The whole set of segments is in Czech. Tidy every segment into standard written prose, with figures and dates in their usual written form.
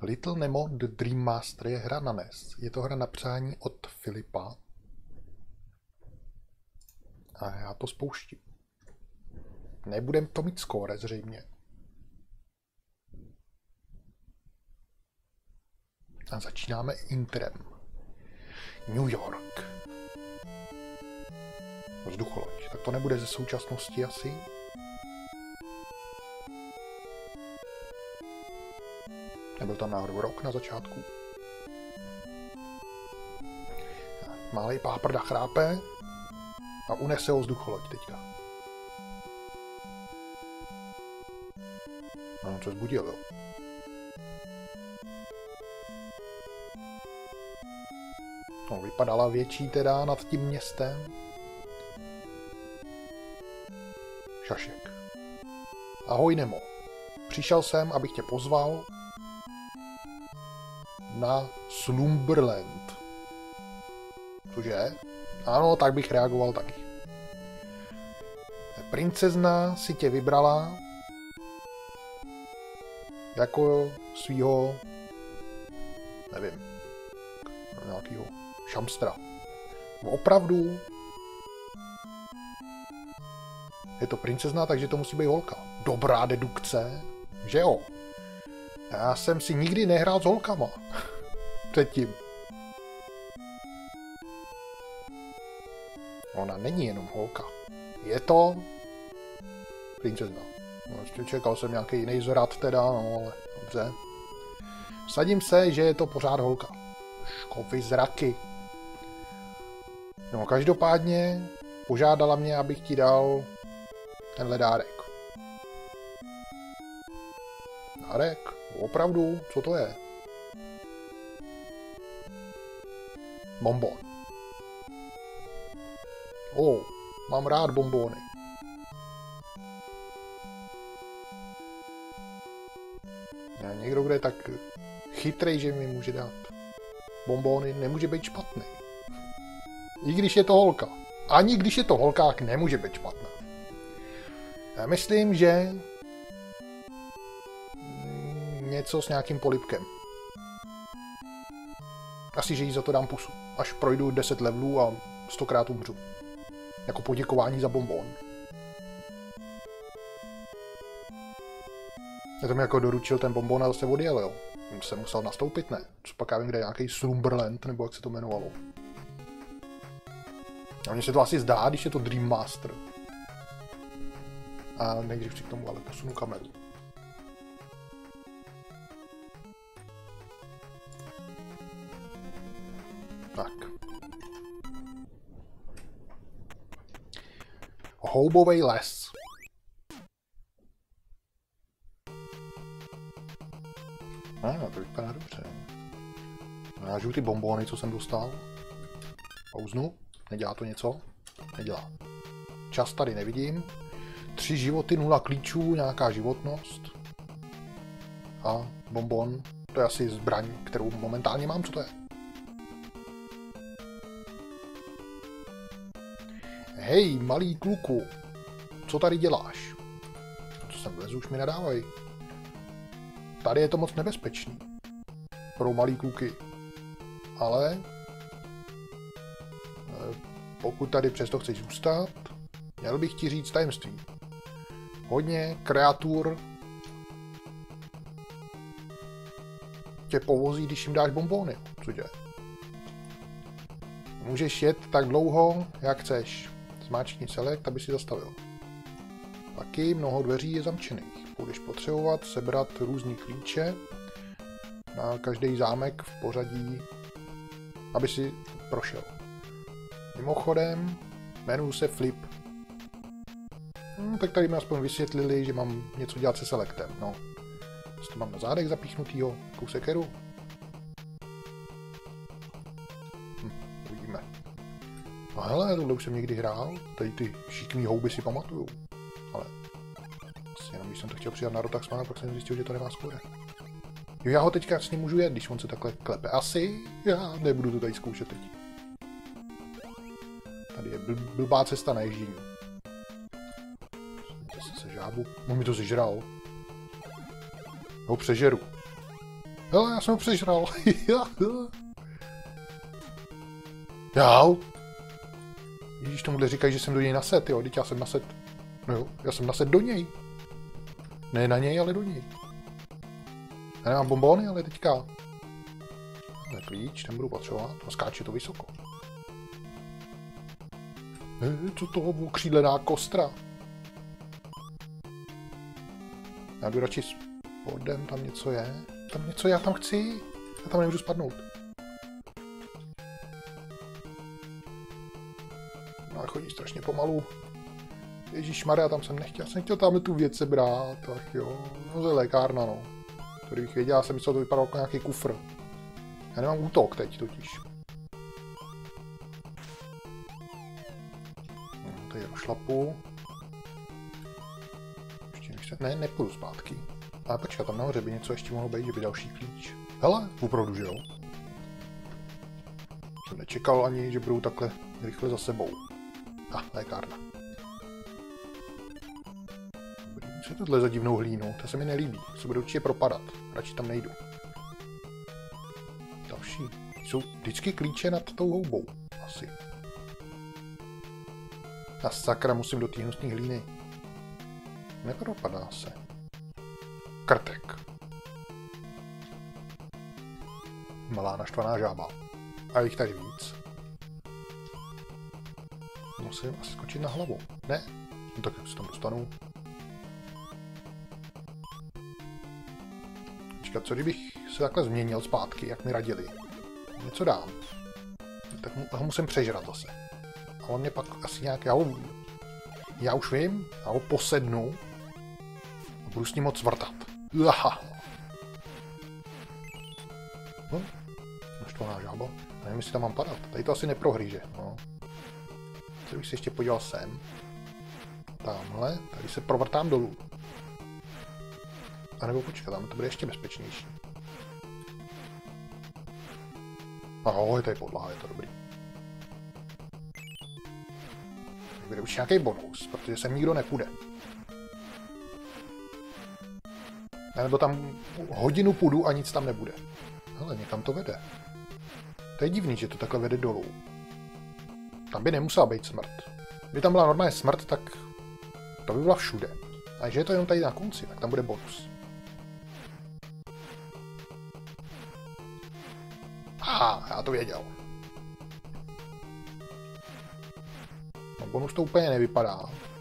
Little Nemo The Dream Master je hra na NES. Je to hra na přání od Filipa. A já to spouštím. Nebudem to mít skóre zřejmě. A začínáme intrem. New York. Vzducholoď. Tak to nebude ze současnosti asi. Nebyl tam náhodou rok na začátku. Malej páprda chrápe a unese ho vzducholoď teďka. No, co zbudil, jo? No, vypadala větší teda nad tím městem. Šašek. Ahoj Nemo. Přišel jsem, abych tě pozval na Slumberland. Cože? Ano, tak bych reagoval taky. Princezna si tě vybrala jako svýho, nevím, nějakýho šamstra. Opravdu je to princezna, takže to musí být holka. Dobrá dedukce, že jo? Já jsem si nikdy nehrál s holkama. Předtím. Ona není jenom holka. Je to princezna. No, ještě čekal jsem nějaký jiný zrad teda, no ale dobře. Vsadím se, že je to pořád holka. Škovy zraky. No každopádně požádala mě, abych ti dal tenhle dárek. Dárek? Opravdu? Co to je? Bonbon. Mám rád bonbony. Někdo, kdo je tak chytrý, že mi může dát bonbony, nemůže být špatný. I když je to holka. Ani když je to holkák, nemůže být špatná. Já myslím, že něco s nějakým polibkem. Asi, že jí za to dám pusu. Až projdu 10 levelů a 100krát umřu. Jako poděkování za bonbon. Já to mi jako doručil ten bonbon a zase odjel, jo. Jsem musel nastoupit, ne? Co pak já vím, kde je nějaký Slumberland, nebo jak se to jmenovalo. A mně se to asi zdá, když je to Dream Master. A nejdřív si k tomu ale posunu kameru. Tak. Houbovej les. To vypadá dobře. Já žiju ty bonbony, co jsem dostal. Pouznu. Nedělá to něco? Nedělá. Čas tady nevidím. 3 životy, 0 klíčů, nějaká životnost. A bonbon. To je asi zbraň, kterou momentálně mám. Co to je? Hej, malý kluku. Co tady děláš? Co sem vlezu, už mi nedávaj. Tady je to moc nebezpečný. Pro malý kluky. Ale pokud tady přesto chceš zůstat, měl bych ti říct tajemství. Hodně kreatur tě povozí, když jim dáš bonbony. Cože? Můžeš jet tak dlouho, jak chceš. Zmáčkni select, aby si zastavil. Taky mnoho dveří je zamčených. Budeš potřebovat sebrat různý klíče na každý zámek v pořadí, aby si prošel. Mimochodem, jmenuji se Flip. Tak tady mi aspoň vysvětlili, že mám něco dělat se selectem. No, to mám na zádech zapíchnutýho, kousekeru. Uvidíme. No hele, tohle už jsem někdy hrál. Tady ty šikmý houby si pamatuju. Ale jenom když jsem to chtěl přidat na Rotaxmana, pak jsem zjistil, že to nemá skóre. Jo, já ho teďka s ním můžu jet, když on se takhle klepe. Asi já nebudu to tady zkoušet teď. Tady je blbá cesta na ježdění. Se žábu. On mi to sežral. Ho přežeru. Hele, já jsem ho přežral. Jau. Ježíš, tomuhle říkají, že jsem do něj naset, jo. Teď já jsem naset. No jo, já jsem naset do něj. Ne na něj, ale do něj. Já nemám bombóny, ale teďka. Ale klíč, ten budu potřebovat. A skáče to vysoko. Co to okřídlená kostra? Já jdu radši spodem, tam něco je. Tam něco, já tam chci. Já tam nemůžu spadnout. No a chodí strašně pomalu. Ježíšmarja, tam jsem nechtěl tam tu věc brát, tak jo. No to je lékárna, no. To kdybych věděl, já jsem myslel, to vypadalo jako nějaký kufr. Já nemám útok teď totiž. No, tady rozšlapu. Ještě nechce... Ne, nepůjdu zpátky. Ale počkej, tam nahoře by něco ještě mohlo být, že by další klíč. Hele, opravdu, že jo? Jsem nečekal ani, že budou takhle rychle za sebou. Lékárna. Co je tohle za divnou hlínu? To se mi nelíbí. Se bude určitě propadat. Radši tam nejdu. Další. Jsou vždycky klíče nad tou houbou. Asi. A sakra, musím do té hnusné hlíny. Nepropadá se. Krtek. Malá naštvaná žába. A jich tady víc. Musím asi skočit na hlavu. Ne? No tak se tam dostanu. Počkat, co kdybych se takhle změnil zpátky, jak mi radili. Něco dám. Tak ho musím přežrat zase. A on mě pak asi nějak... Já už vím, já ho posednu a budu s ním moc vrtat. Aha. No, naštvaná žába. Nevím, jestli tam mám padat. Tady to asi neprohryže. No. Tady bych se ještě podíval sem. Tamhle. Tady se provrtám dolů. A nebo počkat, tam to bude ještě bezpečnější. Ahoj, tady podlaha, je to dobrý. Tady bude už nějaký bonus, protože sem nikdo nepůjde. A nebo tam hodinu půjdu a nic tam nebude. Ale někam to vede. To je divný, že to takhle vede dolů. Tam by nemusela být smrt. Kdyby tam byla normálně smrt, tak to by byla všude. A že je to jenom tady na konci, tak tam bude bonus. Aha, já to věděl. No, bonus to úplně nevypadá.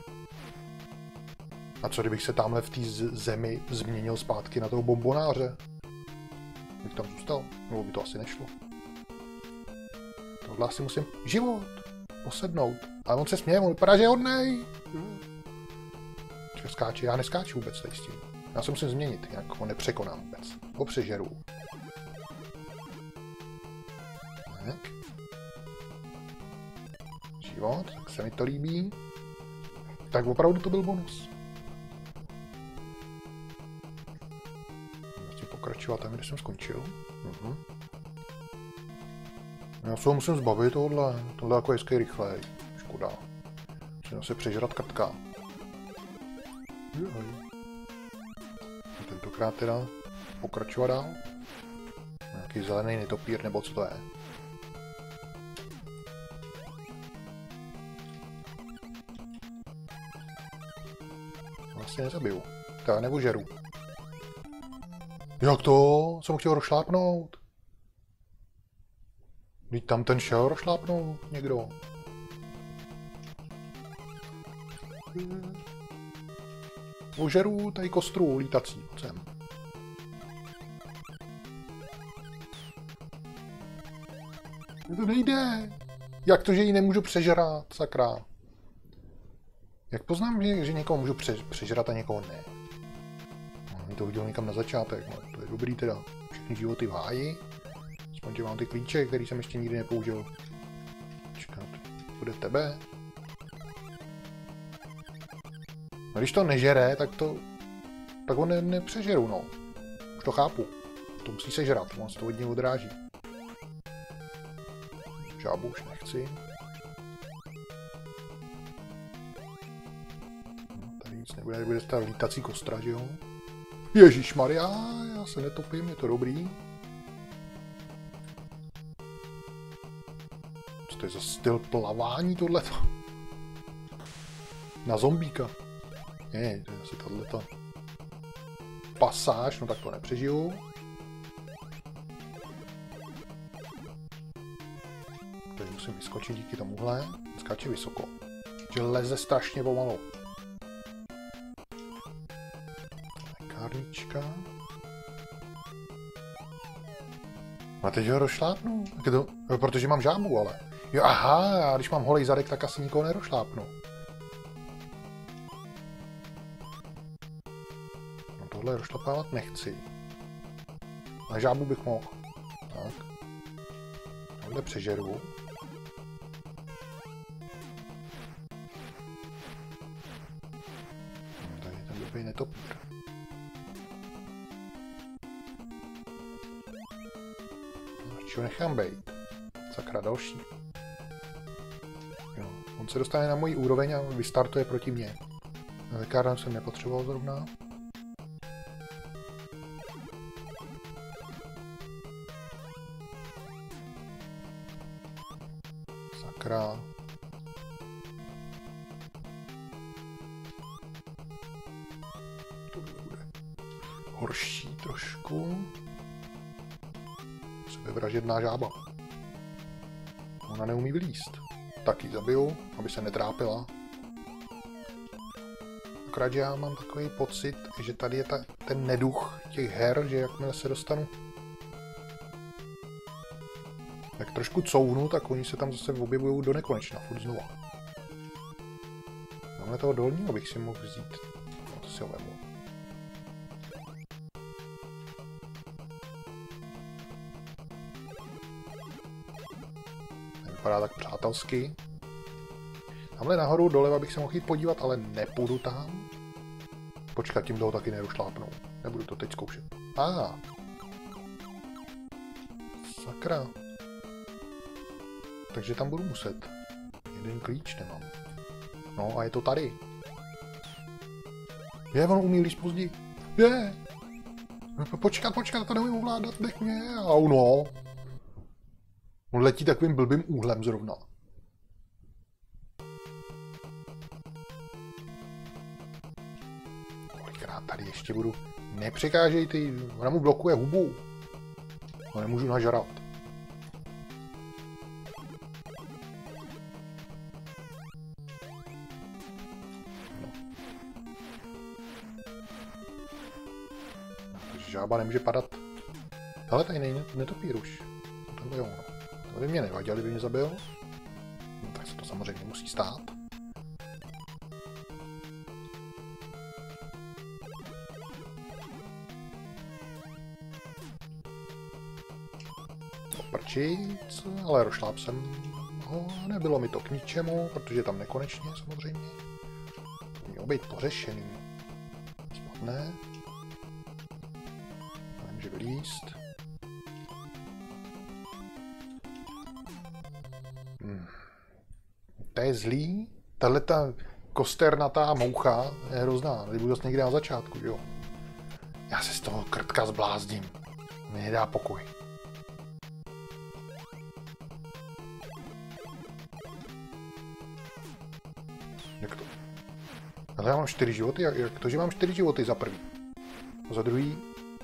A co kdybych se tamhle v té zemi změnil zpátky na toho bombonáře? Bych tam zůstal? Nebo by to asi nešlo. Tohle asi musím život posednout. Ale on se směje, on vypadá, že je hodnej. Skáče, já neskáču vůbec tady s tím. Já se musím změnit, jinak ho nepřekonám vůbec. Ho přežeru. Tak. Život, tak se mi to líbí. Tak opravdu to byl bonus. Musím pokračovat tam, kde jsem skončil. Já se ho musím zbavit tohle. Tohle jako hezký rychlej. Škoda. Musím zase přežrat krtka. Tentokrát teda pokračovat dál. Nějaký zelený netopír, nebo co to je. Vlastně nezabiju. To já nevožeru. Jak to? Jsem chtěl rozšlápnout. Vždyť tam ten šel rozšlápnout někdo. Ožeru tady kostru lítací. Sem. To nejde. Jak to, že ji nemůžu přežrat, sakra? Jak poznám, že někoho můžu přežrat a někoho ne? No, mi to hodilo někam na začátek, no, to je dobrý teda. Všechny životy v háji. Aspoň, že mám ty klíče, který jsem ještě nikdy nepoužil. Čekat, bude tebe. No, když to nežere, tak ho nepřežeru, no. Už to chápu. To musí sežrat, on se to hodně odráží. Žábu už nechci. No, tady nic nebude, bude ta lítací kostra, že jo? Ježišmarja, já se netopím, je to dobrý. Co to je za styl plavání tohleto? Na zombíka. Ne, to je asi tohleto. Pasáž, no tak to nepřežiju. Tady musím vyskočit díky tomuhle. Skáče vysoko. Že leze strašně pomalu. Lékárnička. A teď ho rozšlápnu. Protože mám žábu, ale. Jo, aha, já když mám holej zadek, tak asi nikoho nerošlápnu. No tohle rozšlapávat nechci. Na žábu bych mohl. Tak. Tohle přežeru. Tady ten dobrý netopír. Čo nechám bejt. Sakra, další. Jo, on se dostane na můj úroveň a vystartuje proti mně. Lékárnu jsem nepotřeboval zrovna. Sakra. To bude horší trošku. Sebevražedná žába. Ona neumí vylízt. Tak ji zabiju, aby se netrápila. Akorát, že já mám takový pocit, že tady je ten neduch těch her, že jakmile se dostanu tak trošku couvnu, tak oni se tam zase objevují do nekonečna, furt znova. Tamhle toho dolního bych si mohl vzít. No, to si ho vemu. Vypadá tak přátelsky. Tamhle nahoru doleva bych se mohl jít podívat, ale nepůjdu tam. Počkat, tím toho taky nerošlápnou. Nebudu to teď zkoušet. Sakra. Takže tam budu muset. Jeden klíč nemám. No a je to tady. Je, on umí líst později. Je. Počkat, to neumím ovládat, nech mě. Au no. On letí takovým blbým úhlem zrovna. Kolikrát tady ještě budu. Nepřekážej ty, ona mu blokuje hubu. No nemůžu nažrat. No. Takže žába nemůže padat. Ale tady netopír už. Tohle jo, no. To by mě nevadilo, kdyby mě zabil. No, tak se to samozřejmě musí stát. Prčic, ale rošláp jsem ho, nebylo mi to k ničemu, protože je tam nekonečně samozřejmě. To mělo být pořešený. Spadne. Nemůže vylíst. To je zlý. Tahleta kosternatá moucha je hrozná. Nebudu zase někde na začátku, jo. Já se z toho krtka zblázním. Mě nedá pokoj. Jak to? Ale já mám 4 životy? Jak to, že mám 4 životy za prvý? A za druhý?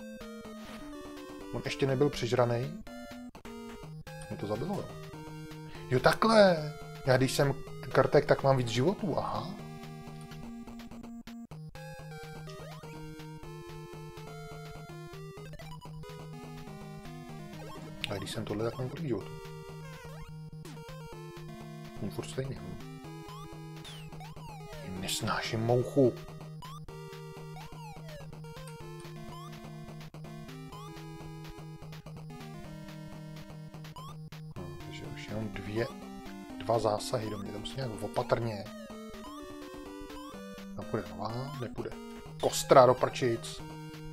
On ještě nebyl přežranej? Mě to zabilo, jo? Jo, takhle! Já když jsem kartek, tak mám víc životů, aha. A když jsem tohle, tak mám kolik životů? Mám furt stejný. Nesnáším mouchu. Takže už jenom 2 zásahy do mě, to musím nějak opatrně. Tam půjde nová, nepůjde. Kostra do prčic.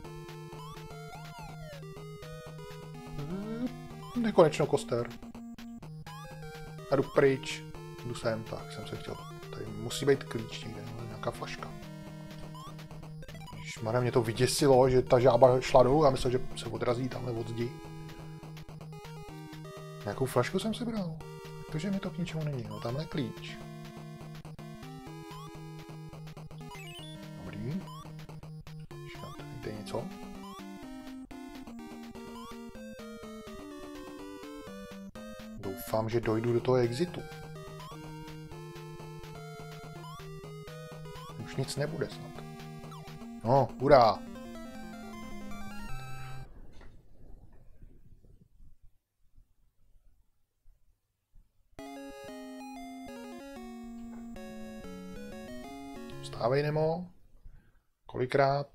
Nekonečno koster. A jdu pryč. Jdu sem, tak jsem se chtěl. Tady musí být klíč někde, nějaká flaška. Ježišmarja, mě to vyděsilo, že ta žába šla dolů a myslel, že se odrazí tamhle od zdi. Nějakou flašku jsem si bral. Takže mi to k ničemu není. No tamhle klíč. Dobrý. Tady něco? Doufám, že dojdu do toho exitu. Už nic nebude snad. No, hurá! Vstávej, Nemo. Kolikrát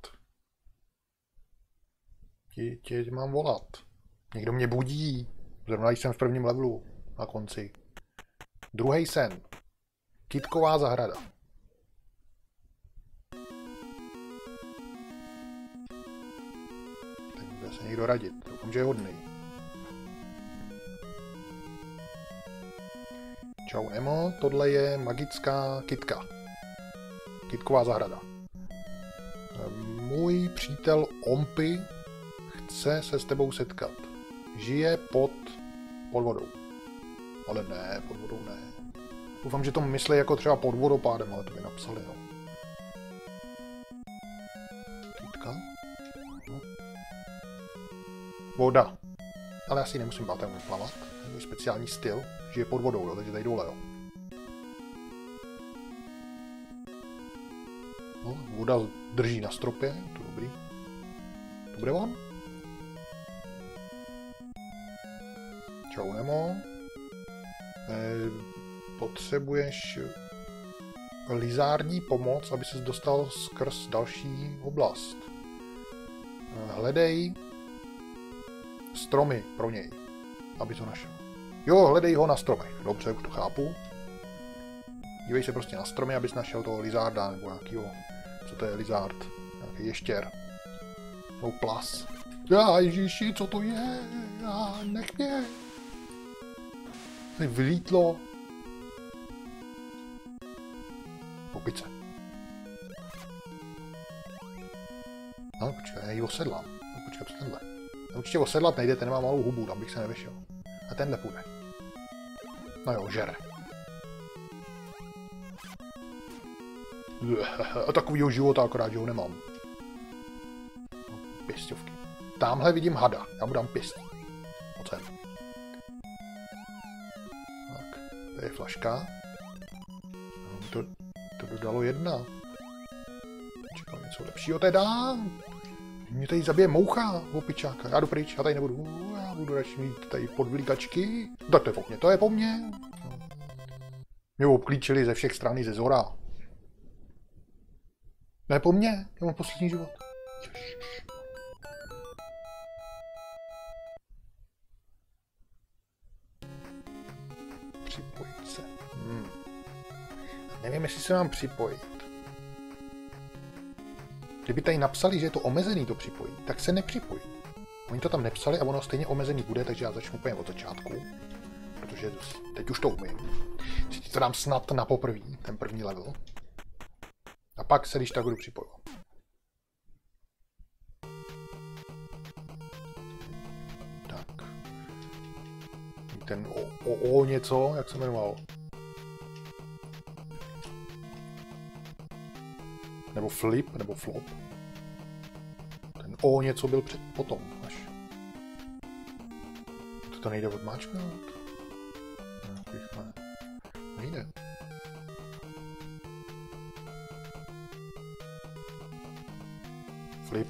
tě mám volat? Někdo mě budí. Zrovna jsem v prvním levelu na konci. Druhý sen. Kytková zahrada. Teď bude se někdo radit. Doufám, že je hodný. Čau Nemo, tohle je magická kytka. Kytková zahrada. Můj přítel Ompy chce se s tebou setkat. Žije pod vodou. Ale ne, pod vodou ne. Doufám, že to myslí jako třeba pod vodopádem, ale to by napsali, no. Kytka? No. Voda. Ale já si nemusím bát, jak plavat. To je speciální styl. Žije pod vodou, jo, takže tady dole, jo. No, voda drží na stropě, to dobrý. To bude on? Čau Nemo. Potřebuješ lizární pomoc, aby ses dostal skrz další oblast. Hledej stromy pro něj, aby to našel. Jo, hledej ho na stromech. Dobře, už to chápu. Dívej se prostě na stromy, abys našel toho lizarda nebo nějakýho. Co to je lizard? Nějaký ještěr. Nebo plas. Já, ježiši, co to je? Já, nech mě. Tady vylítlo. Opice. No, počkej, já ji osedlám. No, počkej, co tenhle? Určitě osedlat nejde, ten má malou hubu, tam bych se nevešel. A tenhle půjde. No jo, žere. A takovýho života akorát, že ho nemám. Pěstovky. Tamhle vidím hada, já mu dám pěstí. Ocen. Tak, to je flaška. To dodalo jedna. Čekal něco lepšího teda. Mě tady zabije moucha, opičáka. Já jdu pryč, já tady nebudu. Já budu radši mít tady podvlíkačky. Tak to je po mně, to je po mně. Mě obklíčili ze všech stran, ze zhora. Ne po mně, já mám poslední život. Ježiš. Připojit se. Nevím, jestli se mám připojit. Kdyby tady napsali, že je to omezený to připojit, tak se nepřipojí. Oni to tam nepsali a ono stejně omezený bude, takže já začnu úplně od začátku. Protože teď už to umím. To dám snad na poprví, ten první level. A pak se když tak budu připojovat. Tak. Ten o něco, jak se jmenoval? Nebo flip, nebo flop. Ten o něco byl potom, až. To nejde odmáčknout? No, rychle. Nejde. Flip.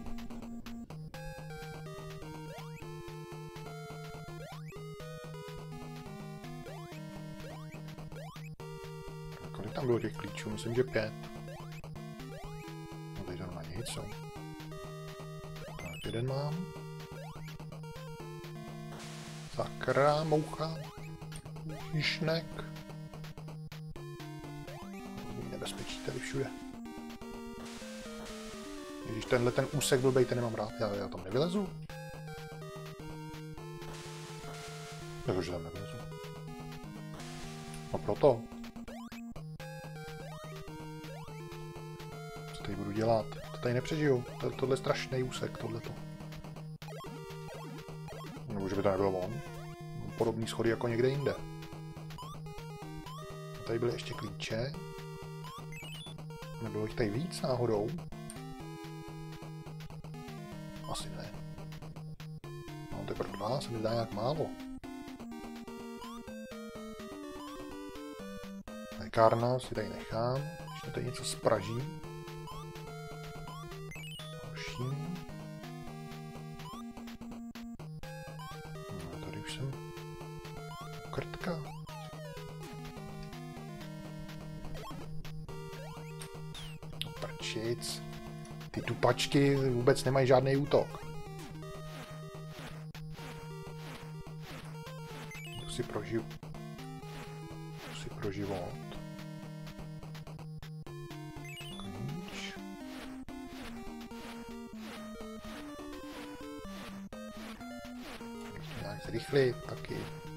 Kolik tam bylo těch klíčů? Myslím, že 5. No, tady to na nic, co? Tak, jeden mám. Sakra, moucha. Jišnek. Nebezpečí tady všude. Když tenhle ten úsek blbej, ten nemám rád, já tam nevylezu. Jakože tam nevylezu. No proto. Co tady budu dělat? tady nepřežiju. Tohle je strašný úsek, tohleto. Nebo že by to nebylo on. Podobný schody jako někde jinde. A tady byly ještě klíče. Nebylo jich tady víc náhodou? Asi ne. No, teprve 2 se mi zdá nějak málo. Lékárna si tady nechám. Ještě tady něco spraží. Další. No, tady už jsem... Krtka. Prčic. Ty tupačky vůbec nemají žádný útok. To si prožiju. To si pro život. Klíč. Nějak zrychlit taky.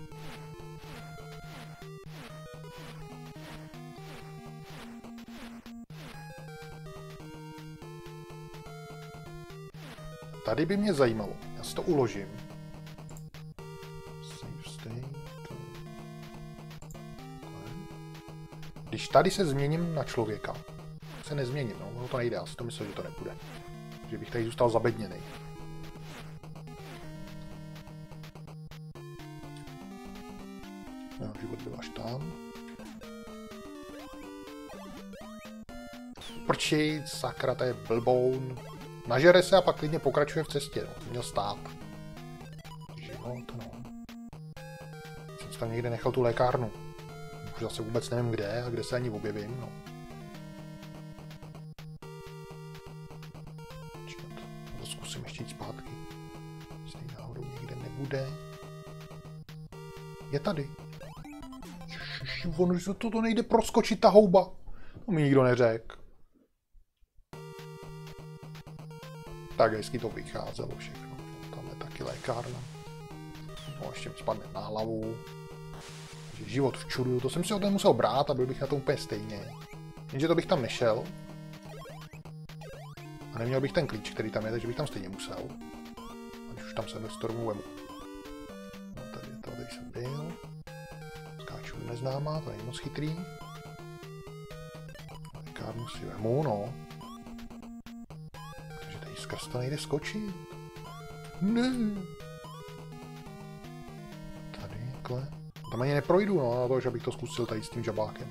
Tady by mě zajímalo. Já si to uložím. Save state. Když tady se změním na člověka, se nezměním, no, ono to nejde, já si to myslím, že to nepůjde. Že bych tady zůstal zabedněný. No, život byl až tam. Prčit, sakra, to je blboun. Nažere se a pak klidně pokračuje v cestě, no, to měl stát. Život, no. Jsem tam někde nechal tu lékárnu. Už zase vůbec nevím kde a kde se ani objevím, no. Čekat, to zkusím ještě jít zpátky. Jestli náhodou někde nebude. Je tady. Ono, že to nejde proskočit ta houba. To mi nikdo neřekl. Tak hezky to vycházelo všechno. Tam je taky lékárna. No ještě mi spadne na hlavu. Takže život v čudu, to jsem si od toho musel brát a byl bych na tom úplně stejně. Jenže to bych tam nešel. A neměl bych ten klíč, který tam je, takže bych tam stejně musel. Ať už tam se do stormu vemu. No tady je to, tady jsem byl. Skáču neznámá, to není moc chytrý. Lékárnu si vemu, no. Skrz to nejde skočit. Ne. Tady, takhle. Tam ani neprojdu, no, na to, že bych to zkusil tady s tím žabákem.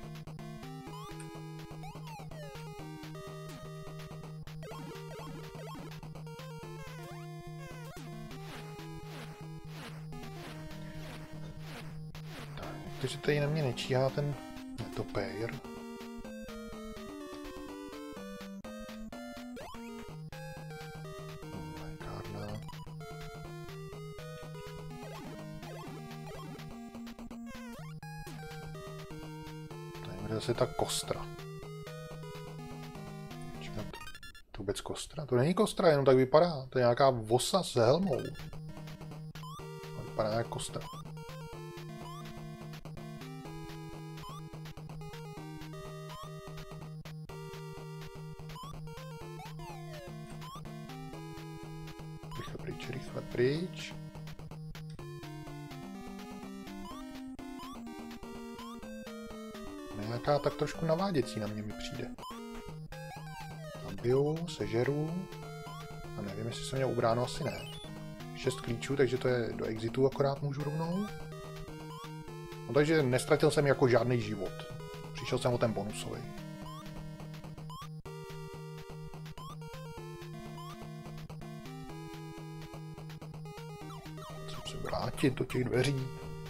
Tak, když se tady na mě nečíhá ten netopér. Zase ta kostra. Čekat, to vůbec kostra? To není kostra, jenom tak vypadá. To je nějaká vosa s helmou. To vypadá jak kostra. Rychle pryč, rychle pryč. Nějaká tak trošku naváděcí na mě mi přijde. Zabiju, sežeru. A nevím, jestli jsem měl ubráno, asi ne. 6 klíčů, takže to je do exitu akorát můžu rovnou. No takže nestratil jsem jako žádný život. Přišel jsem o ten bonusový. Musím se vrátit do těch dveří.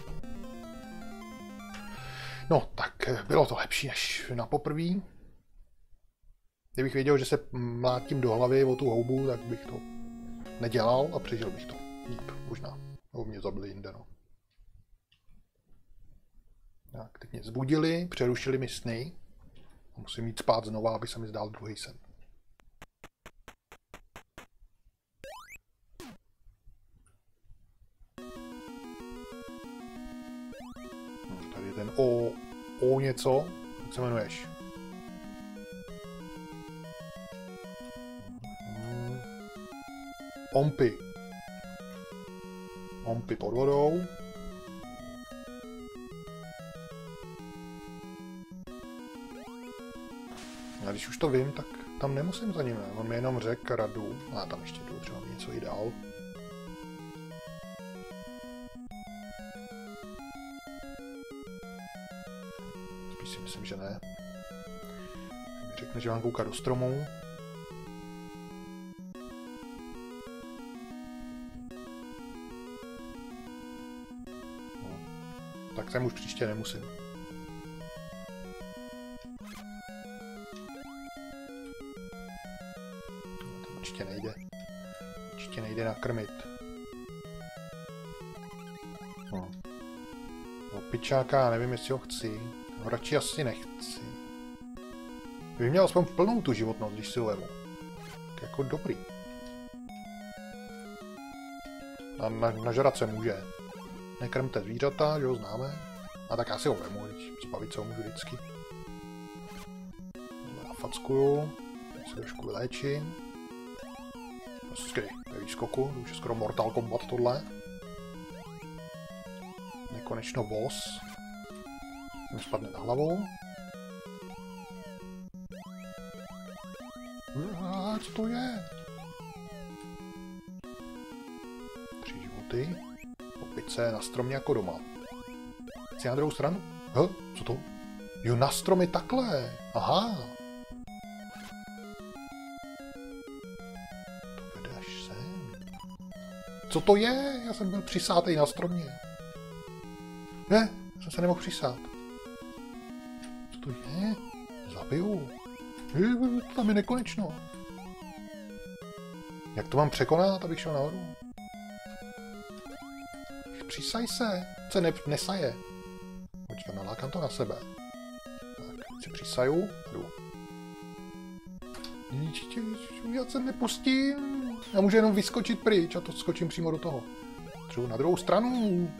No, tak bylo to lepší než na poprví. Kdybych věděl, že se mlátím do hlavy o tu houbu, tak bych to nedělal a přežil bych to. Líp, možná. Nebo mě zabili jinde, no. Tak, teď mě zbudili, přerušili mi sny. Musím jít spát znova, aby se mi zdál druhý sen. Tady je ten O něco. Jak se jmenuješ? Ompy. Ompy pod vodou. A když už to vím, tak tam nemusím za ním. On mi jenom řekl radu. A tam ještě jdu, třeba mi něco i dál. Spíš si myslím, že ne. Mi řekne, že mám koukat do stromů. No. Tak sem už příště nemusím. Určitě nejde nakrmit. No. Opičáka, nevím, jestli ho chci. No, radši asi nechci. Bych měl aspoň plnou tu životnost, když si ho vemu. Tak jako dobrý. A nažrat se může. Nekrmte zvířata, že ho známe. A tak já si ho vemu, zbavit se ho můžu vždycky. Nafackuju. Teď se trošku vyléčím. Skvělý, ve výskoku, to už je skoro Mortal Kombat tohle. Nekonečno boss. Ten spadne na hlavu. Co to je? 3 životy. Opice na stromě jako doma. Chci na druhou stranu? Co to? Jo, na stromy takhle. Aha. Co to je? Já jsem byl přisátej na stromě. Ne, jsem se nemohl přisát. Co to je? Zabiju. Tam je nekonečno. Jak to mám překonat, abych šel nahoru? Přisaj se. Co nesaje? Počkám, nalákám to na sebe. Tak, si přisaju. Jdu. Já se nepustím. Já můžu jenom vyskočit pryč a to skočím přímo do toho. Třeba na druhou stranu.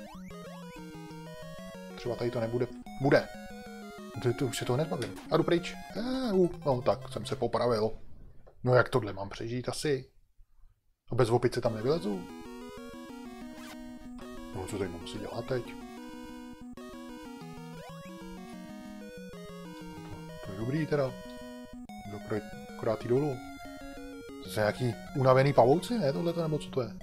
Třeba tady to nebude. Bude. To už se toho nezbavím. A jdu pryč. No tak jsem se popravil. No jak tohle mám přežít asi? A bez opice tam nevylezu. No co tady mám si dělat teď? To je dobrý teda. Akorát jít dolů. To jsou nějaký unavený pavouci, ne tohleto, nebo co to je?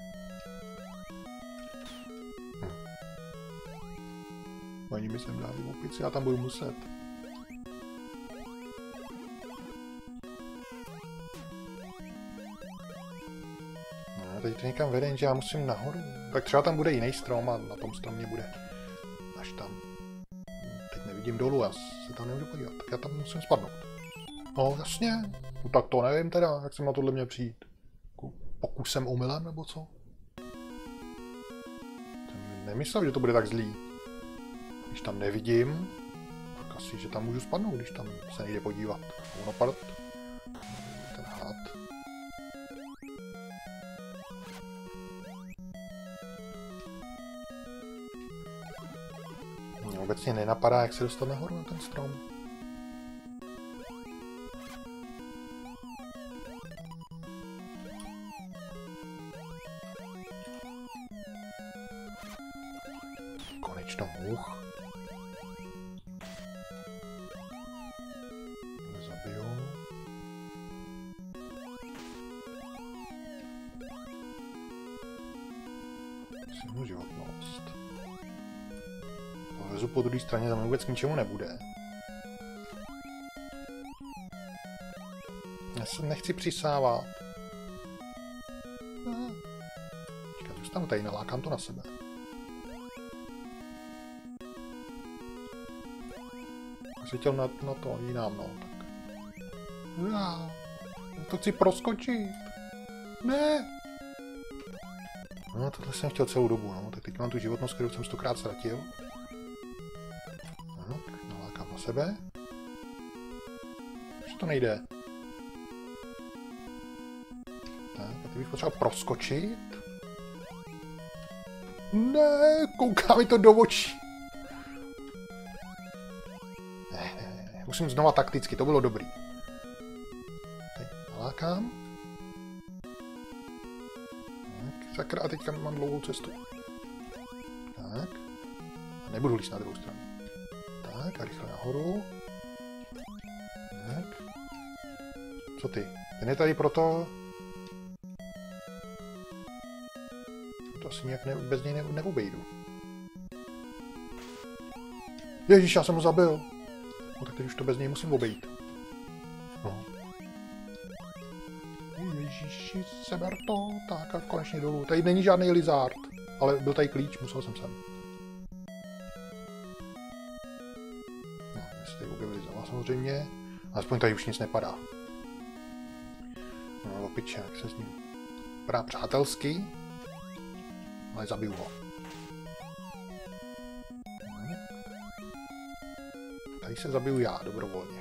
Oni mi sem dali opici, já tam budu muset. No, teď to někam vede, že já musím nahoru. Tak třeba tam bude jiný strom a na tom stromě bude až tam. Teď nevidím dolů, já se tam nemůžu podívat, tak já tam musím spadnout. No jasně, no, tak to nevím teda, jak jsem na tohle měl přijít. Pokusem omylem, nebo co? Jsem nemyslel, že to bude tak zlý. Když tam nevidím, tak asi, že tam můžu spadnout, když tam se nejde podívat. Ono pad. Ten had. Mě obecně nenapadá, jak se dostat nahoru na ten strom. Konečno much. Nezabiju. Silnou životnost. Polezu po druhé straně, tam vůbec k ničemu nebude. Já se nechci přisávat. Počkat, zůstanu tady, nalákám to na sebe. Jsem chtěl na to jinam, no, tak. Já to chci proskočit. Ne. No, tohle jsem chtěl celou dobu, no, tak teď mám tu životnost, kterou jsem 100krát ztratil. No, nalákám na sebe. Už to nejde. Tak, a teď bych potřeboval proskočit. Ne, kouká mi to do očí. Musím znova takticky, to bylo dobrý. Teď nalákám. Sakra, a teďka mám dlouhou cestu. Tak. A nebudu líst na druhou stranu. Tak, a rychle nahoru. Tak. Co ty? Ten je tady proto... To asi nějak bez něj neobejdu. Ježíš, já jsem ho zabil. No tak teď už to bez něj musím obejít. No. Ježíši, seber to. Tak a konečně dolů. Tady není žádný lizard. Ale byl tady klíč, musel jsem sem. No, my se tady objevili znova samozřejmě. Aspoň tady už nic nepadá. No, opiče, jak se s ním vypadá přátelsky. Ale zabiju ho. No. Tady se zabiju já dobrovolně.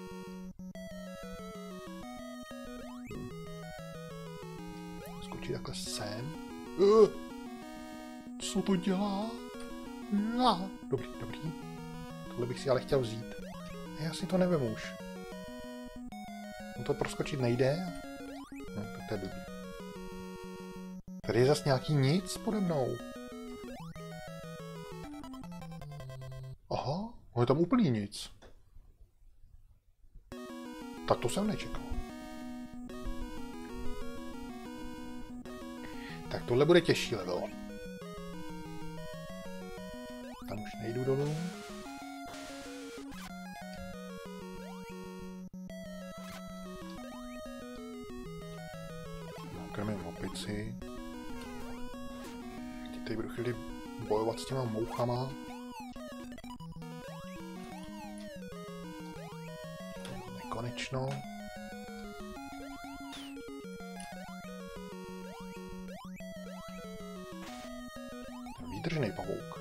Skočí takhle sem. Co to dělá? Dobrý, dobrý. Tohle bych si ale chtěl vzít. Já si to nevím už. On to proskočit nejde. No, tak to je blbý. Tady je zase nějaký nic pode mnou. Aha, je tam úplný nic. Tak to jsem nečekal. Tak tohle bude těžší level. Tam už nejdu dolů. Nakrmím opici. Teď budu chvíli bojovat s těma mouchama. Nekonečno. Výdržný pavouk.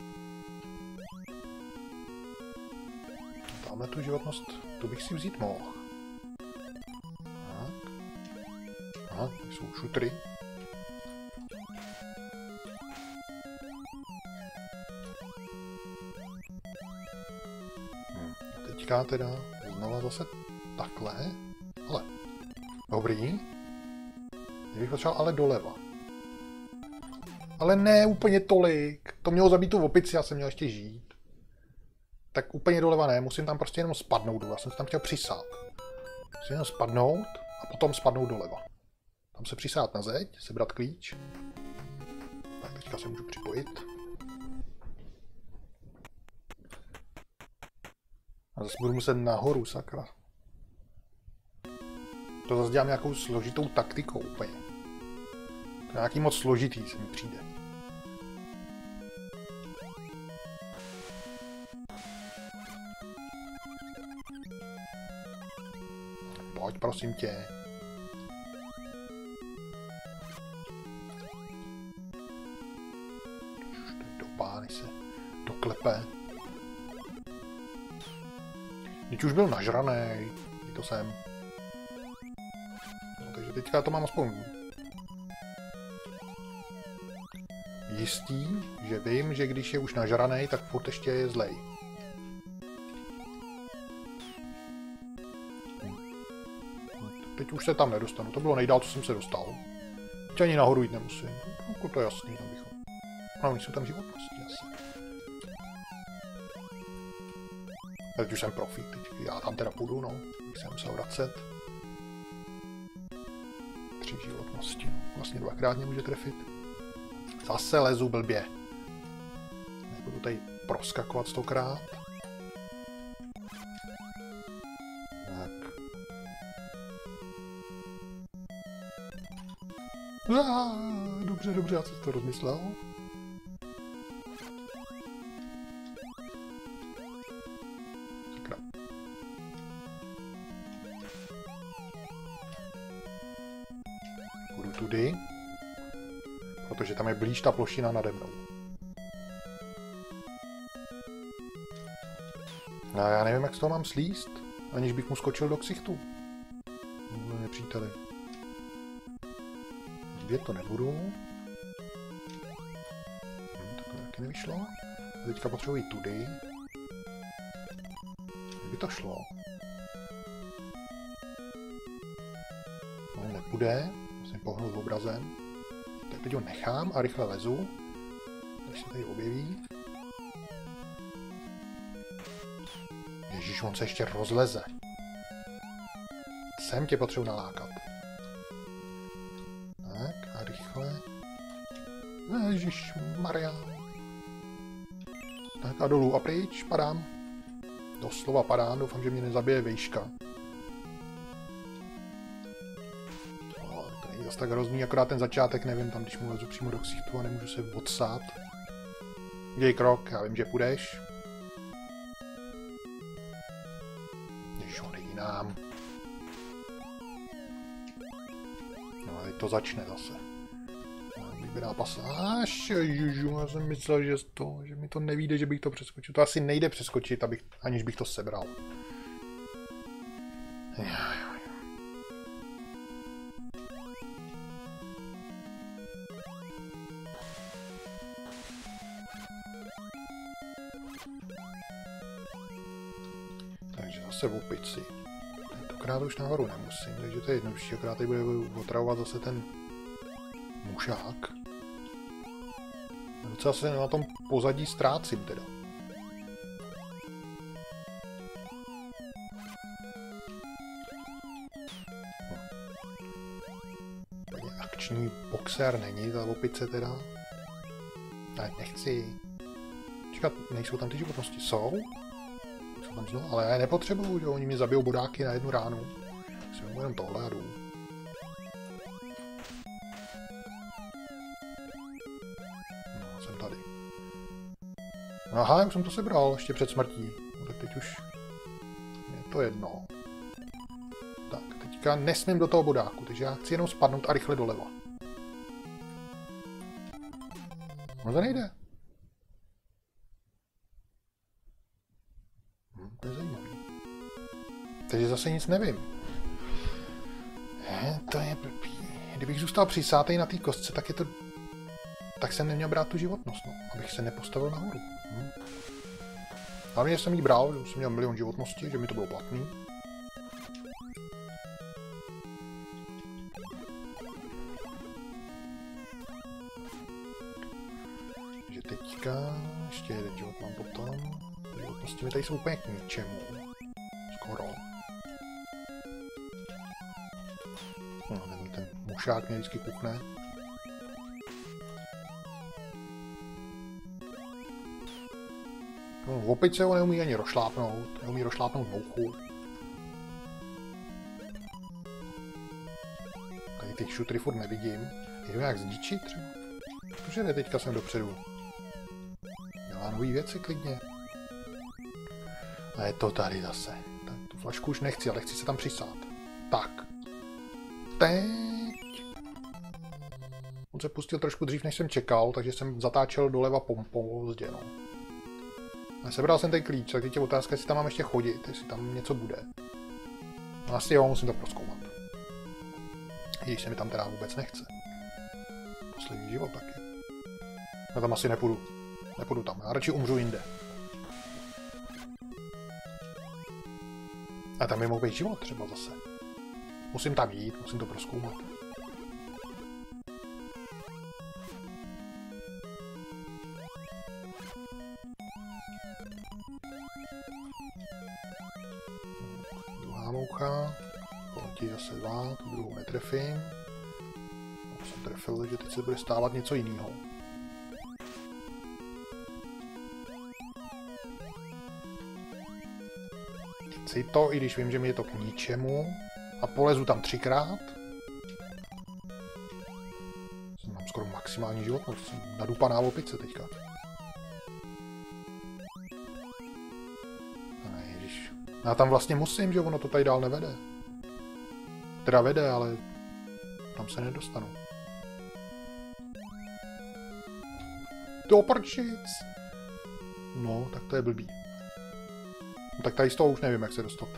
Tamhle tu životnost, tu bych si vzít mohl. Tak. Aha, tady jsou šutry. A teďka teda znova zase takhle. Ale dobrý. Kdybych potřeboval ale doleva. Ale ne úplně tolik. To mělo zabít tu opici, já jsem měl ještě žít. Tak úplně doleva ne, musím tam prostě jenom spadnout doleva. Já jsem se tam chtěl přisát. Musím jenom spadnout a potom spadnout doleva. Tam se přisát na zeď, sebrat klíč. Tak teďka se můžu připojit. A zase budu muset nahoru, sakra. To zase dělám nějakou složitou taktikou úplně. To je nějaký moc složitý, se mi přijde. Pojď, prosím tě. Do pány se doklepe. Teď už byl nažranej. To jsem. No, takže teďka to mám aspoň jistý, že vím, že když je už nažranej, tak furt ještě je zlej. Teď už se tam nedostanu, to bylo nejdál, co jsem se dostal. Teď ani nahoru jít nemusím, no, to je jasný, tam bychom. No, oni jsou tam životnosti asi. Teď už jsem profík, teď já tam teda půjdu, no, bych se musel vracet. 3 životnosti, no. Vlastně 2krát mě může trefit. Zase lezu blbě. Nebudu tady proskakovat 100krát. Tak. Dobře, dobře, já jsem to rozmyslel. Sakra. Půjdu tudy. Protože tam je blíž ta plošina nade mnou. No, já nevím, jak z toho mám slíst, aniž bych mu skočil do ksichtu. Můj nepříteli. Vidět to nebudu. Tak to taky nevyšlo. A teďka potřebuji tudy. Kdyby to šlo. No, nepůjde. Musím pohnout obrazem. Tak teď ho nechám a rychle lezu, když se tady objeví. Ježíš, on se ještě rozleze. Sem tě potřebuji nalákat. Tak a rychle. Ježíš Maria. Tak a dolů a pryč, padám. Doslova padám, doufám, že mě nezabije vejška. To není zase tak hrozný, akorát ten začátek, nevím, tam když mu lezu přímo do ksichtu a nemůžu se odsát. Děj krok, já vím, že půjdeš. Ježiš, on jinám. No a teď to začne zase. Vybírá pasáž, ježišu, já jsem myslel, že mi to nevíde, že bych to přeskočil. To asi nejde přeskočit, aniž bych to sebral. Takže zase v opici. Tentokrát už nahoru nemusím, takže to je jednodušší, akorát tady bude otravovat zase ten mušák. Docela se na tom pozadí ztrácím teda. Úplně akční boxer není ta opice teda. Ale nechci. Čekat, nejsou tam ty životnosti. Jsou tam znovu, ale já nepotřebuju, že oni mi zabijou bodáky na jednu ránu. Si vezmu jenom tohle a jdu. Aha, už jsem to sebral, ještě před smrtí. No, tak teď už je to jedno. Tak, teďka nesmím do toho bodáku, takže já chci jenom spadnout a rychle doleva. No to nejde. To je zajímavý. Takže zase nic nevím. To je blbý. Kdybych zůstal přisátej na té kostce, tak je to... Tak jsem neměl brát tu životnost, no, abych se nepostavil nahoru. Hlavně jsem jí bral, že jsem měl 1 000 000 životností, že mi to bylo platný. Takže teďka ještě jeden život mám potom. Životnosti mi tady jsou úplně k ničemu. Skoro. No, ten mušák mě vždycky kuchne. No, v opice ho neumí ani rozšlápnout, neumí rozšlápnout mouchu. Tady těch šutry furt nevidím. Jdu nějak zničit třeba? Protože ne, teďka jsem dopředu. Dělá nový věci klidně. A je to tady zase. Tak tu flašku už nechci, ale chci se tam přisát. Tak. Teď. On se pustil trošku dřív, než jsem čekal, takže jsem zatáčel doleva pozdě, no. Ale sebral jsem ten klíč, tak teď je otázka, jestli tam mám ještě chodit, jestli tam něco bude. No asi jo, musím to prozkoumat. I když se mi tam teda vůbec nechce. Poslední život taky. Já tam asi nepůjdu. Nepůjdu tam, já radši umřu jinde. A tam je mohl být život třeba zase. Musím tam jít, musím to prozkoumat. Druhá moucha. Poletí zase 2, tu druhou netrefím. Už jsem trefil, že teď se bude stávat něco jiného. Chci to, i když vím, že mi je to k ničemu. A polezu tam 3krát. Mám skoro maximální životnost. Jsem nadupaná v opice teďka. Ježiš. Já tam vlastně musím, že ono to tady dál nevede. Teda vede, ale tam se nedostanu. Do prčic! No, tak to je blbý. No, tak tady z toho už nevím, jak se dostat.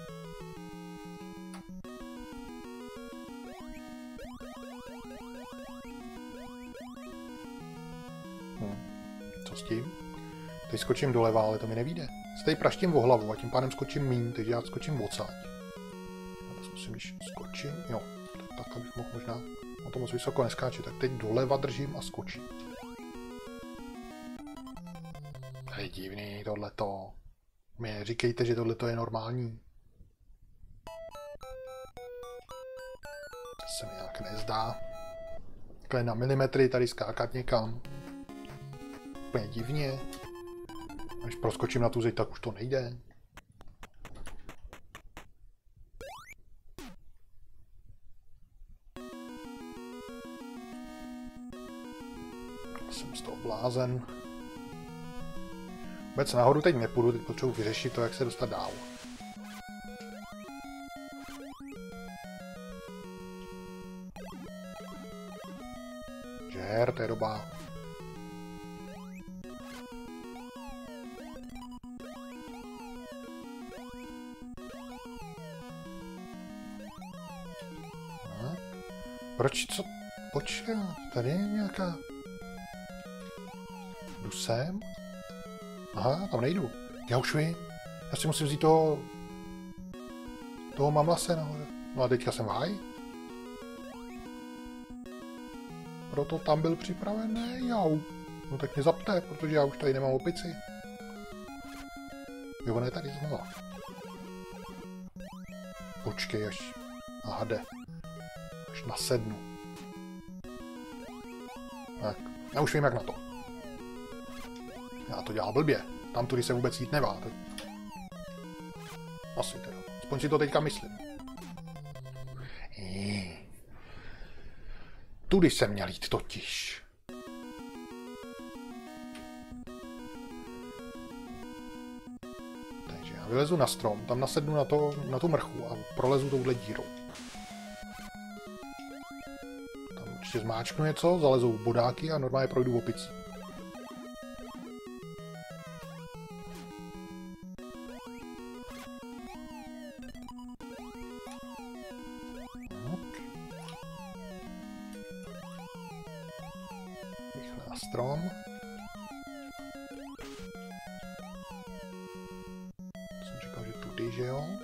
Co s tím? Teď skočím doleva, ale to mi nevíde. Se tady praštím o hlavu a tím pádem skočím míň, takže já skočím odsaď. Já to zkusím, když skočím. Jo, tak bych mohl možná O to moc vysoko neskáče, tak teď doleva držím a skočím. To je divný tohleto. Mě neříkejte, že tohleto je normální. To se mi nějak nezdá. Takhle na milimetry tady skákat někam. Úplně divně. Když proskočím na tu zeď, tak už to nejde. Jsem z toho blázen. Vůbec nahoru teď nepůjdu, teď potřebuji vyřešit to, jak se dostat dál. Žer, to je doba. Proč, co? Počkej, tady je nějaká... Jdu sem? Aha, tam nejdu. Já už vím. Já si musím vzít toho mamlase nahoře. No a teďka jsem v háji. Proto tam byl připravený, jau. No tak mě zapte, protože já už tady nemám opici. Jo, on je tady znova. Počkej, až... Aha, jde. Až nasednu. Tak, já už vím, jak na to. Já to dělal blbě. Tam tudy se vůbec jít nevá. Tak... Asi teda. Aspoň si to teďka myslím. Tudy jsem měl jít totiž. Takže já vylezu na strom, tam nasednu na tu mrchu a prolezu touhle dírou. Tam určitě zmáčknu něco, zalezou bodáky a normálně projdu opicí. Strom. Jsem říkal, že tudy, že jo?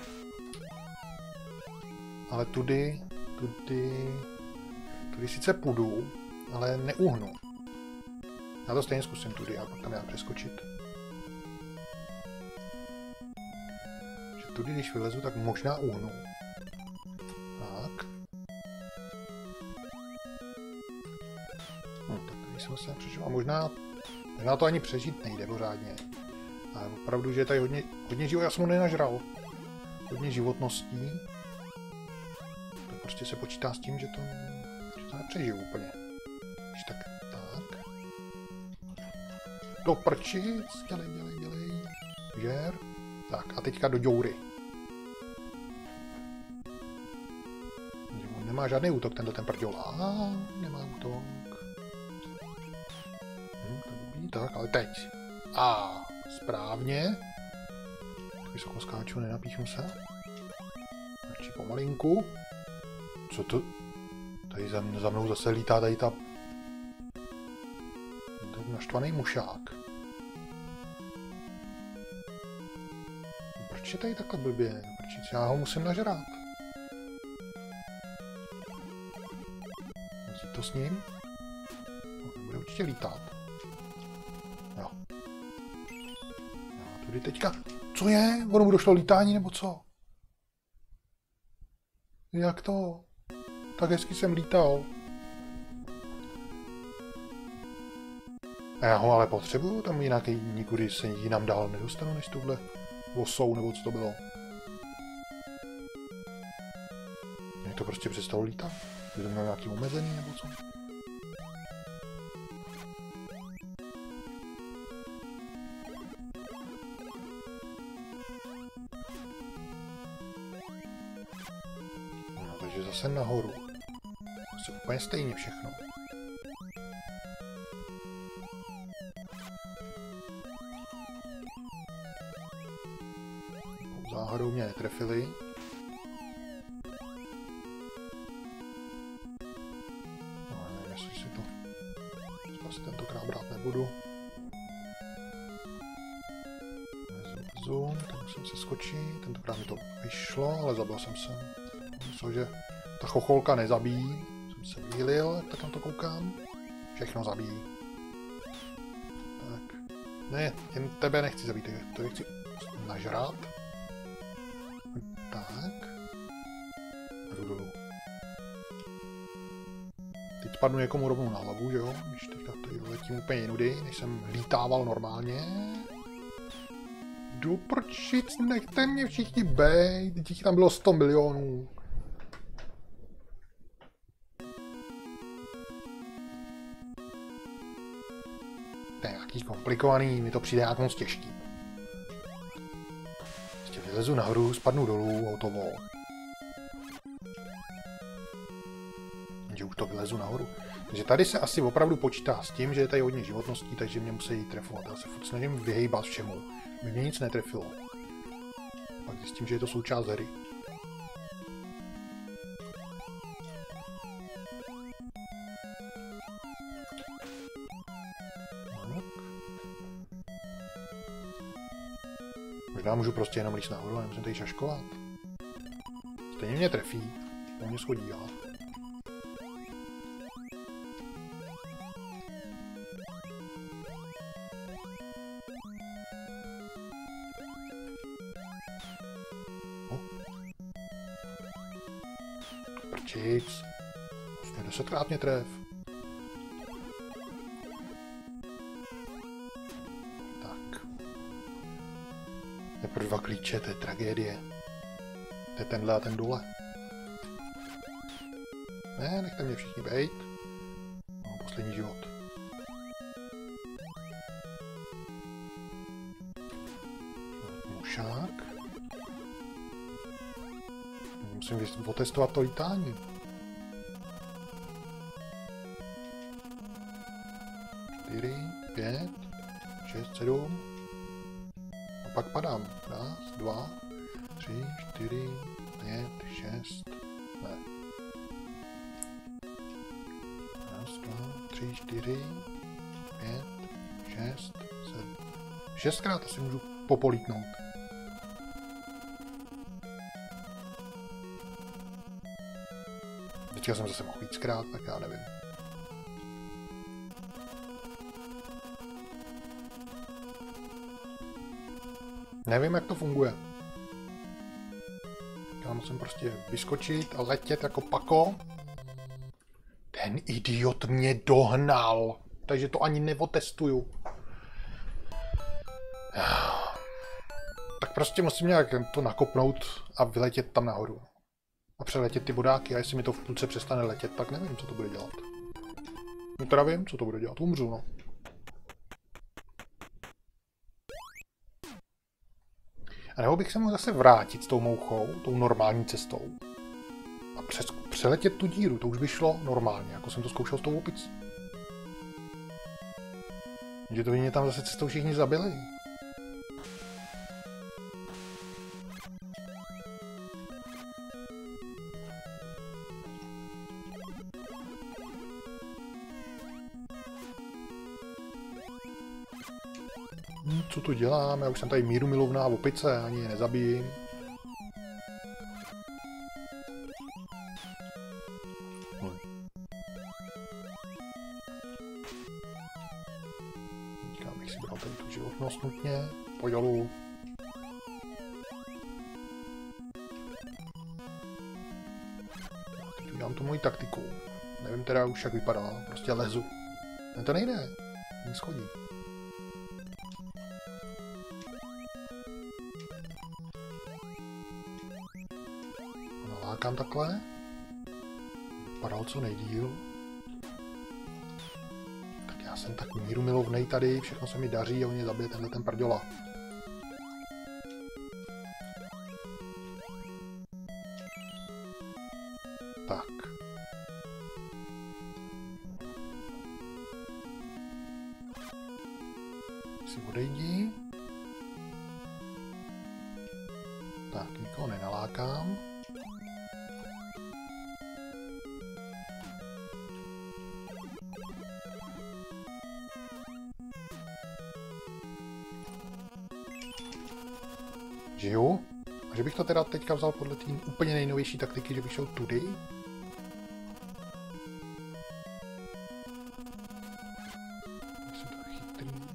Ale tudy sice půjdu, ale neuhnu. Já to stejně zkusím tudy, a pak tam já přeskočit. Že tudy, když vylezu, tak možná uhnu. Tak. Se přežil. A možná to ani přežít nejde pořádně. A opravdu, že je tady hodně život, já jsem ho nenažral. Hodně životností. Tak prostě se počítá s tím, že to nepřežiju úplně. Když tak. Do prčic, dělej. Žer. Tak a teďka do děury. On nemá žádný útok, ten prděl. Nemá útok. Tak, ale teď. Správně. Tak vysoko skáču, nenapíchnu se. Radši pomalinku. Co to? Tady za mnou zase lítá tady ta... Ten naštvaný mušák. Proč je tady takhle blbě? Proč já ho musím nažrát? Vzít to s ním? Bude určitě lítat. Teďka, co je? Ono mu došlo lítání, nebo co? Jak to? Tak hezky jsem lítal. A já ho ale potřebuju, tam jinak nikudy se jinam dál nedostanu, než tuhle osou, nebo co to bylo. Mě to prostě přestalo lítat. Je to měl nějaký omezený, nebo co? Zase nahoru. Asi úplně stejně všechno. Záhadou mě netrefili. No, nevím, jestli si to asi tentokrát brát nebudu. Lezu, tak musím se skočit. Tentokrát mi to vyšlo, ale zabil jsem se. Myslím, že ta chocholka nezabíjí. Jsem se vylil, tak na to koukám. Všechno zabíjí. Tak. Ne, jen tebe nechci zabít, to chci nažrát. Tak. Jdu dolů. Teď spadnu někomu rovnou na hlavu, že jo? Když teďka tady letím úplně jinudy, než jsem lítával normálně. Jdu prčic, nechte mě všichni bejt, těch tam bylo 100 milionů. To je nějaký komplikovaný, mi to přijde jak moc těžký. Prostě vylezu nahoru, spadnu dolů, hotovo. Že už to vylezu nahoru. Takže tady se asi opravdu počítá s tím, že je tady hodně životností, takže mě musí trefovat. Já se furt snažím vyhejbat všemu. By mě nic netrefilo. Pak zjistím, že je to součást hry. Možná můžu prostě jenom líst nahoru a nemusím tady šaškovat. Stejně mě trefí. To mě schodí, ale. Prčic. Vlastně 10krát mě tref. Tak. Teprve 2 klíče, to je tragédie. To je tenhle a ten dole. Ne, nechte mě všichni bejt. Mám poslední život. Mušák. Musím otestovat to lítání. 4, 5, 6, 7. A pak padám. 1, 2, 3, 4, 5, 6. Ne. 1, 2, 3, 4, 5, 6, 7. 6krát asi můžu popolítnout. Teďka jsem zase mohl víckrát, tak já nevím. Nevím, jak to funguje. Já musím prostě vyskočit a letět jako pako. Ten idiot mě dohnal. Takže to ani neotestuju. Tak prostě musím nějak to nakopnout a vyletět tam nahoru. A přeletět ty vodáky, a jestli mi to v půlce přestane letět, tak nevím, co to bude dělat. No teda vím, co to bude dělat. Umřu, no. A nebo bych se mohl zase vrátit s tou mouchou, tou normální cestou. A přeletět tu díru, to už by šlo normálně, jako jsem to zkoušel s tou opicí. Že to by mě tam zase cestou všichni zabili. Co tu dělám? Já už jsem tady míru milovná opice, ani je nezabijím. Teďka bych si bral tady tu životnost nutně. Pojď dolů. Teď udělám tu moji taktiku. Nevím teda už jak vypadá, prostě lezu. Ne, to nejde. Neschodí. Nalákám takhle. Vypadal co nejdíl. Tak já jsem tak míru milovnej tady, všechno se mi daří a on mě zabije tenhle ten prděla. Tak. Si odejdi. Tak, nikoho nenalákám. Žiju? A že bych to teda teďka vzal podle té úplně nejnovější taktiky, že bych šel tudy?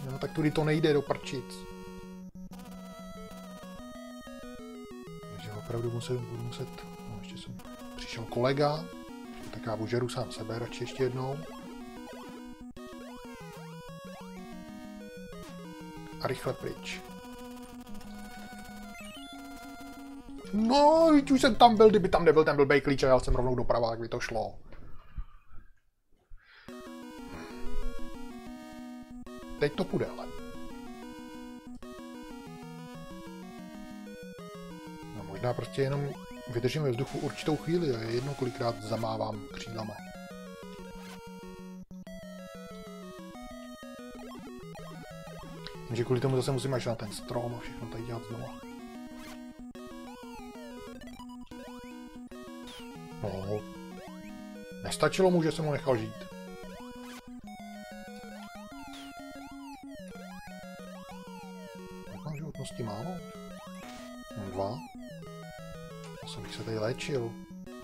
No tak tudy to nejde do prčic. Takže opravdu budu muset... No, ještě jsem... Přišel kolega. Tak já ožeru sám sebe radši ještě jednou. A rychle pryč. No, už jsem tam byl, kdyby tam nebyl ten blbej klíč a jel jsem rovnou doprava, jak by to šlo. Teď to půjde, ale. No možná prostě jenom vydržím ve vzduchu určitou chvíli a je jedno, kolikrát zamávám křídlama. Takže kvůli tomu zase musím až na ten strom a všechno tady dělat znova. No, nestačilo mu, že jsem ho nechal žít. Jak mám životnosti málo? Mám 2. Zase bych se tady léčil.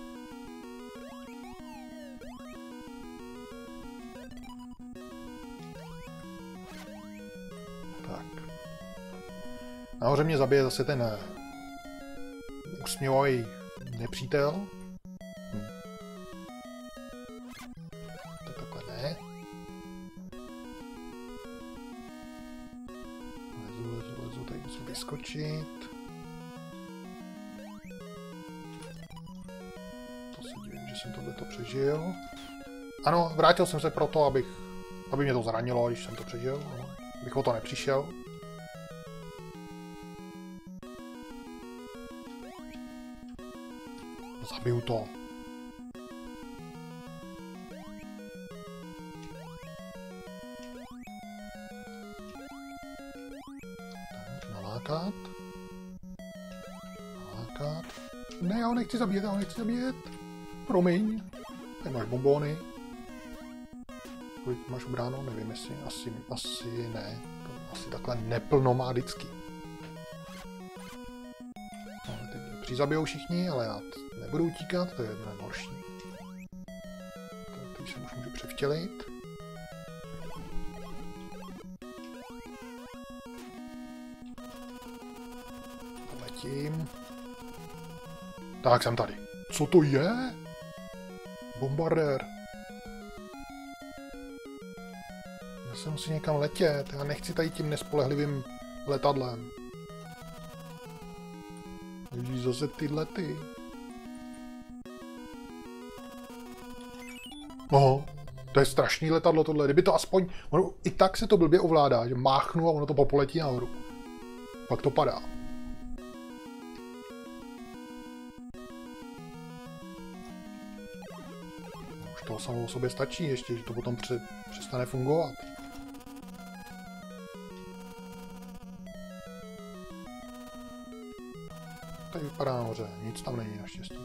Tak. Nahoře mě zabije zase ten úsměvový nepřítel. Vyskočit. To se divím, že jsem tohleto přežil. Ano, vrátil jsem se proto, aby mě to zranilo, když jsem to přežil. Ano, abych o to nepřišel. Zabiju to. Nalákat. Ne, já ho nechci zabíjet, Promiň. Tady máš bonbóny. Kolik máš ubráno? Nevím, jestli. Asi ne. To asi takhle neplno má vždycky. No, teď přizabijou všichni, ale já nebudu utíkat, to je mnohem horší. Teď se už můžu převtělit. Letím. Tak, jsem tady. Co to je? Bombardér. Já se musím někam letět. Já nechci tady tím nespolehlivým letadlem. Ježíš, zase tyhle ty. Oho, to je strašný letadlo tohle. Kdyby to aspoň... Ono, i tak se to blbě ovládá, že máchnu a ono to popoletí nahoru. Pak to padá. To samo o sobě stačí ještě, že to potom přestane fungovat. Tady vypadá nahoře, nic tam není naštěstí.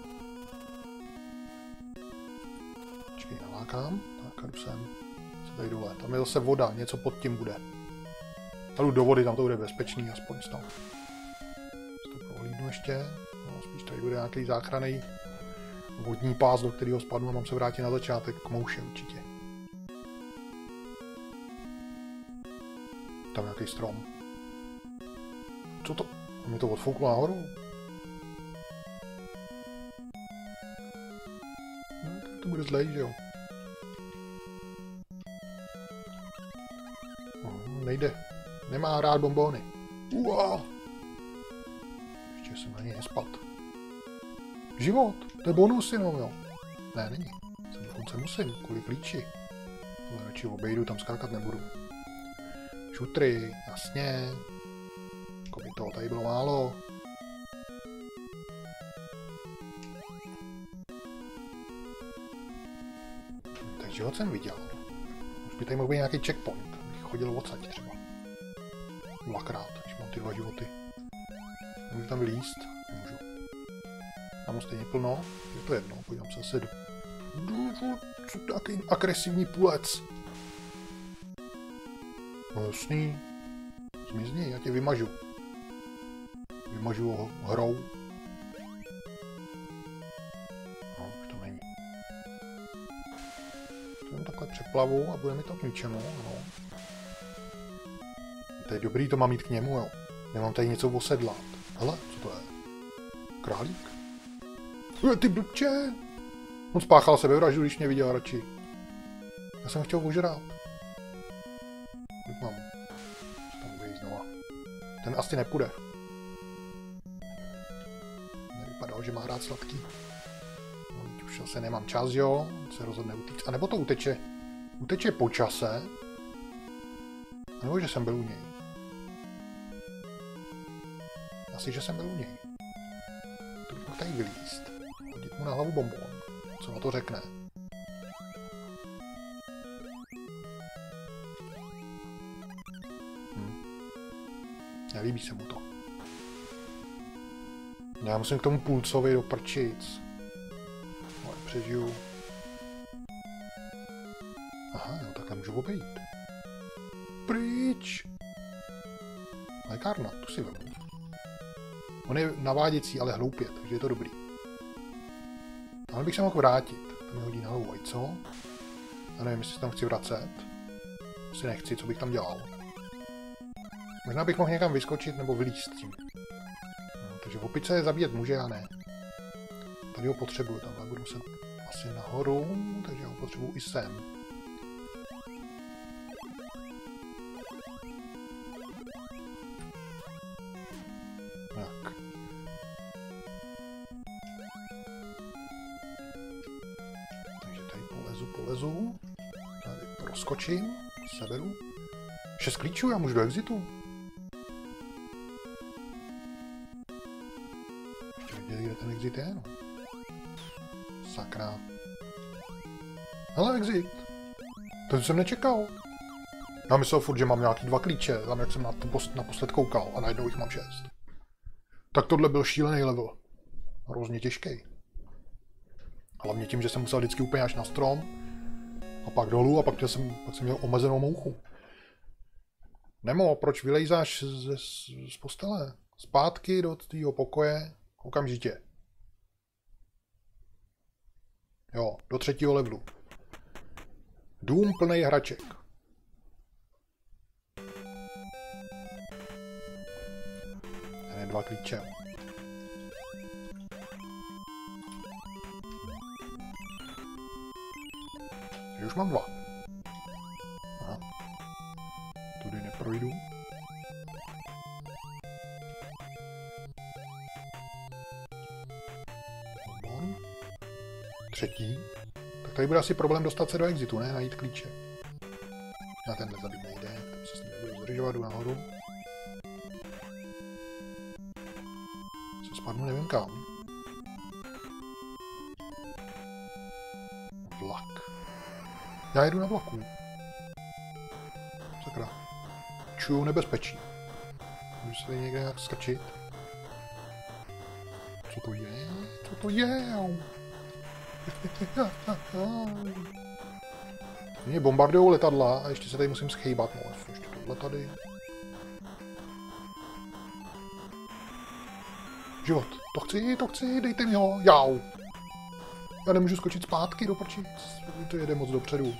Počkej, nalákám. Tak, jdu sem. Se tady dole. Tam je zase voda, něco pod tím bude. Tady do vody, tam to bude bezpečný, aspoň stav. To prohlídnu ještě. No, spíš tady bude nějaký záchranný vodní pás, do kterého spadnu a mám se vrátit na začátek k mouše určitě. Tam nějaký strom. Co to? Mě to odfouklo nahoru? No, to bude zlej, že jo? No, nejde. Nemá rád bonbóny. Uá! Ještě jsem na něj nespadl. Život! To je bonus jenom, jo. Ne, není. Jsem dokonce musím, kvůli klíči. Ale radši obejdu, tam skákat nebudu. Šutry, jasně. Jako by toho tady bylo málo. Tak život jsem viděl. Už by tady mohl být nějaký checkpoint. Bych chodil odsaď třeba. 2krát, když mám ty 2 životy. Nemůžu tam vylízt? Nemůžu. Mám stejně plno, je to jedno, podívám se zase do... Co takový agresivní pulec? No jasný. Zmizni, já tě vymažu. Vymažu ho hrou. No, už to není. To jen takhle přeplavu a bude mi to k ničemu, ano. To je dobrý, to mám jít k němu, jo. Nemám tady něco osedlat. Hele, co to je? Králík? Ty blbče! On spáchal sebevraždu, když mě viděl radši. Já jsem chtěl ožrát. Mám. Tam bude znova. Ten asi nepůjde. Nevypadalo, že má rád sladký. No, už asi nemám čas, jo? Se rozhodne utíct. A nebo to uteče. Uteče po čase. A nebo že jsem byl u něj. Asi, že jsem byl u něj. To bych mohl tady vylízt. Hodit mu na hlavu bonbon. Co na to řekne? Nelíbí se mu to. Já musím k tomu půlcovi do prčic. Ale přežiju. Aha, no takhle můžu obejít. Pryč! Lékárna, tu si vemu. On je naváděcí, ale hloupě, takže je to dobrý. Ale bych se mohl vrátit. To mi hodí na hlavu vajco. Já nevím, jestli se tam chci vracet. Asi nechci, co bych tam dělal. Možná bych mohl někam vyskočit nebo vylízt tím. No, takže opice zabíjet může, já ne. Tady ho potřebuju, tamhle budu muset asi nahoru, takže ho potřebuju i sem. Tak. Takže tady polezu. Tady proskočím, seberu. 6 klíčů, já můžu do exitu. Ještě viděli, kde ten exit je, no. Sakra. Hele, exit. To jsem nečekal. Já myslel furt, že mám nějaký 2 klíče, tam jak jsem naposled koukal a najednou jich mám 6. Tak tohle byl šílený level. Hrozně těžký. Hlavně tím, že jsem musel vždycky úplně až na strom a pak dolů a pak jsem měl omezenou mouchu. Nemo, proč vylejzáš z postele? Zpátky do tvýho pokoje okamžitě. Jo, do 3. levelu. Dům plnej hraček. Tady 2 klíče. Už mám 2. Aha. Tudy neprojdu. Bon. 3. Tak tady bude asi problém dostat se do exitu, ne? Najít klíče. Na tenhle zabít nejde, tam se s ním nebudu zdržovat, jdu nahoru. Se spadnu nevím kam. Vlak. Já jedu na vlaku. Sakra. Čuju nebezpečí. Můžu se tady někde nějak strčit. Co to je? Co to je? Mě bombardujou letadla a ještě se tady musím schejbat. No, ještě tohle tady. Život. To chci, dejte mi ho. Jau. Já nemůžu skočit zpátky do prčic. To jede moc dopředu.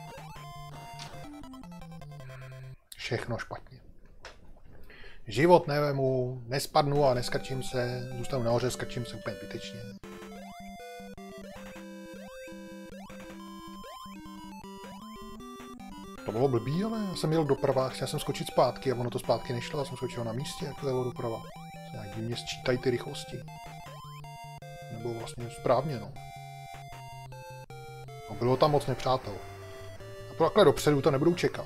Všechno špatně. Život nevemu, nespadnu a neskrčím se, zůstanu nahoře, skrčím se úplně zbytečně. To bylo blbý, ale já jsem jel doprava, chtěl jsem skočit zpátky a ono to zpátky nešlo, já jsem skočil na místě, jak to bylo doprava. Nějak divně sčítají ty rychlosti. Nebo vlastně správně, no. A bylo tam moc nepřátel. A takhle dopředu to nebudou čekat.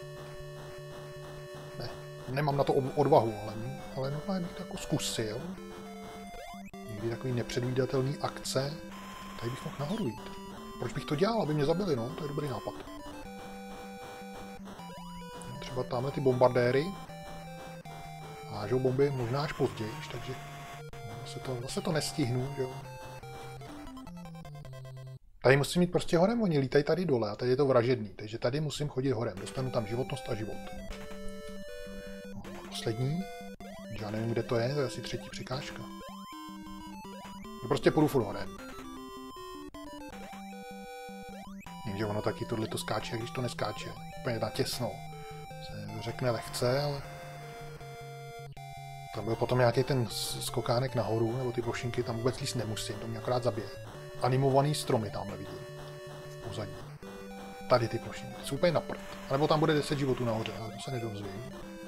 Ne, nemám na to odvahu, ale normálně bych to jako zkusil. Někdy takový nepředvídatelný akce. Tady bych mohl nahoru jít. Proč bych to dělal, aby mě zabili, no? To je dobrý nápad. Třeba tamhle ty bombardéry. Hážou bomby možná až později, takže zase to nestihnu, že jo. Tady musím mít prostě horem, oni lítají tady dole a tady je to vražedný, takže tady musím chodit horem, dostanu tam životnost a život. No, poslední, já nevím, kde to je asi 3. překážka. No prostě půjdu furt horem. Vím, že ono taky tohle to skáče, když to neskáče, úplně natěsno. se řekne lehce, ale tam byl potom nějaký ten skokánek nahoru, nebo ty plošinky, tam vůbec líst nemusím, to mě akorát zabije. Animovaný stromy tamhle vidím. V pozadí. Tady ty plošinky, jsou úplně na prd. A nebo tam bude 10 životů nahoře, ale to se nedozvím.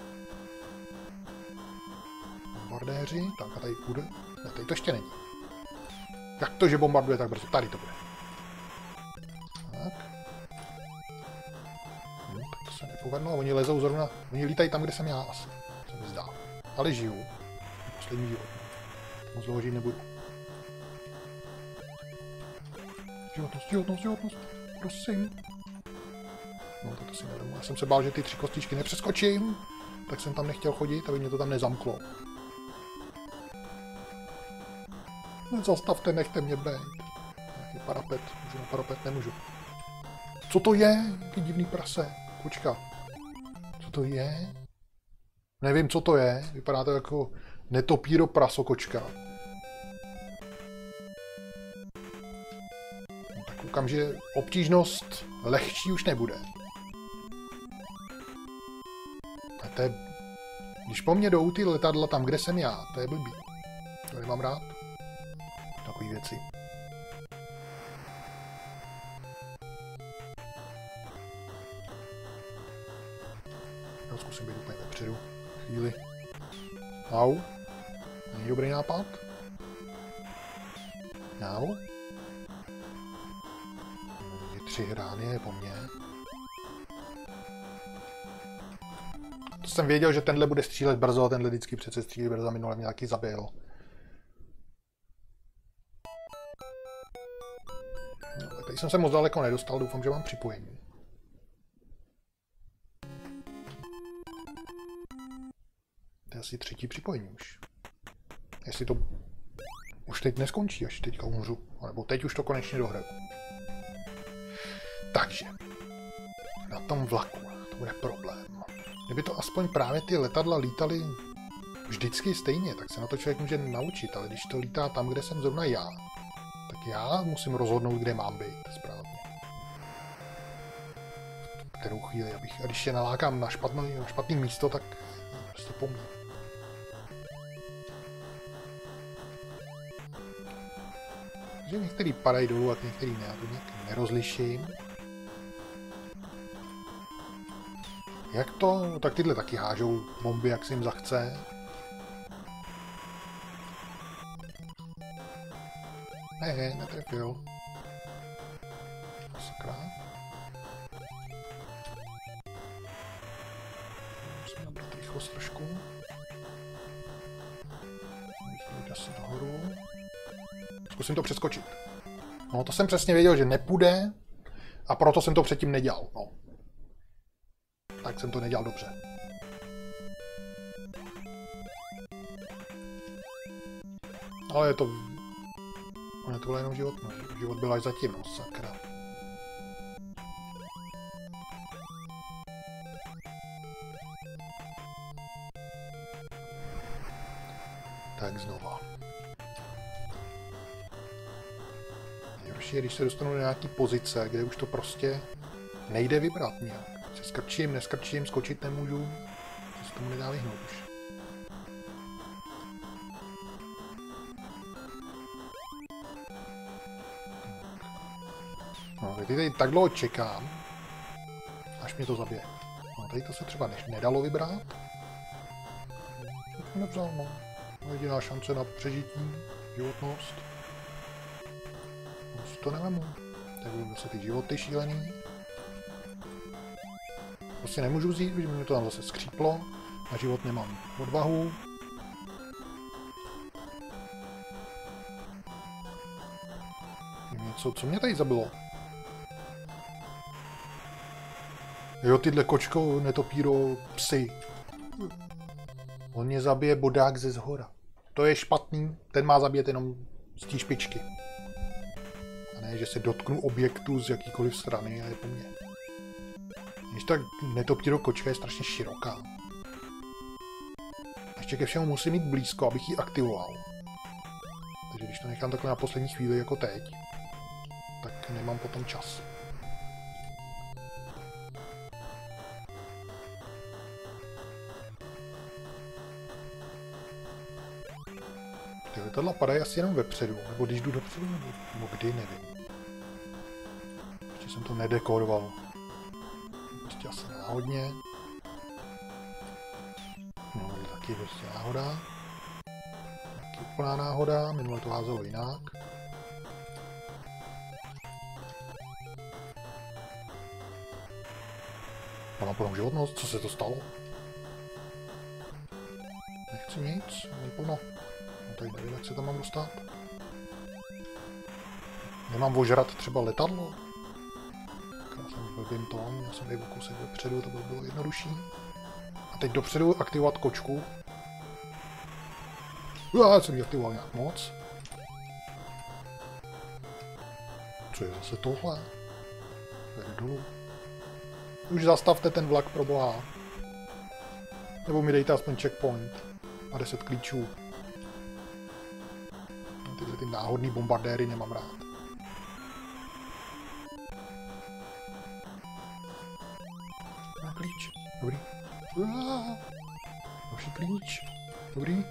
Bombardéři, tak a tady půjde. Ne, tady to ještě není. Jak to, že bombarduje tak brzo? Tady to bude. Tak. Tak to se nepovedlo, oni lezou zrovna, oni lítají tam, kde jsem já asi. Se mi zdá. Ale žiju. Poslední život. Moc dlouho žít nebudu. Životnost. Prosím. No, to si nedomu. Já jsem se bál, že ty 3 kostičky nepřeskočím, tak jsem tam nechtěl chodit, aby mě to tam nezamklo. Nezastavte, nechte mě být. Nějaký parapet. Můžu na parapet? Nemůžu. Co to je? Jaký divný prase. Kočka. Co to je? Nevím, co to je. Vypadá to jako netopíro prasokočka. No, tak koukám, že obtížnost lehčí už nebude. A to je... Když po mně jdou ty letadla tam, kde jsem já, to je blbý. To nemám rád. Takový věci. Já zkusím být úplně vepředu. Chvíli. Au. Není dobrý nápad. Au. 3 hrány je po mně. To jsem věděl, že tenhle bude střílet brzo a tenhle vždycky přece střílí brzo a minule mě taky zabil. No, tady jsem se moc daleko nedostal, doufám, že mám připojení. To je asi 3. připojení už. Jestli to už teď neskončí, až teďka umřu. Nebo teď už to konečně dohraju. Takže. Na tom vlaku. To bude problém. Kdyby to aspoň právě ty letadla lítaly vždycky stejně, tak se na to člověk může naučit. Ale když to lítá tam, kde jsem zrovna já, tak já musím rozhodnout, kde mám být správně. V kterou chvíli, abych... A když je nalákám na špatný místo, tak prostě po mně. Takže některý padají dolů a některý ne, já to nějak nerozliším. Jak to? Tak tyhle taky hážou bomby, jak se jim zachce. Ne, netrefil. Sakra. Musím nabrat rychlost trošku. Jít asi nahoru. Zkusím to přeskočit. No, to jsem přesně věděl, že nepůjde. A proto jsem to předtím nedělal. No. Tak jsem to nedělal dobře. Ale je to... On je tohle jenom život, no. Život byl až zatím, no, sakra. Tak znova. Nejhorší je, když se dostanu do nějaký pozice, kde už to prostě nejde vybrat nějak. Se skrčím, neskrčím, skočit nemůžu. To se tomu nedá vyhnout už. No, teď tady tak dlouho čekám, až mě to zabije. No, tady to se třeba nedalo vybrat. To jsem nepřál, no. Jediná šance na přežití, životnost. No, to nevemu. Tak budou zase ty životy šílený. Prostě nemůžu vzít, protože mi to tam zase skříplo. Na život nemám odvahu. Něco, co mě tady zabilo? Jo, tyhle kočko, netopíro, psy. On mě zabije bodák ze zhora. To je špatný, ten má zabíjet jenom z té špičky. A ne, že se dotknu objektu z jakýkoliv strany a je po mně. Když tak netopíro kočka je strašně široká. Ještě ke všemu musím mít blízko, abych ji aktivoval. Takže když to nechám takhle na poslední chvíli jako teď, tak nemám potom čas. letadla padají asi jenom vepředu, nebo když jdu dopředu, nebo kdy, nevím. Ještě jsem to nedekoroval. Prostě asi náhodně. No, taky prostě náhoda. Taky úplná náhoda, minule to házelo jinak. Mám plnou životnost, co se to stalo? Nechci nic, neplno. No tady nevím, jak se tam mám dostat. Nemám ožrat třeba letadlo? Já jsem v blbým tom, já jsem tady o kousek vepředu, to by bylo jednodušší. A teď dopředu aktivovat kočku. Já jsem ji aktivoval nějak moc. Co je zase tohle? Jde dolů. Už zastavte ten vlak, pro boha. Nebo mi dejte aspoň checkpoint. A 10 klíčů. No, tyhle ty náhodný bombardéry nemám rád. Na klíč. Dobrý. Další klíč. Dobrý.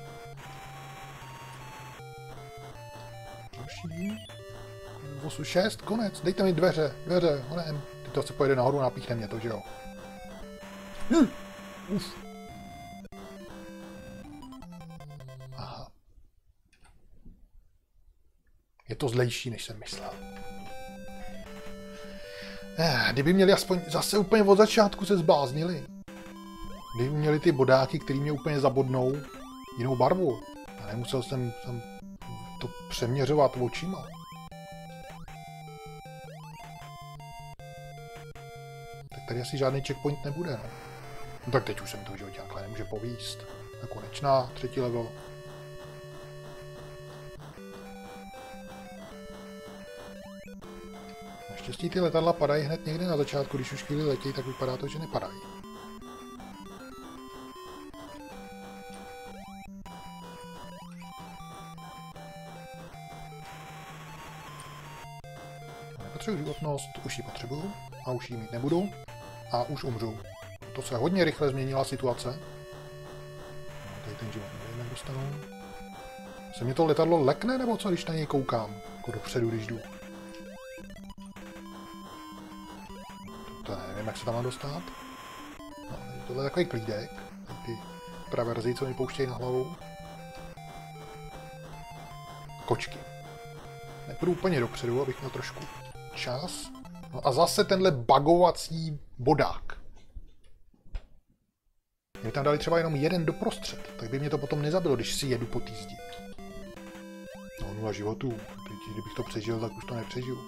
Další. 8, 6, konec. Dejte mi dveře. Dveře, honem. Teď to se pojede nahoru a napíchne mě to, že jo? Uf. Aha. Je to zlejší, než jsem myslel. Kdyby měli aspoň zase úplně od začátku se zbláznili. Kdyby měli ty bodáky, který mě úplně zabodnou, jinou barvu. A nemusel jsem to přeměřovat očima. Tak tady asi žádný checkpoint nebude, no. No tak teď už jsem to životě takhle nemůže povíst. A konečná, 3. level. Naštěstí ty letadla padají hned někde na začátku, když už chvíli letí, tak vypadá to, že nepadají. Nepotřebuji životnost, už ji potřebuju a už ji mít nebudu a už umřu. To se hodně rychle změnila situace. No, tady ten život nevím, jak dostanu. Se mě to letadlo lekne, nebo co, když na něj koukám? Jako dopředu, když jdu. To nevím, jak se tam mám dostat. No, tohle je takový klídek. Ty traverzy, co mi pouštějí na hlavu. Kočky. Nepůjdu úplně dopředu, abych měl trošku čas. No a zase tenhle bugovací bodák. Kdyby tam dali třeba jenom jeden doprostřed, tak by mě to potom nezabilo, když si jedu po té zdi. No, 0 životů. Kdybych to přežil, tak už to nepřežiju.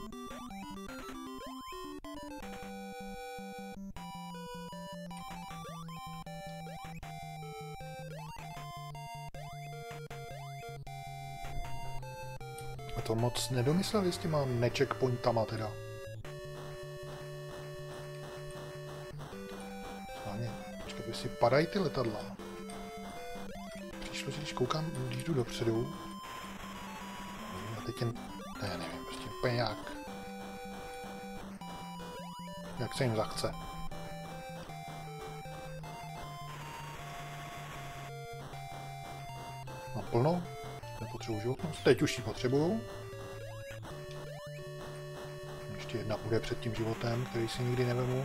A to moc nedomysleli s těma necheckpointama teda. Si padají ty letadla. Přišlo, že když koukám, když jdu dopředu, a teď jen, ne, nevím, prostě úplně jak se jim zachce. Mám plno, nepotřebuji životnost, teď už ji potřebuju. Ještě jedna bude před tím životem, který si nikdy nevemu.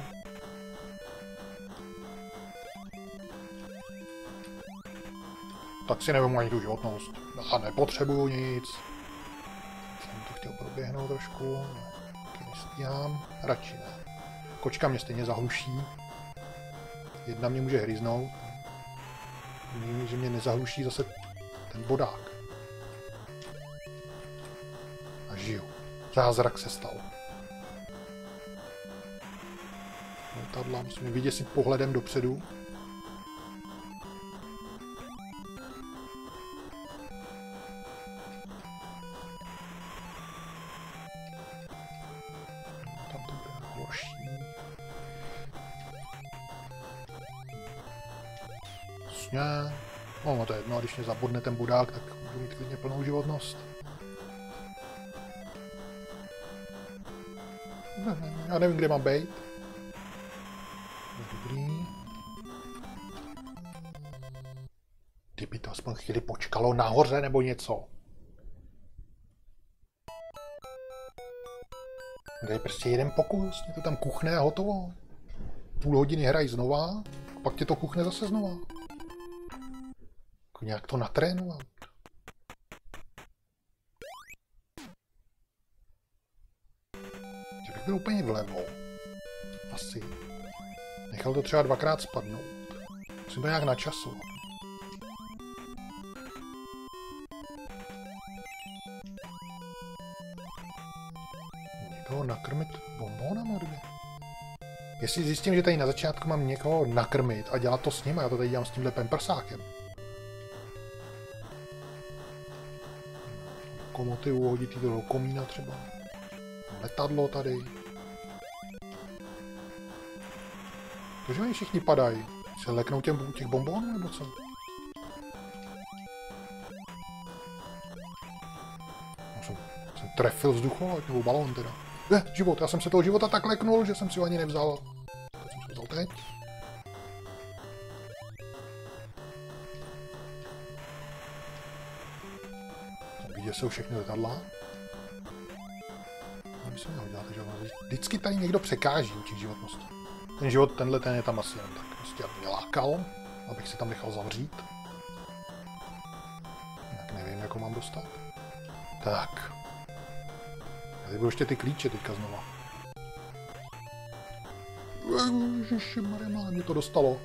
Tak si nevím ani tu životnost. A nepotřebuju nic. Jsem to chtěl proběhnout trošku. Taky nestíhám. Radši ne. Kočka mě stejně zahluší. Jedna mě může hryznout. Vím, že mě nezahluší zase ten bodák. A žiju. Zázrak se stal. Letadla musím vyděsit pohledem dopředu. No, to je jedno, a když mě zabodne ten bodák, tak můžu mít klidně plnou životnost. Já nevím, kde mám být. Dobrý. Kdyby to aspoň chvíli počkalo nahoře nebo něco. Dej prostě jeden pokus, mě to tam kuchne a hotovo. Půl hodiny hraj znova, a pak tě to kuchne zase znova. Jako nějak to natrénovat. Že bych byl úplně vlevo. Asi. Nechal to třeba dvakrát spadnout. Musím to nějak načasovat. Někoho nakrmit bonbónama, kdyby. Jestli zjistím, že tady na začátku mám někoho nakrmit a dělat to s ním, a já to tady dělám s tímhle pampersákem. Lokomotivu hodit jí do komína třeba. Letadlo tady. Proč oni všichni padají? Se leknou těch bonbónů nebo co? Jsem trefil vzducholoď nebo balón teda. Život, já jsem se toho života tak leknul, že jsem si ho ani nevzal. Tak jsem si ho vzal teď. Viděl jsou všechny letadla. No, my se nehodila, takže vždycky tady někdo překáží u těch životností. Ten život, ten je tam asi jen tak. Prostě aby mě lákal, abych si tam nechal zavřít. Jak nevím, jak ho mám dostat. Tak. Tady budou ještě ty klíče teďka znova. Ježišmarja, mě to dostalo.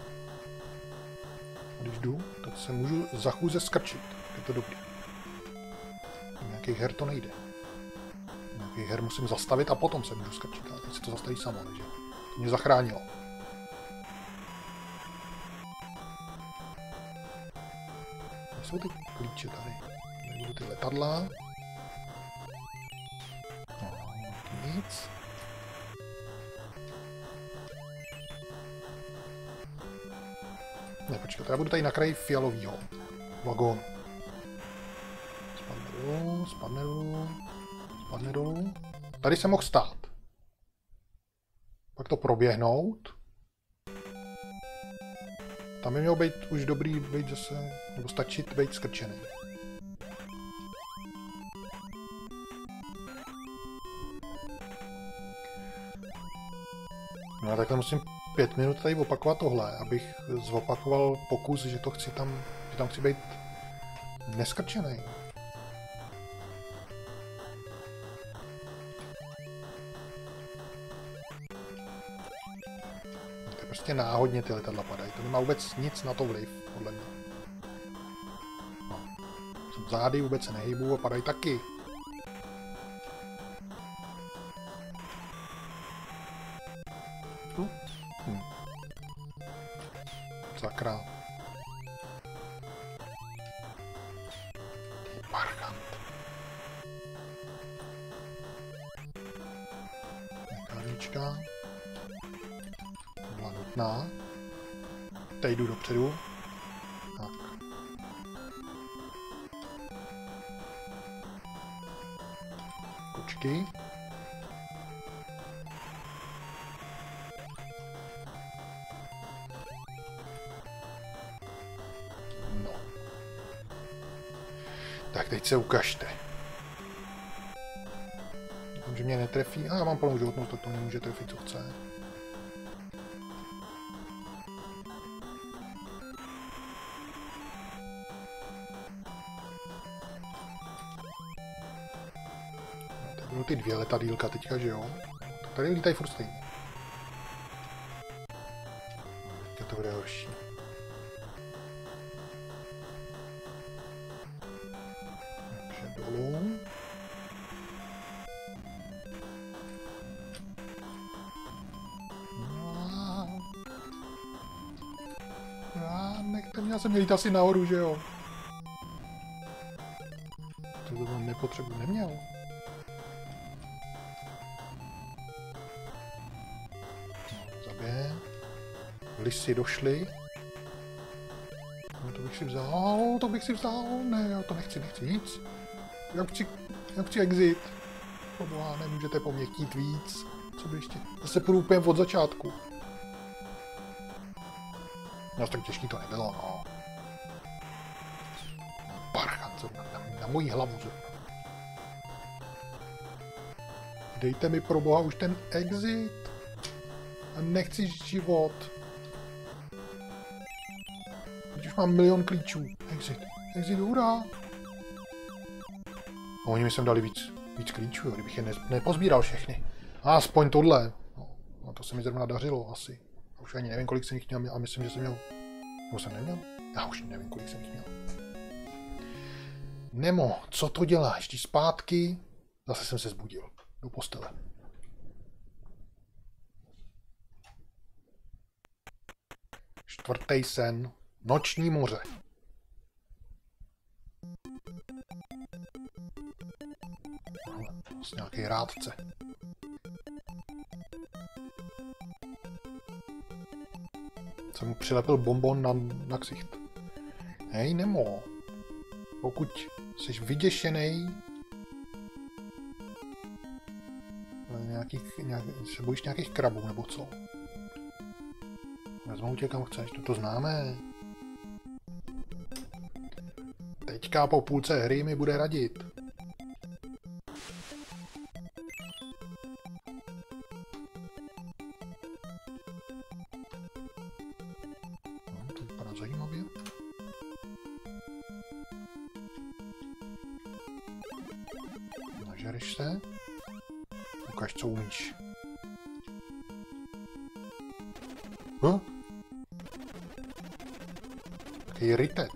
A když jdu, tak se můžu za chůze skrčit. Je to dobrý. Nějakých her to nejde. Nějakých her musím zastavit a potom se můžu skrčit. A teď se to zastaví samo, takže to mě zachránilo. Kde jsou ty klíče tady? Tady budou ty letadla. No, nic. Ne, počkat, já budu tady na kraji fialovýho vagónu. Spadne dolů. Tady jsem mohl stát. Pak to proběhnout. Tam by mělo být už dobrý být zase, nebo stačit být skrčený. No a takhle musím 5 minut tady opakovat tohle, abych zopakoval pokus, že to chci tam, že tam chci být neskrčený. To je prostě náhodně ty letadla padají, to nemá vůbec nic na to vliv, podle mě. No. Jsem zády, vůbec se nehybu a padají taky. Sakra. Parchant. Mechanička. Byla nutná. Teď jdu dopředu. Tak. Kočky. Tak teď se ukažte. Doufám, že mě netrefí. A já mám plnou životnost, tak to nemůže trefit, co chce. No, tak budou ty 2 letadýlka teďka, že jo? Tak tady lítají furt stejně. Teďka to bude horší. Já jsem měl jít asi nahoru, že jo? To tam nepotřebuji, neměl. No, zabije. Lisy došly. No, to bych si vzal, ne, já to nechci nic. Já chci exit. Poboha, nemůžete po mně chtít víc. Co by ještě? Zase půjdu úplně od začátku. No, tak těžký to nebylo, no. Parchant na mojí hlavu zrovna. Dejte mi pro boha už ten exit. A nechci život. Teď už mám milion klíčů. Exit. Exit, hurá. A oni mi sem dali víc klíčů, kdybych je nepozbíral všechny. A aspoň tohle. No, to se mi zrovna dařilo asi. A už ani nevím, kolik jsem jich měl, a myslím, že jsem měl. Nebo jsem neměl? Já už nevím, kolik jsem jich měl. Nemo, co to děláš? Jdi zpátky. Zase jsem se zbudil. Do postele. Čtvrtý sen. Noční moře. Vlastně nějaký rádce. Jsem mu přilepil bonbon na ksicht. Hej, Nemo. Pokud jsi vyděšený, se bojíš nějakých krabů, nebo co? Vezmou tě kam chceš, to známe. Teďka po půlce hry mi bude radit. No, to vypadá zajímavě. Nažereš se. Ukaž, co umíš. Taký rytec.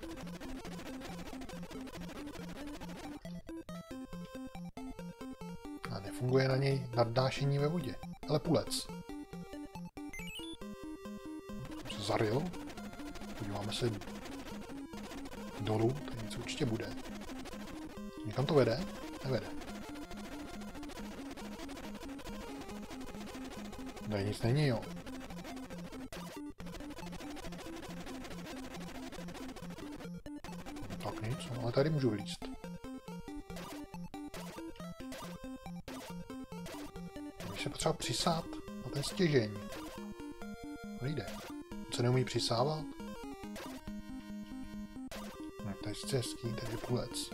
A nefunguje na něj nadnášení ve vodě. Ale pulec. Se zaryl. Podíváme se dolů. Tady něco určitě bude. Někam to vede? Nevede. Tady nic není, jo. Tak nic, ale tady můžu vylízt. Když se potřeba přisát na ten stěžení. Nejde. Co neumí přisávat? No, to je hezký, tady je půlec.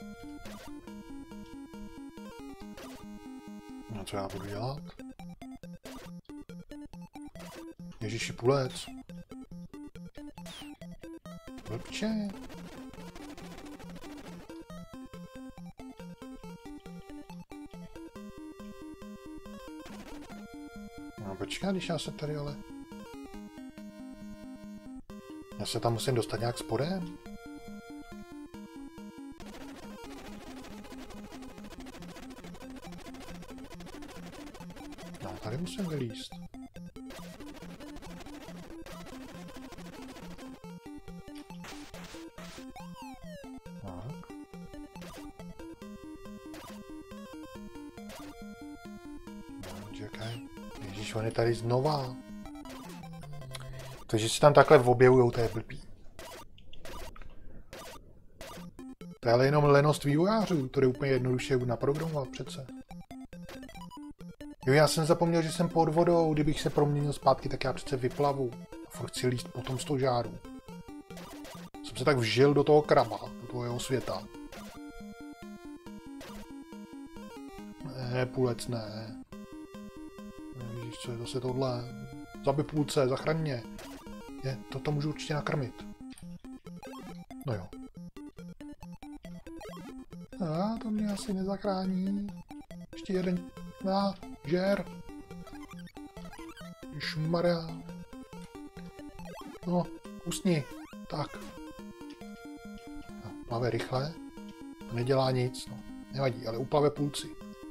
No co já budu dělat? Ježiši, půlec. Blbče. No počká, když já se tady ale... Já se tam musím dostat nějak spodem. No, tady musím vylízt. Ježíš, on je tady znova. Takže si tam takhle objevujou, to je blbý. To je ale jenom lenost vývojářů, to je úplně jednoduše naprogramovat přece. Jo, já jsem zapomněl, že jsem pod vodou, kdybych se proměnil zpátky, tak já přece vyplavu. A furt chci líst po tom stožáru. Jsem se tak vžil do toho kraba, do toho jeho světa. Ne, půlec ne. Víš, co je zase tohle? Zabij půlce, zachraň mě. Toto můžu určitě nakrmit. No jo. A to mě asi nezachrání. Ještě jeden. Žer. Ježmarja. No, usni. Tak. Plave rychle. A nedělá nic, no. Nevadí, ale uplave půlci.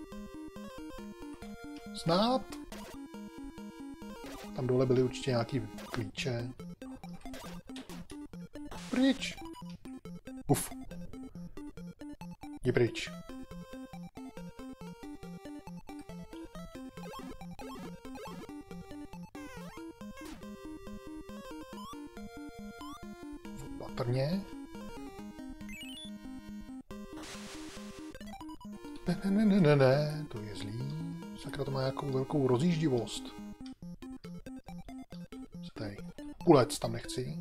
Snad. Tam dole byly určitě nějaký klíče. Pryč. Uf. Jdi pryč. Patrně. Ne, to je zlý. Sakra, to má nějakou velkou rozjíždivost. Tady. Půlec tam nechci.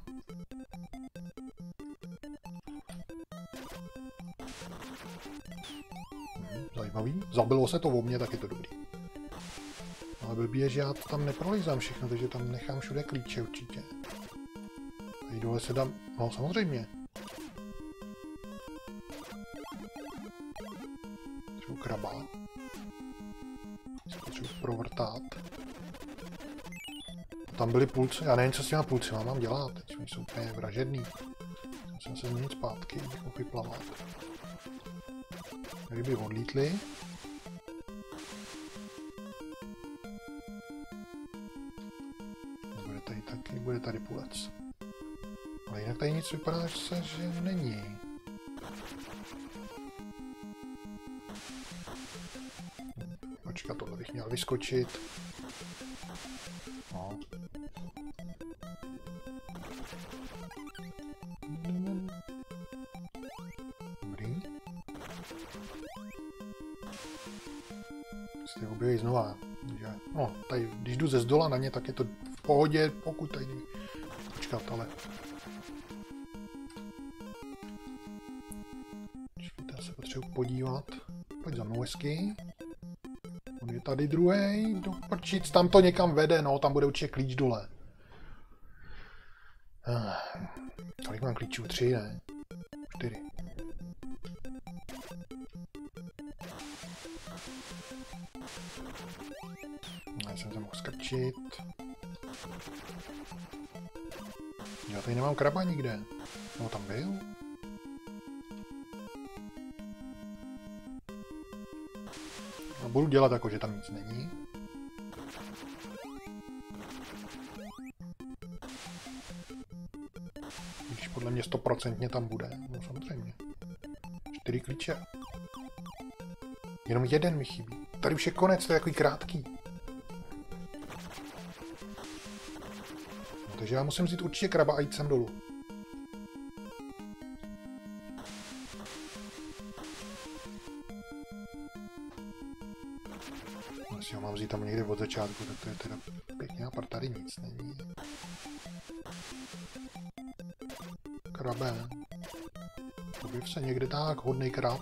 Zajímavý. zabilo se to o mě, tak je to dobrý. Ale blbý je, že já tam neprolízám všechno, takže tam nechám všude klíče určitě. Tady dole se dám, no samozřejmě. Třeba kraba. Potřebuji provrtat. Tam byly půlce, já nevím, co s těma půlcema mám dělat, teď jsou úplně vražedný. Musím se změnit zpátky, abych mohl vyplavat. Ryby odlítly. Bude tady taky, bude tady půlec. Ale jinak tady nic vypadá, že není. Počkat, tohle bych měl vyskočit. No. Dobrý. Si to objeví znova. No, tady, když jdu ze zdola na ně, tak je to v pohodě, pokud tady... Počkat, ale... Počkejte, já se potřebuji podívat. Pojď za mnou hezky. On je tady druhý, do prčic, tam to někam vede, no, tam bude určitě klíč dole. Kolik mám klíčů? 3, ne? 4. Já jsem se mohl skrčit. Já tady nemám kraba nikde. No, tam byl. A budu dělat jako, že tam nic není. Když podle mě 100% tam bude. No samozřejmě. 4 klíče. Jenom jeden mi chybí. Tady už je konec, to je takový krátký. No, takže já musím vzít určitě kraba a jít sem dolů. Asi ho mám vzít tam někde od začátku, tak to je teda pěkně a tady nic není. Krabe. Objev se někde tak, hodnej krab.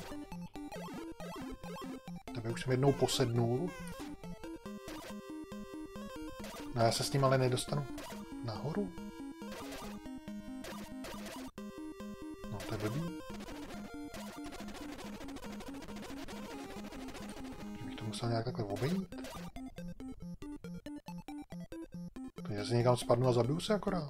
Tebe už jsem jednou posednul. No já se s ním ale nedostanu nahoru. No to je blbý. Že bych to musel nějak takhle obejít. Takže se někam spadnu a zabiju se akorát.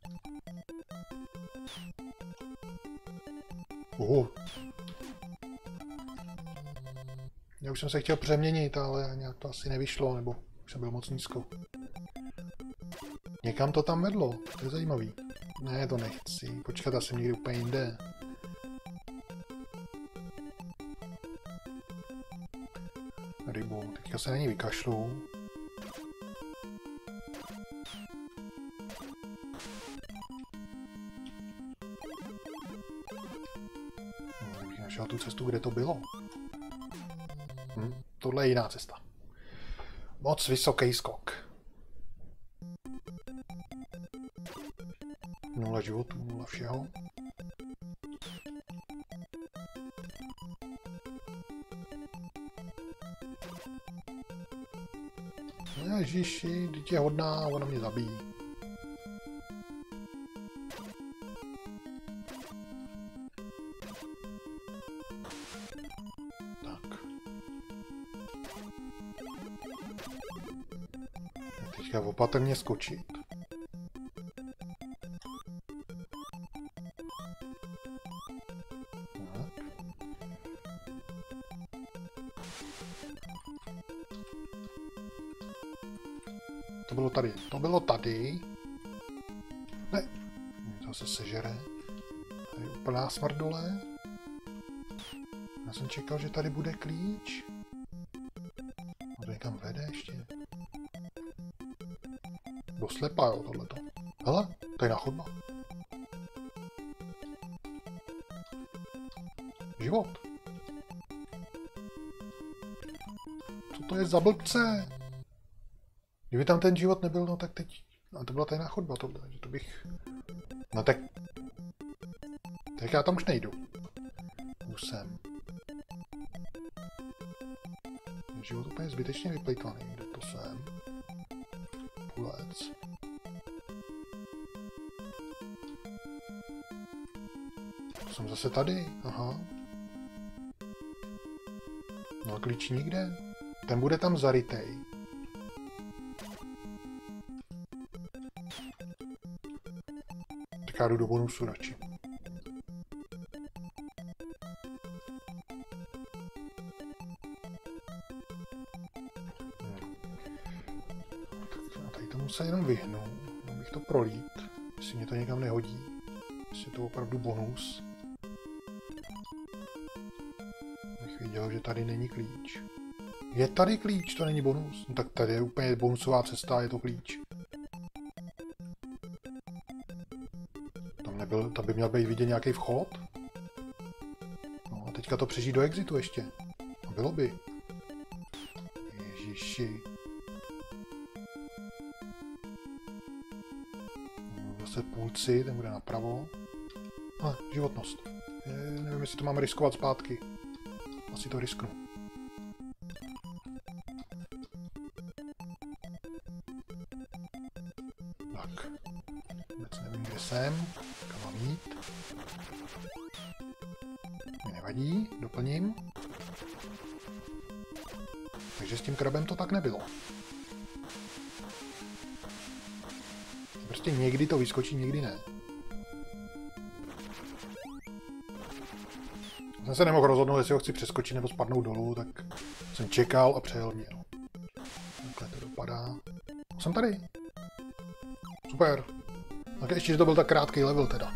Já už jsem se chtěl přeměnit, ale nějak to asi nevyšlo, nebo už jsem byl moc nízko. Někam to tam vedlo, to je zajímavý. Ne, to nechci, počkat, já jsem někde úplně jinde. Rybu, teďka se na ní vykašlu. No, bych našel tu cestu, kde to bylo. Tohle je jiná cesta. Moc vysoký skok. 0 životů, 0 všeho. Ježiši, teď je hodná, ona mě zabíjí. Teďka opatrně skočit. Tak. To bylo tady. To bylo tady. Ne. To se sežere. Tady je úplná smrt dole. Já jsem čekal, že tady bude klíč. A to někam vede ještě. Doslepa, jo, tohleto. Hele, to je chodba. Život. Co to je za blbce? Kdyby tam ten život nebyl, no tak teď... A to byla tajná chodba, tohle, že to bych... No tak... Tak já tam už nejdu. Už jsem. život úplně zbytečně vyplejtvaný. Kde to jsem? Půlec. To jsem zase tady. Aha. No a klíč nikde. Ten bude tam zarytej. Tak já jdu do bonusu radši. Tady tomu se jenom vyhnu. Měl bych to prolít. Jestli mě to někam nehodí. Jestli je to opravdu bonus. Bych viděl, že tady není klíč. Je tady klíč, to není bonus. No tak tady je úplně bonusová cesta, je to klíč. Tam by měl být vidět nějaký vchod. No a teďka to přežít do exitu ještě. A bylo by. Ježiši. Zase půlci, ten bude napravo. Životnost. Nevím, jestli to mám riskovat zpátky. Asi to risknu. Tak. Vůbec nevím, kde jsem. Kam mám jít. Mě nevadí, doplním. Takže s tím krabem to tak nebylo. Prostě někdy to vyskočí, někdy ne. Jsem se nemohl rozhodnout, jestli ho chci přeskočit nebo spadnout dolů, tak jsem čekal a přejel mě. Takhle to dopadá. Jsem tady. Super. Tak ještě, že to byl tak krátký level teda.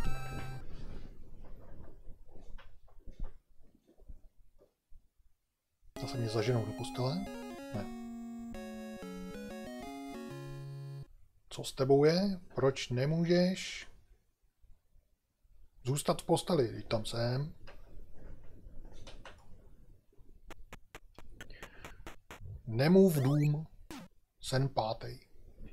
Zase mě zaženou do postele? Ne. Co s tebou je? Proč nemůžeš zůstat v posteli? Teď tam jsem. Nemův dům. Sen 5.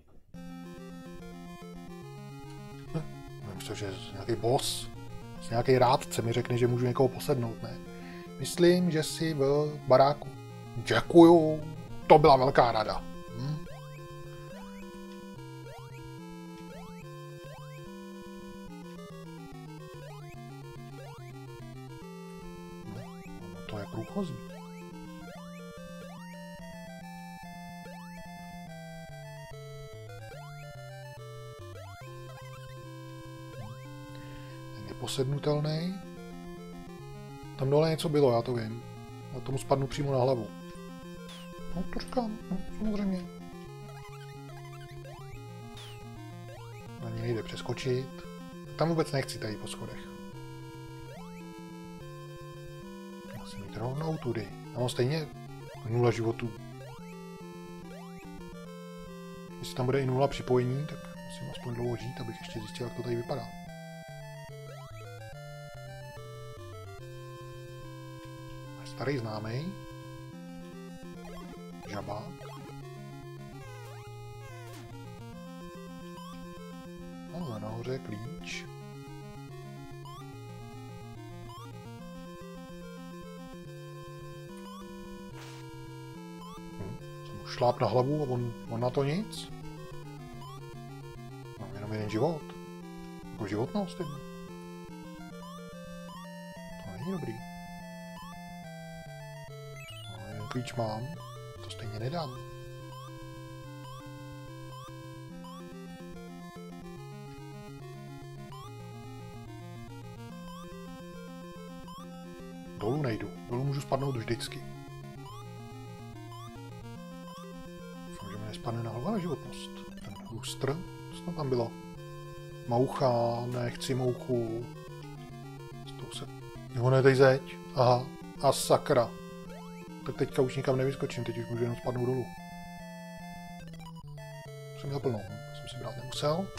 Myslím, že nějaký boss, nějaký rádce mi řekne, že můžu někoho posednout, ne? Myslím, že jsi v baráku. Děkuju, to byla velká rada. No, to je průchozí. Posednutelný. Tam dole něco bylo, já to vím. Já tomu spadnu přímo na hlavu. No to říkám, no, samozřejmě. Na něj nejde přeskočit. Tam vůbec nechci tady po schodech. Musím jít rovnou tudy. Já mám stejně 0 životů. Jestli tam bude i 0 připojení, tak musím aspoň dlouho žít, abych ještě zjistil, jak to tady vypadá. Starý známý. Žabák. No, nahoře je klíč. Jsem mu šláp na hlavu a on na to nic. Mám jenom jeden život. Jako životnost. To není dobrý. Klíč mám, to stejně nedám. Dolů nejdu, dolů můžu spadnout vždycky. Doufám, že mi nespadne na hlavu na životnost. Ten lustr, co tam bylo? Moucha, nechci mouchu. Jo, ne, tady zeď. Aha, a sakra. Tak teďka už nikam nevyskočím, teď už můžu jenom spadnout dolů. Jsem měl plnou, jsem si brát nemusel.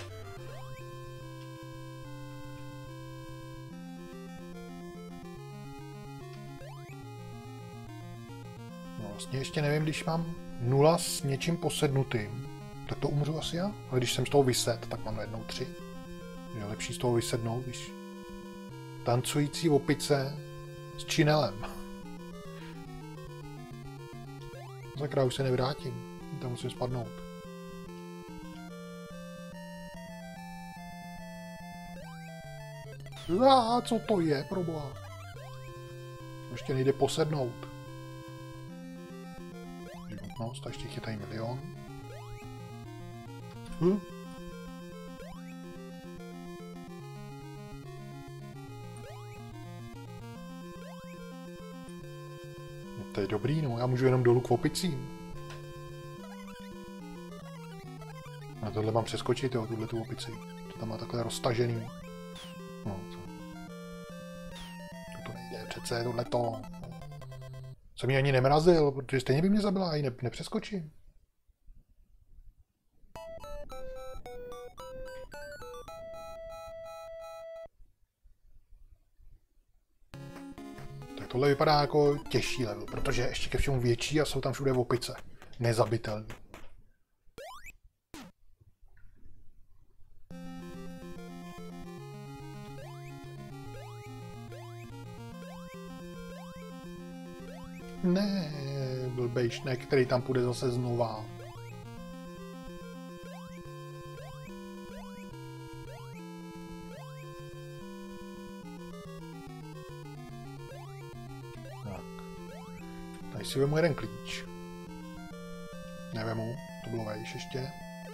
No vlastně ještě nevím, když mám 0 s něčím posednutým, tak to umřu asi já. Ale když jsem z toho vyset, tak mám najednou 3. Je lepší z toho vysednout, když tancující opice s činelem. Sakra, už se nevrátím. Tam musím spadnout. Co to je, proboha? Ještě nejde posednout. Životnost, a ještě chytají milion. No to je dobrý, no, já můžu jenom dolů k opicím. Na tohle mám přeskočit, jo, tu opici. To tam má takhle roztažený. No, co? To nejde, přece tohleto. Jsem ji ani nemrazil, protože stejně by mě zabila a ji nepřeskočím. Tak tohle vypadá jako těžší level, protože je ještě ke všemu větší a jsou tam všude opice. Nezabitelný. Ne, blbej šnek, který tam půjde zase znova. Tak. Tady si vemu jeden klíč. Nevemu, to bylo vejš ještě.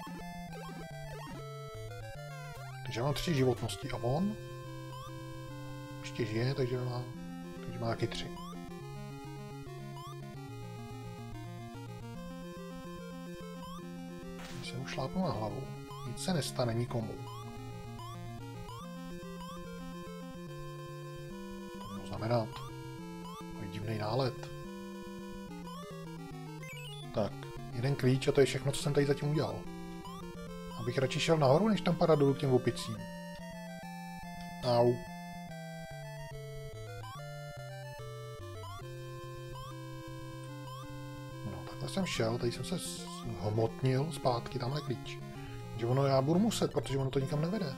Takže mám 3 životnosti a on ještě žije, takže má taky 3. Se mu šlápnu na hlavu. Nic se nestane nikomu. To mělo znamenat. To je divný nálet. Tak, jeden klíč a to je všechno, co jsem tady zatím udělal. Abych radši šel nahoru, než tam padat dolů k těm opicím. Au. No, takhle jsem šel, tady jsem se hmotnil zpátky, tamhle klíč. Takže ono já budu muset, protože ono to nikam nevede.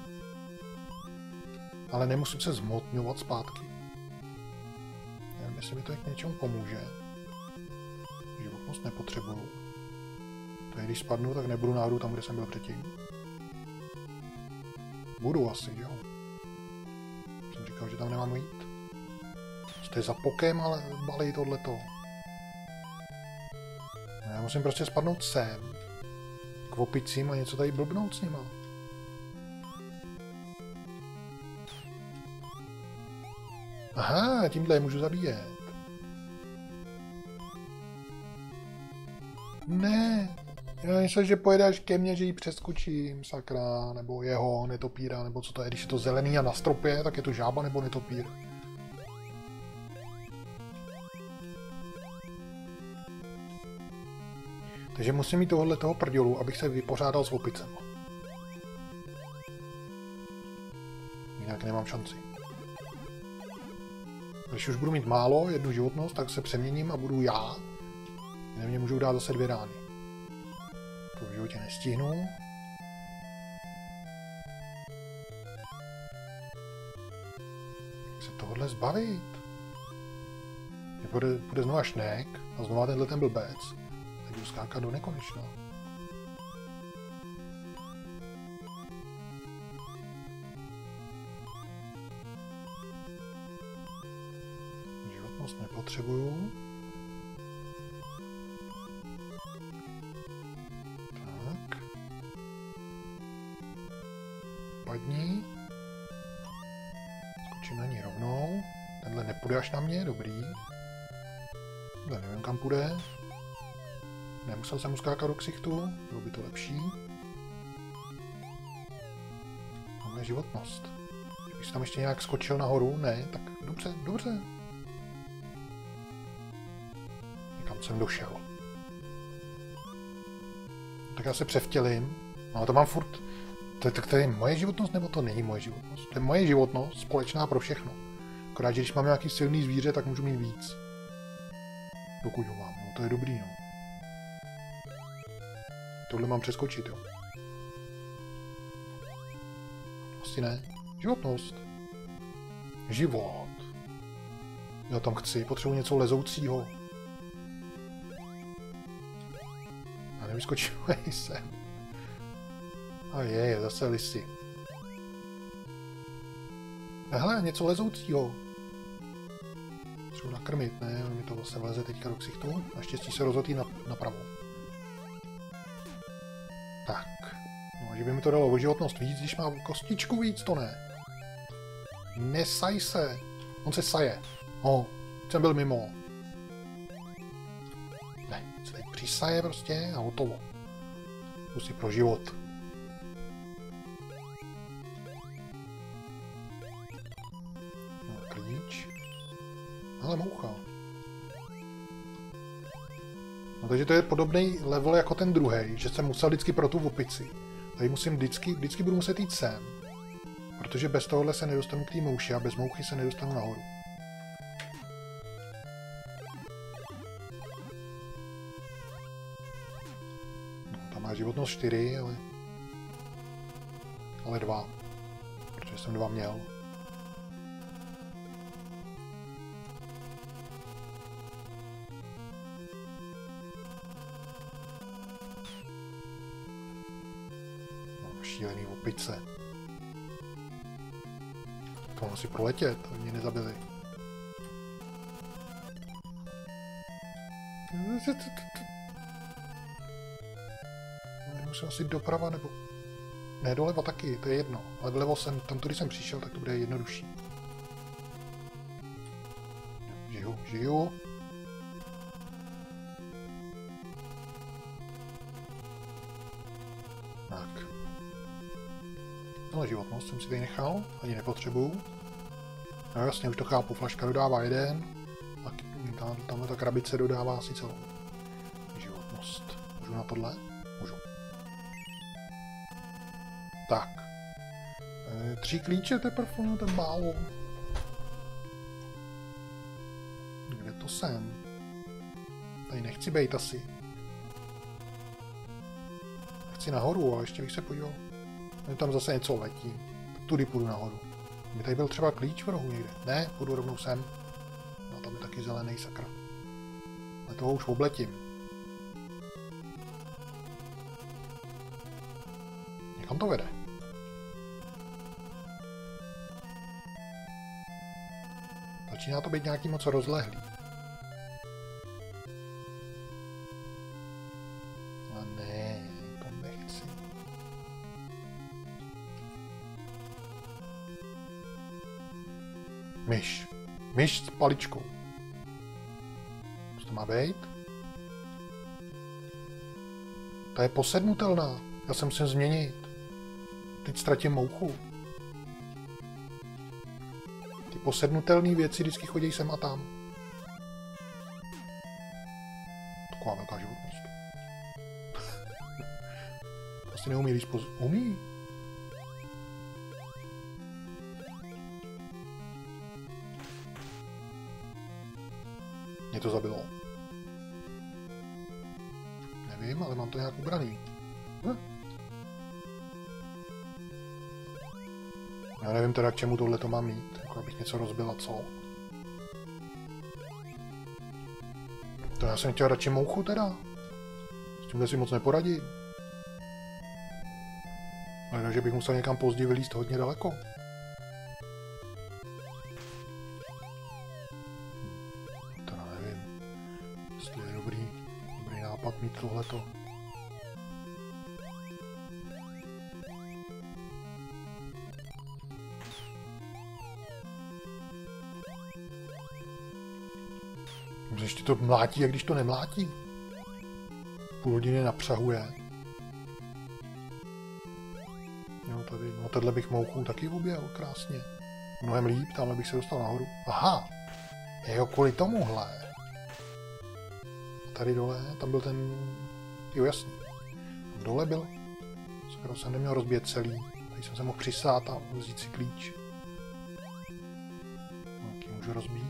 Ale nemusím se zhmotňovat zpátky. Nevím, jestli mi to k něčemu pomůže. Životnost nepotřebuju. To je, když spadnu, tak nebudu náhodou tam, kde jsem byl předtím. Budu asi, jo. Jsem říkal, že tam nemám jít. Co to je za pokem, ale balej tohleto. No, já musím prostě spadnout sem. K opicím a něco tady blbnout s nima. Aha, tímhle je můžu zabíjet. Ne, já myslím, že pojedeš ke mně, že ji přeskočím, sakra, nebo jeho, netopíra, nebo co to je. Když je to zelený a na stropě, tak je to žába nebo netopír. Takže musím mít toho prdělu, abych se vypořádal s opicem. Jinak nemám šanci. Když už budu mít málo, 1 životnost, tak se přeměním a budu já. Jinak mě můžou dát zase 2 rány. To v životě nestihnu. Jak se tohle zbavit? Bude znova šnek a znova tenhle ten blbec. Tak budu skákat do nekonečna. Životnost nepotřebuju. Tak. Padni. Skočím na ní rovnou. Tenhle nepůjde až na mě, dobrý. Tenhle nevím, kam půjde. Nemusel jsem mu skákat do ksichtu, bylo by to lepší. Máme životnost. Když tam ještě nějak skočil nahoru, ne, tak dobře, dobře. Někam jsem došel. Tak já se převtělím. No to mám furt... To je moje životnost, nebo to není moje životnost? To je moje životnost, společná pro všechno. Akorát, že když mám nějaký silný zvíře, tak můžu mít víc. Dokud ho mám, no to je dobrý, no. Tohle mám přeskočit, jo. Asi ne. Životnost. Život. Já tam chci, potřebuji něco lezoucího. nevyskočil sem. A je, zase lisy. Hele, něco lezoucího. Třeba nakrmit, ne? Mi to zase vleze teďka do ksichtu. Naštěstí se rozhodí napravo. Tak. No, že by mi to dalo o životnost víc, když má kostičku víc, to ne. Nesaj se. On se saje. Jsem byl mimo. Ne, se tady přisaje prostě a hotovo. Prostě pro život. No, klíč. Ale moucha. No, takže to je podobný level jako ten druhý, že jsem musel vždycky pro tu opici. Tady musím vždycky budu muset jít sem. Protože bez tohohle se nedostanu k té mouši a bez mouchy se nedostanu nahoru. No, tam má životnost 4, ale 2. Protože jsem 2 měl. No, šílený opice. To musí proletět, aby mě nezabili. Musím asi doprava, nebo... Ne, doleva taky, to je jedno. Ale vlevo jsem, tam tudy jsem přišel, tak to bude jednodušší. Žiju. Tak. Ale životnost jsem si tady nechal, ani nepotřebuju. No jasně, už to chápu, flaška dodává 1 a tamhle ta krabice dodává asi celou životnost. Můžu na tohle? Můžu. Tak. 3 klíče teprve, no to je málo. Kde to jsem? Tady nechci bejt asi. Chci nahoru, ale ještě bych se podíval. Tam zase něco letí. Tudy půjdu nahoru. By tady byl třeba klíč v rohu někde. Ne, půjdu rovnou sem. No tam je taky zelený, sakra. Ale toho už obletím. Někam to vede. Začíná to být nějaký moc rozlehlý. A ne, to nechci. Myš. Myš s paličkou. Co to má být? Ta je posednutelná. Já se musím změnit. Teď ztratím mouchu. Ty posednutelné věci vždycky chodí sem a tam. Taková velká životnost. Asi neumí víc umí? Mě to zabilo. Nevím, ale mám to nějak ubraný. Já nevím teda, k čemu tohle to mám mít. Jako abych něco rozbil a co. To já jsem chtěl radši mouchu teda. S tímhle si moc neporadím. Ale že bych musel někam později vylízt hodně daleko. Teda nevím. Jestli je dobrý nápad mít tohleto. Ještě to mlátí, a když to nemlátí? Půl hodiny napřahuje. Jo, tady, no tohle bych mouchu taky objel, krásně. Mnohem líp, tamhle bych se dostal nahoru. Aha! Jo, kvůli tomuhle. Tady dole, tam byl ten... Jo, jasný. Tam dole byl. Skoro jsem neměl rozbít celý. Tady jsem se mohl přisát a vzít si klíč. Jaký můžu rozbít?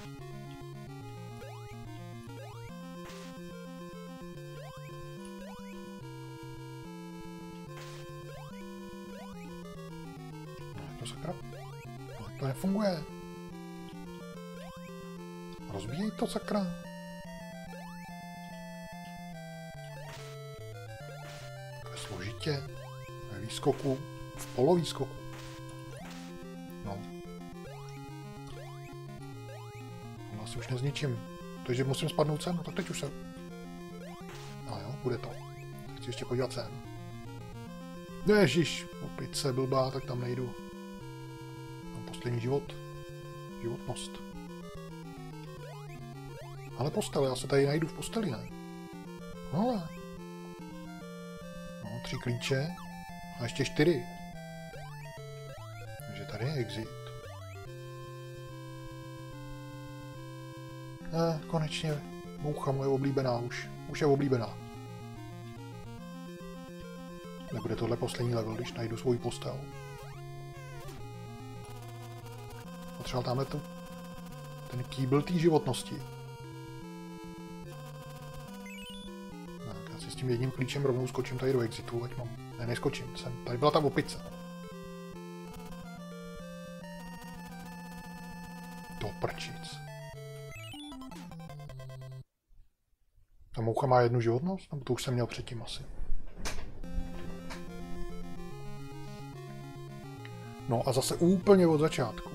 Sakra. To nefunguje. Rozbíjej to, sakra. lítě, ve výskoku, v polovýskoku. No. Asi už nezničím. Takže musím spadnout sem, no tak teď už se... No jo, bude to. Chci ještě podívat sem. Ježiš, opice blbá, tak tam nejdu. Mám poslední život. Životnost. Ale postel, já se tady najdu v posteli, ne? Ale. No, 3 klíče. A ještě 4. Takže tady je exit. Konečně moucha moje oblíbená už. Už je oblíbená. Nebude tohle poslední level, když najdu svůj postel. Potřeboval tamhle ten kýbl té životnosti. Tak, já si s tím jedním klíčem rovnou skočím tady do exitu, ať mám... Ne, neskočím, tady byla ta opice. Do prčic. Ta moucha má 1 životnost? Nebo to už jsem měl předtím asi. No a zase úplně od začátku.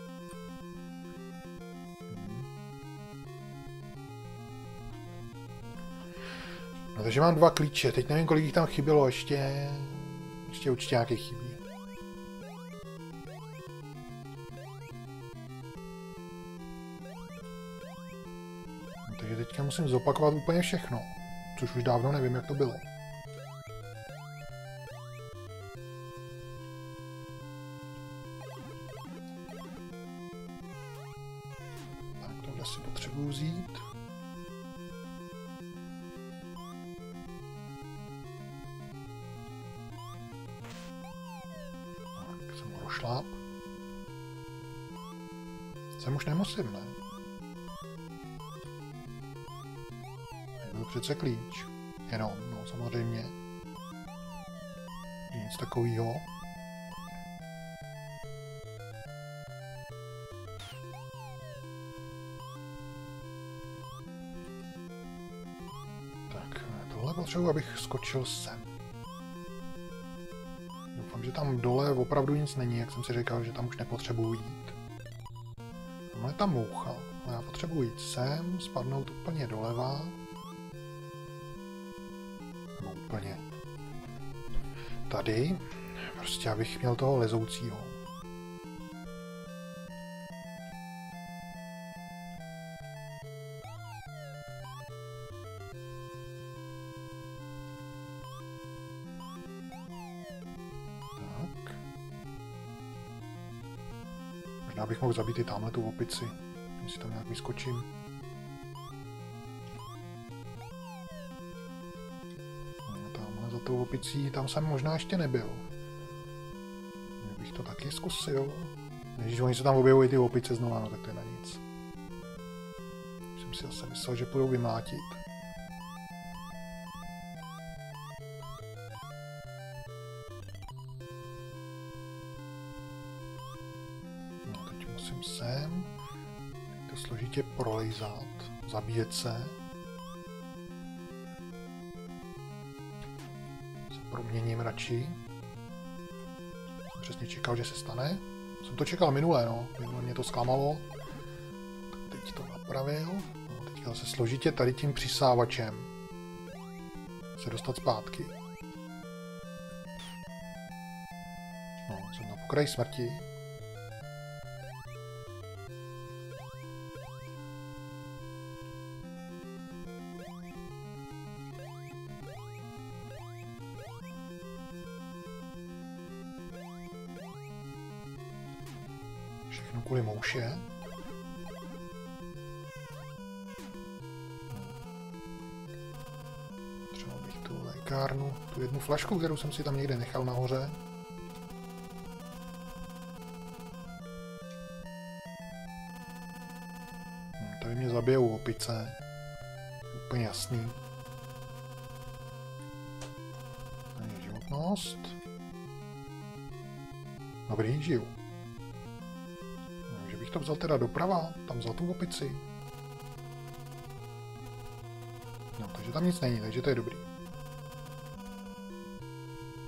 No takže mám 2 klíče, teď nevím, kolik jich tam chybělo, ještě určitě nějaký chybí. No, takže teďka musím zopakovat úplně všechno, což už dávno nevím, jak to bylo. Tak tohle si potřebuji vzít. Šláp. Sem už nemusím, ne? Byl přece klíč. Jenom, no samozřejmě. Nic takového. Tak, tohle potřebuji, abych skočil sem. Doufám, že tam dole opravdu nic není, jak jsem si říkal, že tam už nepotřebuji jít. Tamhle je ta moucha, ale já potřebuji jít sem, spadnout úplně doleva. Nebo úplně tady, prostě abych měl toho lezoucího. Já bych mohl zabít i tamhle tu opici, jestli tam nějak vyskočím. No, tamhle za tou opicí, tam jsem možná ještě nebyl. Bych to taky zkusil. Když oni se tam objevují ty opice znova, no tak to je na nic. Jsem si zase myslel, že půjdou vymlátit. Sem, to složitě prolejzat, zabíjet se. Se proměním radši. Jsem přesně čekal, že se stane. Jsem to čekal minule, no. Minule mě to zklamalo. Tak teď to napravil. No, teďka se složitě tady tím přisávačem se dostat zpátky. No, jsem na pokraji smrti. Všechno kvůli mouše. Třeba bych tu lékárnu, tu 1 flašku, kterou jsem si tam někde nechal nahoře. Tady mě zabijou opice. Úplně jasný. Tady je životnost. Dobrý, žiju. Takže bych to vzal teda doprava, tam za tu opici. No, takže tam nic není, takže to je dobrý.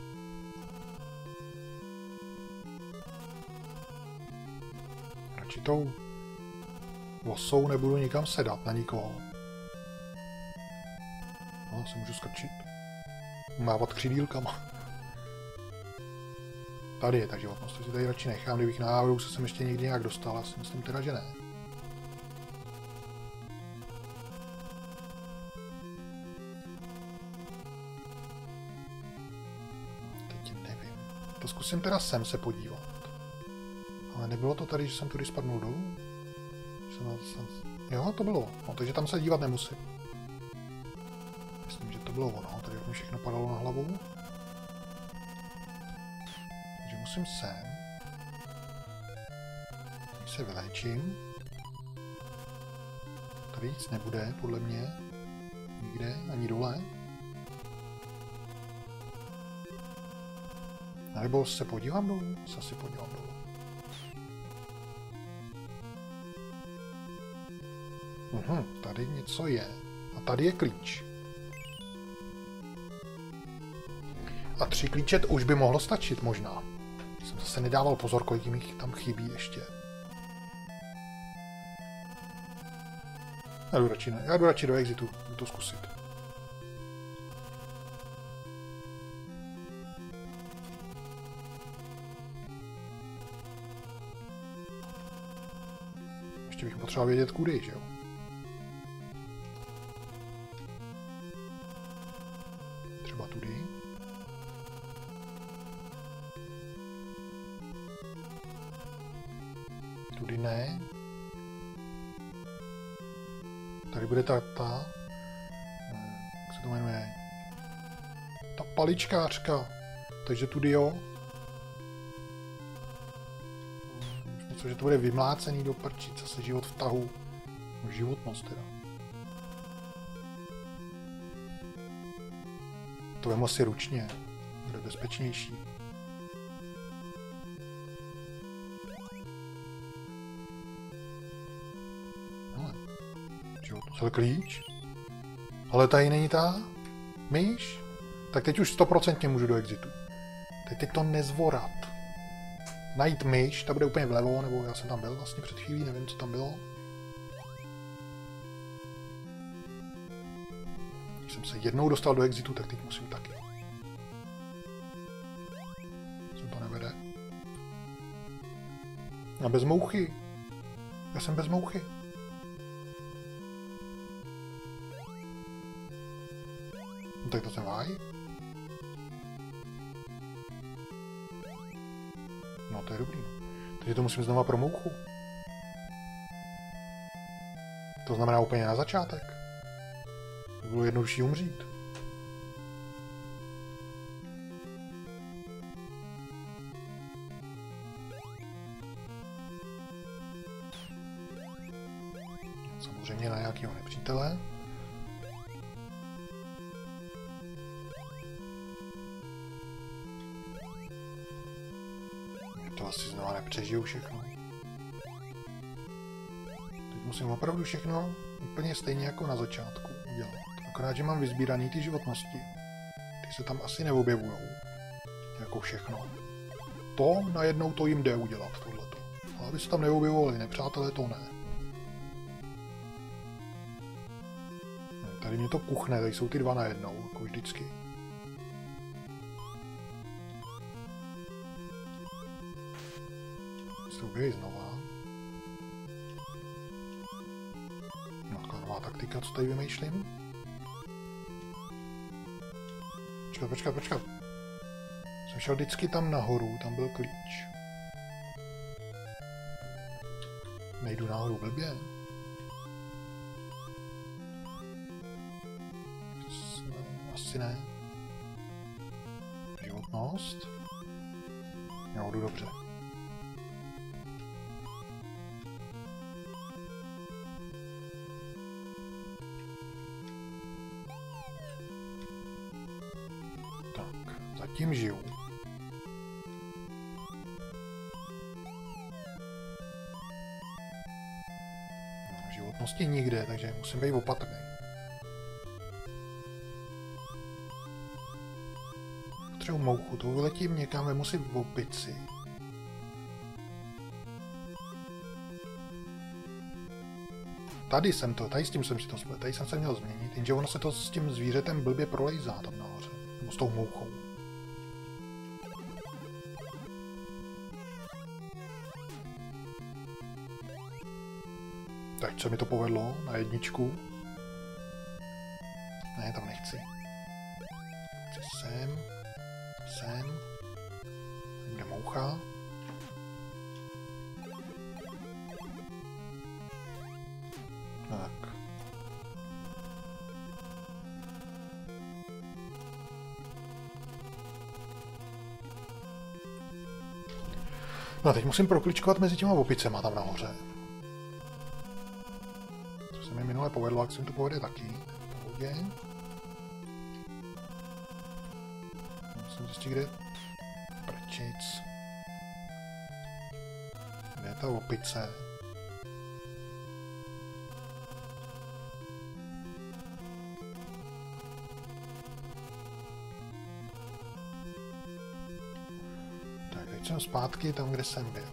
určitou osou nebudu nikam sedat na nikoho. No, se můžu skrčit. Mávat křidílkama. Tady je ta životnost, to si tady radši nechám, kdybych náhodou se sem ještě někdy nějak dostal, já si myslím teda, že ne. Teď nevím. To zkusím teda sem se podívat. Ale nebylo to tady, že jsem tudy spadnul dolů? Jo, to bylo. No, takže tam se dívat nemusím. Myslím, že to bylo ono. Tady mi všechno padalo na hlavu. Takže musím sem. Tady se vyléčím. Tady nic nebude, podle mě. Nikde, ani dole. Nebo se podívám dolů? Se podívám dolů. Tady něco je. A tady je klíč. A 3 klíče už by mohlo stačit možná. Jsem zase nedával pozor, kolik mi tam chybí ještě. Já jdu radši do exitu, jdu to zkusit. Ještě bych potřeboval vědět kudy, že jo? Třeba tudy. Tudy ne. Tady bude ta jak se to jmenuje? Ta paličkářka. Takže tudy jo. Něco, že to bude vymlácený do prčí, zase život v tahu. Životnost teda. To vemu asi ručně. Bude bezpečnější. Hele, klíč. Ale tady není ta myš. Tak teď už 100% můžu do exitu. Teď to nezvorat. Najít myš, ta bude úplně vlevo, nebo já jsem tam byl vlastně před chvílí, nevím, co tam bylo. Když jsem se jednou dostal do exitu, tak teď musím taky. Co to nevede? A bez mouchy. Já jsem bez mouchy. No, tak to jsem váj. No to je dobrý. Takže to musím znova pro mouchu. To znamená úplně na začátek. To bylo jednodušší umřít. Samozřejmě na nějakého nepřítele. To asi znova nepřežiju všechno. Teď musím opravdu všechno úplně stejně jako na začátku udělat. Akorát, že mám vyzbíraný ty životnosti. Ty se tam asi neobjevujou. Jako všechno. To najednou to jim jde udělat, tohleto. Ale aby se tam neobjevovali nepřátelé, to ne. Tady mě to kuchne, tady jsou ty dva najednou, jako vždycky. Se objeví znova. No, taková nová taktika, co tady vymýšlím. Počkat. Jsem šel vždycky tam nahoru, tam byl klíč. Nejdu nahoru blbě. Asi ne. Životnost. Já jdu dobře. Tak, zatím žiju. No, životnosti nikde, takže musím být opatrný. Potřebuji mouchu, to vyletím někam, vemu si v opici. Tady s tím jsem si to spletl, tady jsem se měl změnit, jenže ono se to s tím zvířetem blbě prolejzá tam nahoře, nebo s tou mouchou. Teď se mi to povedlo na jedničku. Ne, tam nechci. Chci sem. Sem. Kde moucha. Tak. No a teď musím prokličkovat mezi těma opicema tam nahoře. Co se mi minule povedlo, jak se mi to povede taky. V pohodě. Musím zjistit, kde je prčic. Kde je ta opice? Tak, teď jsem zpátky tam, kde jsem byl.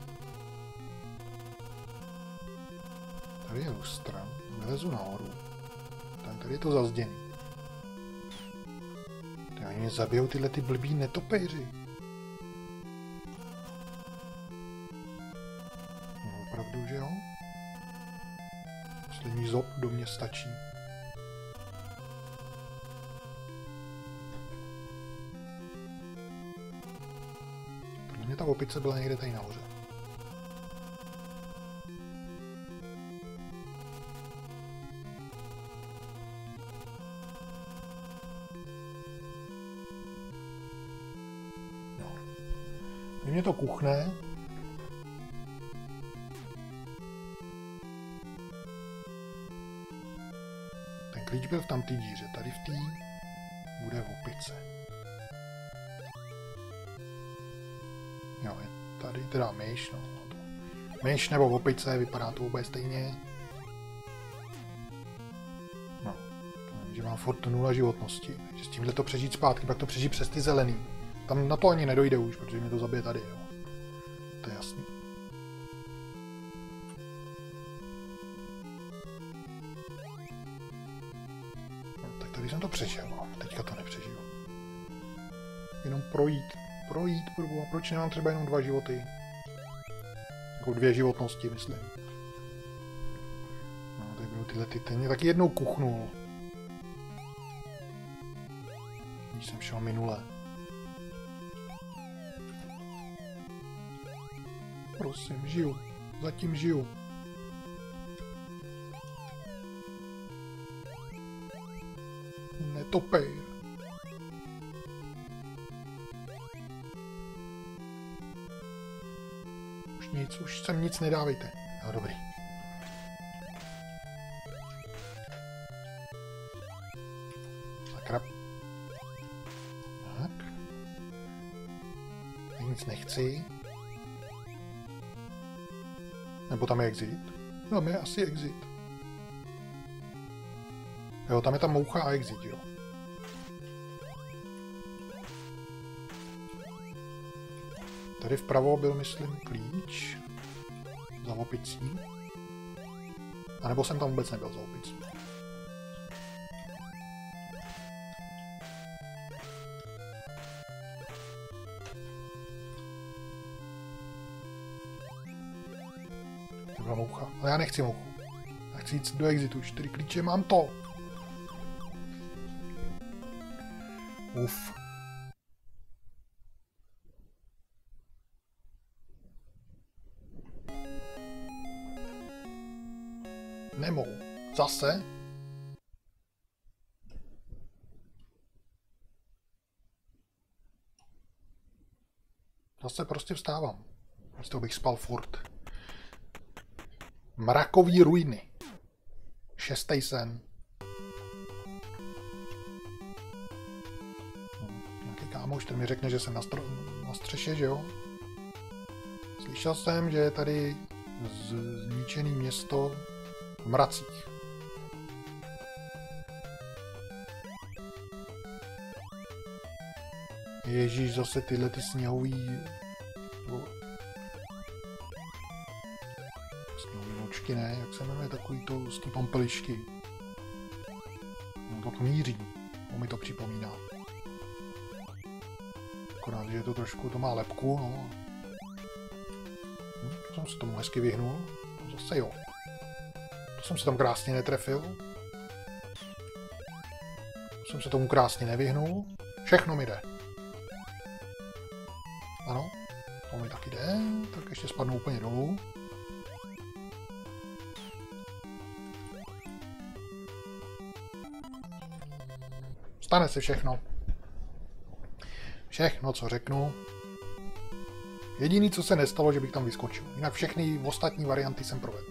Tady je lustra, vylezu nahoru. Tady je to zazděný. Oni mě zabijou tyhle ty blbý netopejři. No opravdu, že jo? Poslední zob do mě stačí. Podle mě ta opice byla někde tady nahoře. Když mě to kuchne, ten klíč byl v tamtý díře, tady v té bude opice. Jo, je tady teda myš, no. Myš nebo opice, vypadá to vůbec stejně. No, že mám furt 0 životnosti, takže s tímhle to přežít zpátky, pak to přežít přes ty zelený. Tam na to ani nedojde už, protože mě to zabije tady, jo. To je jasný. No, tak tady jsem to přežil, no. Teďka to nepřežiju. Jenom projít, prvo. A proč nemám třeba jenom 2 životy? Jako 2 životnosti, myslím. No, tady budou tyhle ty, ten mě taky jednou kuchnul. Když jsem šel minule. Prosím, žiju. Zatím žiju. Netopej. Už sem nic nedávejte. No dobrý. Sakra. Tak. Já nic nechci. Nebo tam je exit? Tam je asi exit. Jo, tam je ta moucha a exit, jo. Tady vpravo byl, myslím, klíč. Za opicí. A nebo jsem tam vůbec nebyl za opicí. To byla moucha. Ale já nechci mouchu. Já chci jít do exitu. 4 klíče, mám to. Uf. Nemohu. Zase? Zase prostě vstávám. Z toho bych spal furt. Mrakový ruiny. 6. sen. Nějaký kámoš, ten mi řekne, že jsem na střeše, že jo? Slyšel jsem, že je tady zničený město v mracích. Ježíš, zase tyhle ty sněhový... Sněhovinočky ne, jak se jmenuje takový to z té pampelišky. No to míří, mi to připomíná. Akorát, že to trošku, to má lepku, no. To jsem se tomu hezky vyhnul. Zase jo. To jsem se tam krásně netrefil. To jsem se tomu krásně nevyhnul. Všechno mi jde. Ano, to mi taky jde. Tak ještě spadnu úplně dolů. Stane se všechno. Všechno, co řeknu. Jediný, co se nestalo, že bych tam vyskočil. Jinak všechny ostatní varianty jsem provedl.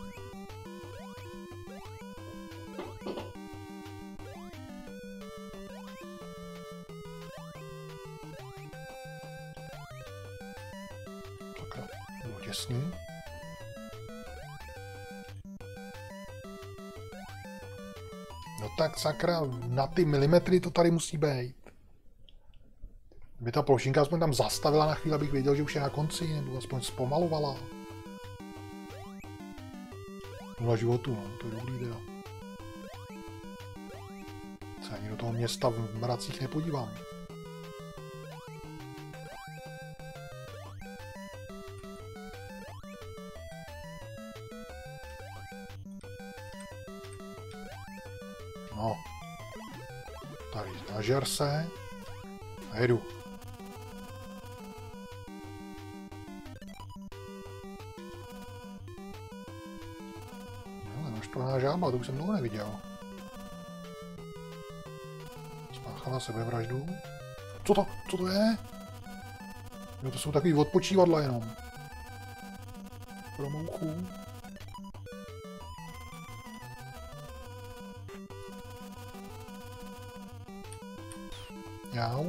Sakra, bylo těsný. No tak sakra, na ty milimetry to tady musí být. Kdyby ta plošinka aspoň tam zastavila na chvíli, abych věděl, že už je na konci, nebo aspoň zpomalovala. 0 životů, no, to je dobrý teda. Se ani do toho města v mracích nepodívám. No. Tady nažer se. A jedu. No, naštvaná žába, to už jsem dlouho neviděl. Spáchala sebevraždu. Co to? Co to je? Jo, to jsou takový odpočívadla jenom. Pro mouchu. Jau.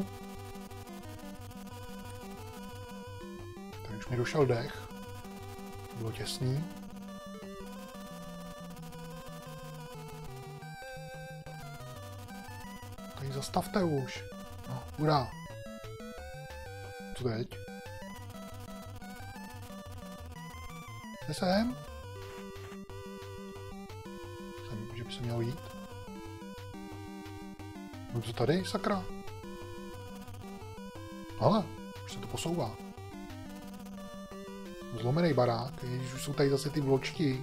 Tady už mi došel dech. Bylo těsný. Tady zastavte už. No, hurá. Co teď? Jde sem? Že by se měl jít? No co tady, sakra? Ale, už se to posouvá. Zlomený barák, ježiš, už jsou tady zase ty vločky.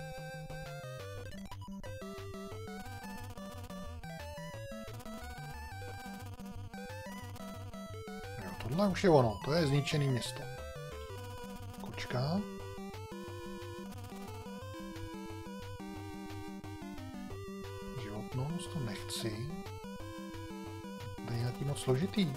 Jo, tohle už je ono, to je zničený město. Kočka. Životnost, to nechci. To je nějaký moc složitý.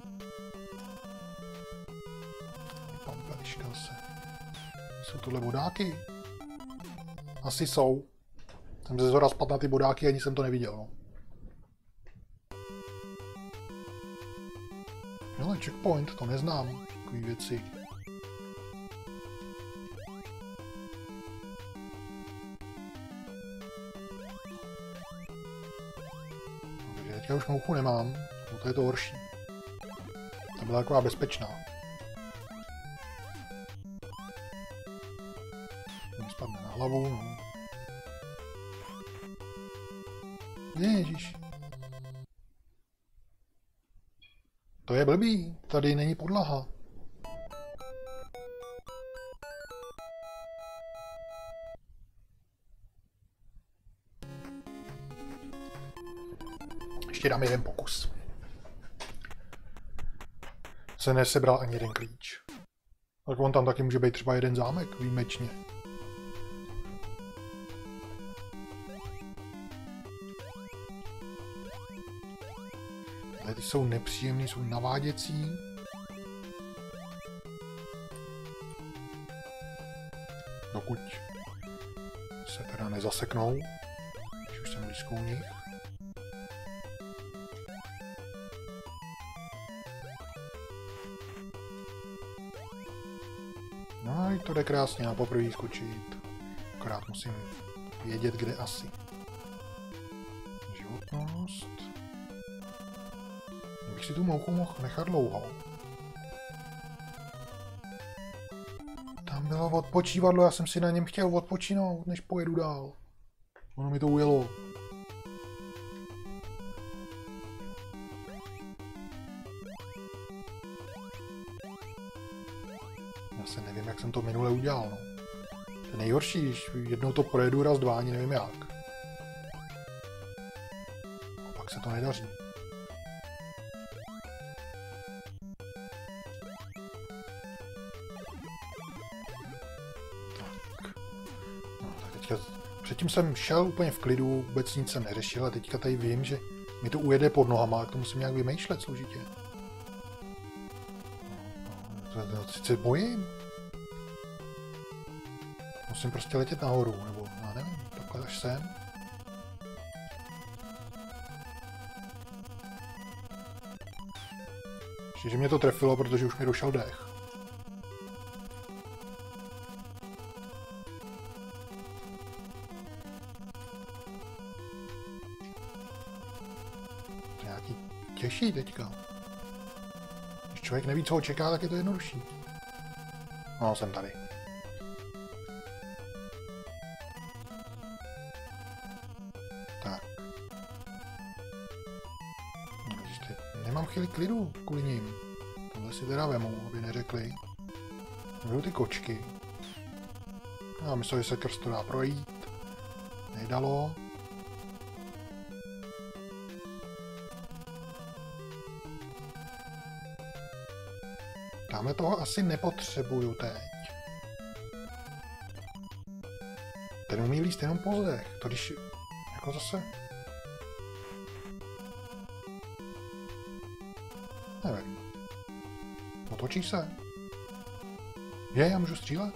Jsou tohle bodáky? Asi jsou. Jsem ze zhora spadl na ty bodáky, ani jsem to neviděl. No. No, checkpoint, to neznám. Takový věci. Takže teďka už mouchu nemám. No, to je to horší. Ta byla taková bezpečná. Spadne na hlavu, no. Ježiš. To je blbý, tady není podlaha. Ještě dám jeden pokus. Se nesebral ani jeden klíč. Tak on tam taky může být třeba jeden zámek, výjimečně. Ty jsou nepříjemný, jsou naváděcí. Dokud se teda nezaseknou, když už jsem blízko u nich. No i to jde krásně na poprvé skočit. Akorát musím vědět, kde asi. Životnost. Bych si tu mouchu mohl nechat dlouho. Tam bylo odpočívadlo, já jsem si na něm chtěl odpočinout, než pojedu dál. Ono mi to ujelo. Já se nevím, jak jsem to minule udělal, no. To je nejhorší, když jednou to projedu raz, dva, ani nevím jak. A pak se to nedaří. Tak. No, tak teďka... Předtím jsem šel úplně v klidu, vůbec nic jsem neřešil a teďka tady vím, že mi to ujede pod nohama, a to musím nějak vymýšlet složitě. To se bojím. Musím prostě letět nahoru, nebo já nevím, takhle až sem. Ještě, že mě to trefilo, protože už mi došel dech. To je nějaký těžší teďka. Když člověk neví, co ho čeká, tak je to jednodušší. No, jsem tady. Tak. No, nemám chvíli klidu kvůli ním. Tohle si teda vemu, aby neřekli. Budou ty kočky. Já myslel, že se krz to dá projít. Nejdalo. Tamhle toho asi nepotřebuju teď. Ten umí líst jenom po zdech. To když... Jako zase... Nevím. Otočí se. Já můžu střílet.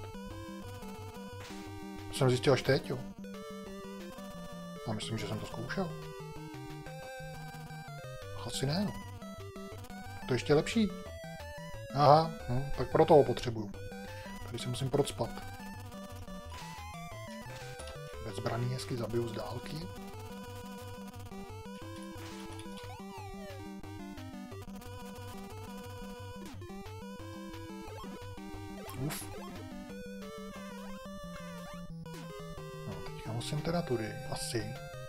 To jsem zjistil až teď, jo. A myslím, že jsem to zkoušel. Asi ne, no. To je ještě lepší. Aha, no, tak proto ho potřebuju. Tady se musím procpat. Bezbraný hezky zabiju z dálky. Uf. No, teďka musím teda tudy, asi.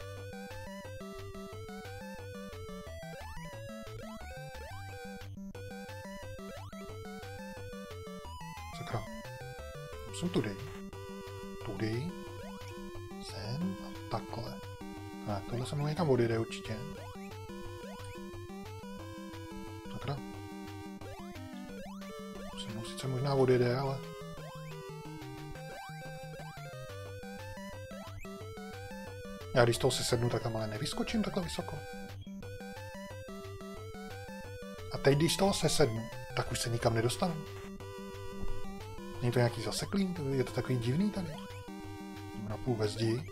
Sakra. Musím tudy. Tudy. Sem a takhle. Tak, tohle se mnou někam odjede určitě. Sakra. Se mnou sice možná odjede, ale... Já když toho se sednu, tak tam ale nevyskočím takhle vysoko. A teď, když toho se sednu, tak už se nikam nedostanu. Není to nějaký zaseklý? Je to takový divný tady. Jsem napůl ve zdi.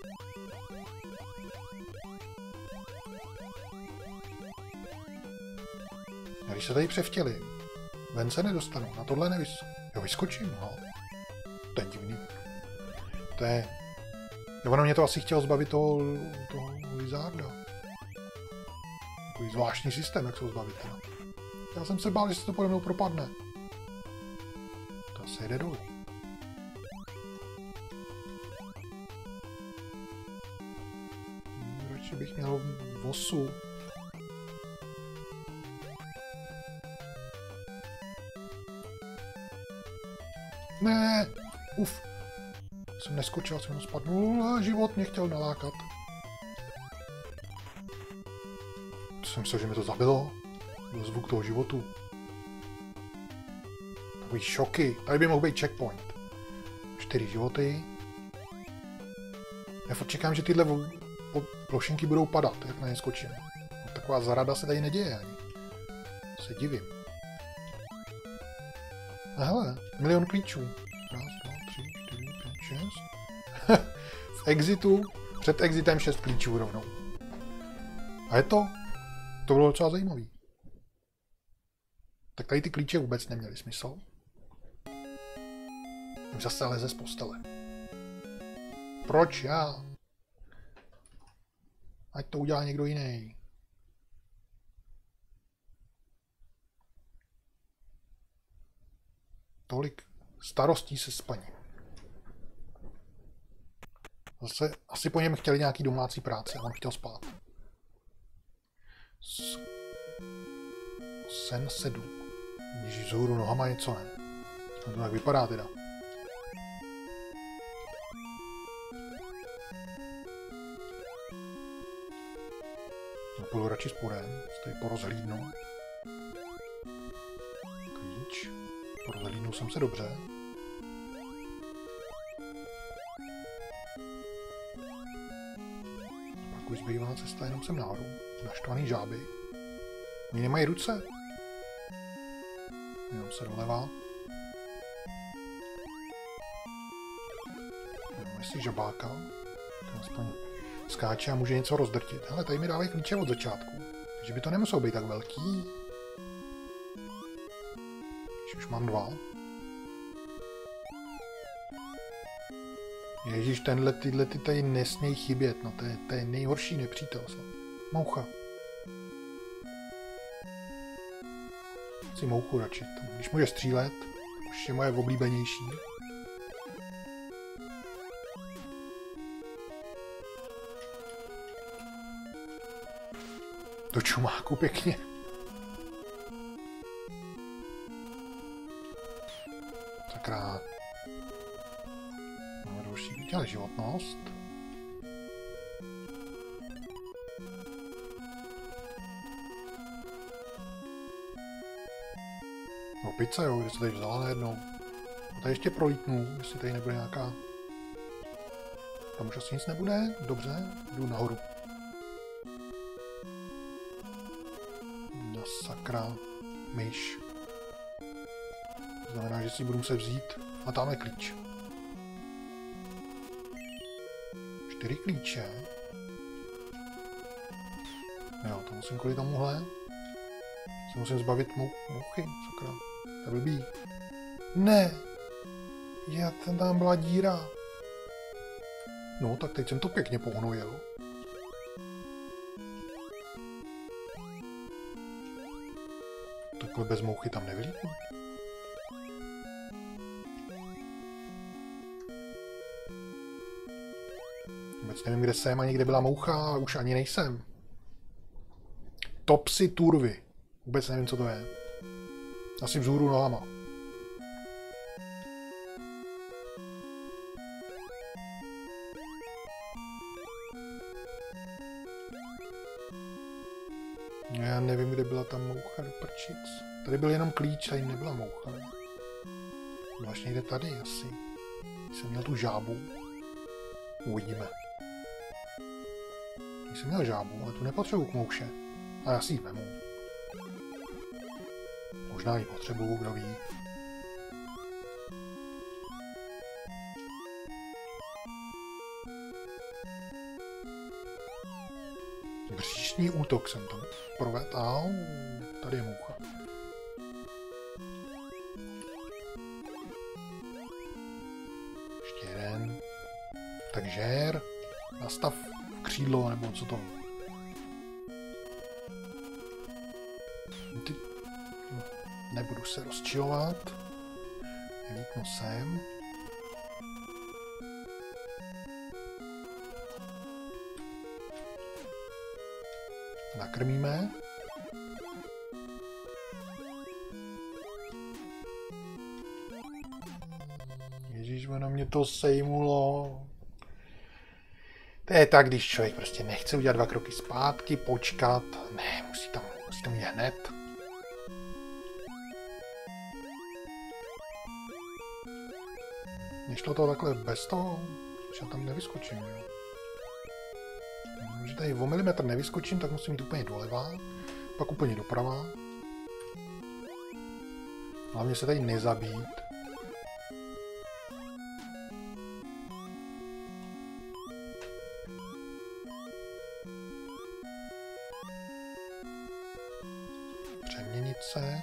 A když se tady převtělím, ven se nedostanu, na tohle Jo, vyskočím, no. To je divný. To je... Ono mě to asi chtělo zbavit toho Lizarda. Takový zvláštní systém, jak se ho zbavit teda. Já jsem se bál, že se to pode mnou propadne. To se jde dolů. Radši bych měl vosu. Ne! Uf! Jsem neskočil, jsem spadnul a život mě chtěl nalákat. To jsem myslel, že mi to zabilo. Byl zvuk toho životu. Takový šoky. Tady by mohl být checkpoint. 4 životy. Já furt čekám, že tyhle plošinky budou padat, jak na ně skočím. No, taková zarada se tady neděje ani. Se divím. A hele, 1 000 000 klíčů. 1, 2, 3, 4, 5, 6. V exitu, před exitem 6 klíčů rovnou. A je to? To bylo docela zajímavý. Tak tady ty klíče vůbec neměly smysl. Už zase leze z postele. Proč já? Ať to udělá někdo jiný. Tolik starostí se spaním. Zase asi po něm chtěli nějaký domácí práce a on chtěl spát. Sen 7. Když vzhůru nohama něco ne. To tak vypadá teda. Já půjdu radši spodem, se tady porozhlídnu. Klíč. Porozhlídnul jsem se dobře. Pak už zbývá cesta jenom sem nahoru. Naštvaný žáby. Oni nemají ruce. Jenom se doleva. Jenom jestli žabáka. To aspoň skáče a může něco rozdrtit. Hele, tady mi dávají klíče od začátku. Takže by to nemuselo být tak velký. Když už mám 2. Ježíš, tyhle tady nesmějí chybět. No to je nejhorší nepřítel. Moucha. Si mouchu radši. Když může střílet, už je moje oblíbenější. Do čumáku pěkně. Sakra. Máme další viděli životnost. Opice, jo, kde se tady vzala najednou. A tady ještě prolítnu, jestli tady nebude nějaká... Tam už asi nic nebude. Dobře, jdu nahoru. Na sakra. Myš. To znamená, že si budu muset vzít. A tam je klíč. 4 klíče. Jo, to musím kvůli tomuhle. Se musím zbavit mouchy, sakra. To je blbý. Ne! Tam byla díra. No, tak teď jsem to pěkně pohnojil. Takhle bez mouchy tam nevylítnu. Vůbec nevím, kde jsem, ani kde byla moucha, a už ani nejsem. Topsy turvy. Vůbec nevím, co to je. Asi vzhůru nohama. Já nevím, kde byla ta moucha do prčic. Tady byl jenom klíč, tady nebyla moucha. Vlastně jde tady asi. Jsem měl tu žábu. Uvidíme. Jsem měl žábu, ale tu nepotřebuji k mouše. A já si ji vemu. Možná ji potřebuju, kdo ví. Bříšní útok jsem tam provedl. Au, tady je moucha. Ještě jeden. Tak žér. Nastav křídlo, nebo co to? Nebudu se rozčilovat. Vítnu sem. Nakrmíme. Ježíš, ono mě to sejmulo. To je tak, když člověk prostě nechce udělat 2 kroky zpátky, počkat. Ne, musí tam jít hned. Nešlo to takhle bez toho, že já tam nevyskočím, jo. Když tady o milimetr nevyskočím, tak musím jít úplně doleva, pak úplně doprava. Hlavně se tady nezabít. Přeměnit se.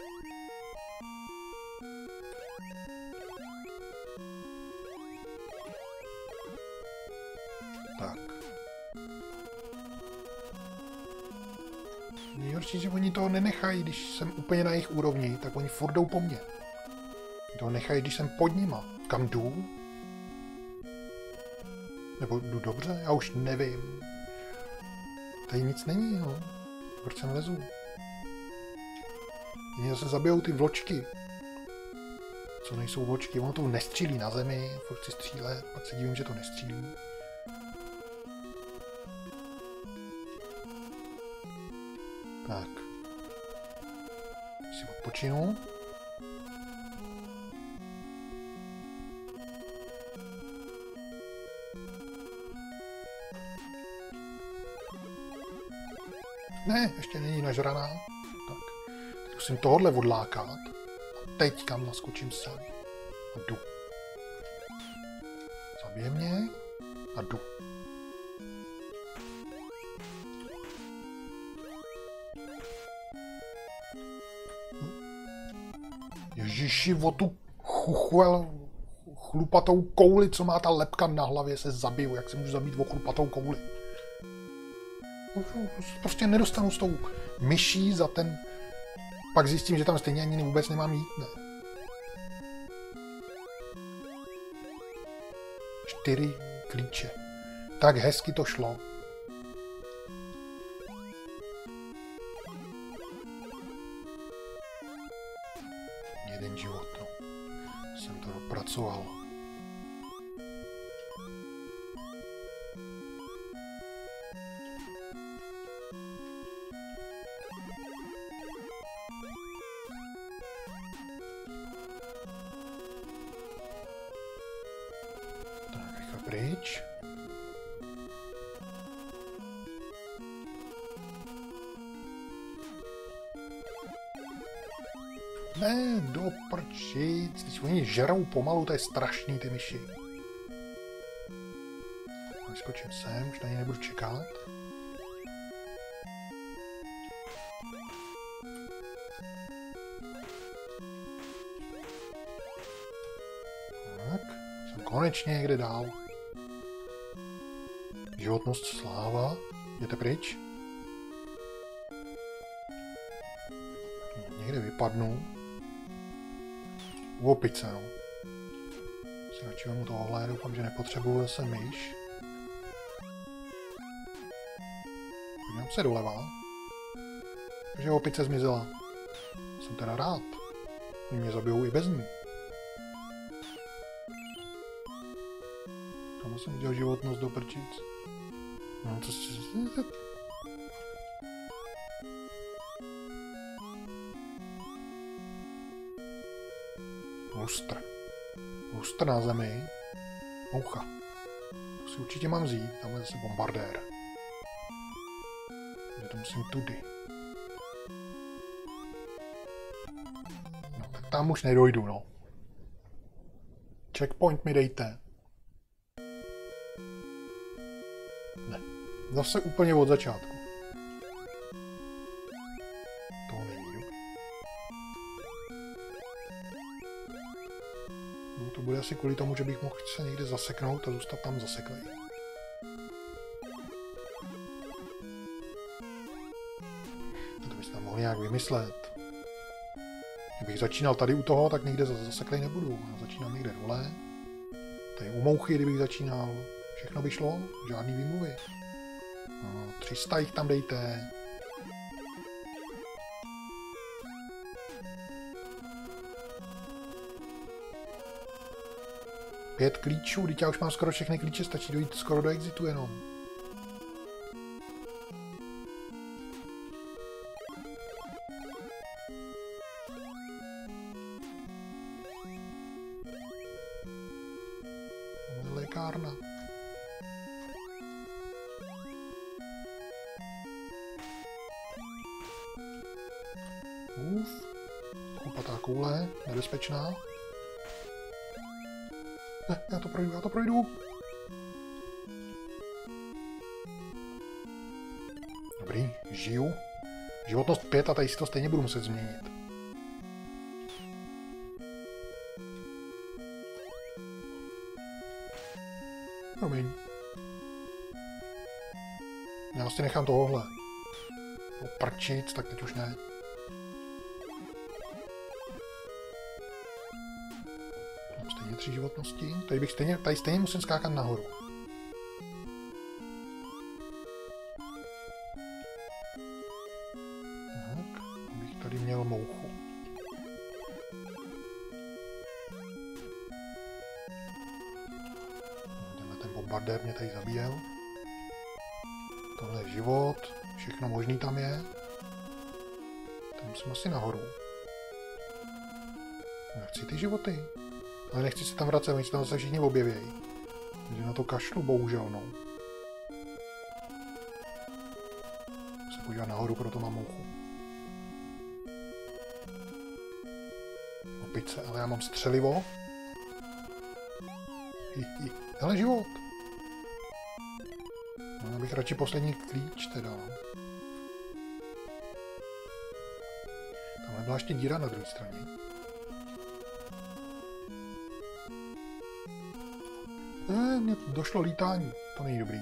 Tak. Nejhorší, že oni toho nenechají, když jsem úplně na jejich úrovni, tak oni furt jdou po mně. To nechají, když jsem pod nima. Kam jdu? Nebo jdu dobře? Já už nevím. Tady nic není, no. Proč sem lezu? Mě zase zabijou ty vločky. Co nejsou vločky? Ono to nestřílí na zemi. Furt chci střílet. Pak se divím, že to nestřílí. Tak. Si odpočinu. Ne, ještě není nažraná. Tak. Teď musím tohodle odlákat. A teď kam naskočím sem. A jdu. Zabije mě. A jdu. Ježiši, o tu chlupatou kouli, co má ta lebka na hlavě, se zabiju. Jak se můžu zabít o chlupatou kouli? Prostě nedostanu s tou myší za ten... Pak zjistím, že tam stejně ani vůbec nemám jít, ne. 4 klíče. Tak hezky to šlo. Jeden život, no. Jsem to dopracoval. Pryč. Ne, do prčic. Teď oni žerou pomalu, to je strašný, ty myši. Vyskočím sem, už na ně nebudu čekat. Tak, jsem konečně někde dál. Životnost, sláva. Jděte pryč. Někde vypadnu. U opice, no. Si radši vemu tohle, doufám, že nepotřebuju zase myš. Podívám se doleva. Takže opice zmizela. Jsem teda rád. Oni mě zabijou i bez ní. Tam jsem udělal životnost do prčic. No to si... Lustr. Lustr na zemi. Moucha. To si určitě mám vzít. Tam je zase bombardér. Takže to musím tudy. No tak tam už nedojdu, no. Checkpoint mi dejte. Ne. Zase úplně od začátku. To není. No to bude asi kvůli tomu, že bych mohl se někde zaseknout a zůstat tam zaseklý. To byste tam mohli nějak vymyslet. Kdybych začínal tady u toho, tak někde zaseklej nebudu. Já začínám někde dole. Tady u mouchy, kdybych začínal, všechno by šlo, žádný výmluvy. No, 300 jich tam dejte. Pět klíčů, teď já už mám skoro všechny klíče, stačí dojít skoro do exitu jenom. Lékárna. Chlupatá koule, nebezpečná. Ne, já to projdu. Dobrý, žiju. Životnost 5 a tady si to stejně budu muset změnit. Promiň. Já vlastně nechám tohohle. Prčic, tak teď už ne. 3 životnosti. Tady stejně musím skákat nahoru. Tak, abych tady měl mouchu. Ten bombardér mě tady zabíjel. Tohle je život, všechno možný tam je. Tam jsem asi nahoru. Já chci ty životy. Ale nechci se tam vracet, oni se tam zase všichni objevějí. Takže na to kašlu, bohužel, no. Se podívat nahoru, proto mám mouchu. Opice, ale já mám střelivo. Hele, život. No, abych radši poslední klíč teda. Tamhle byla ještě díra na druhé straně. Mně došlo lítání. To není dobrý.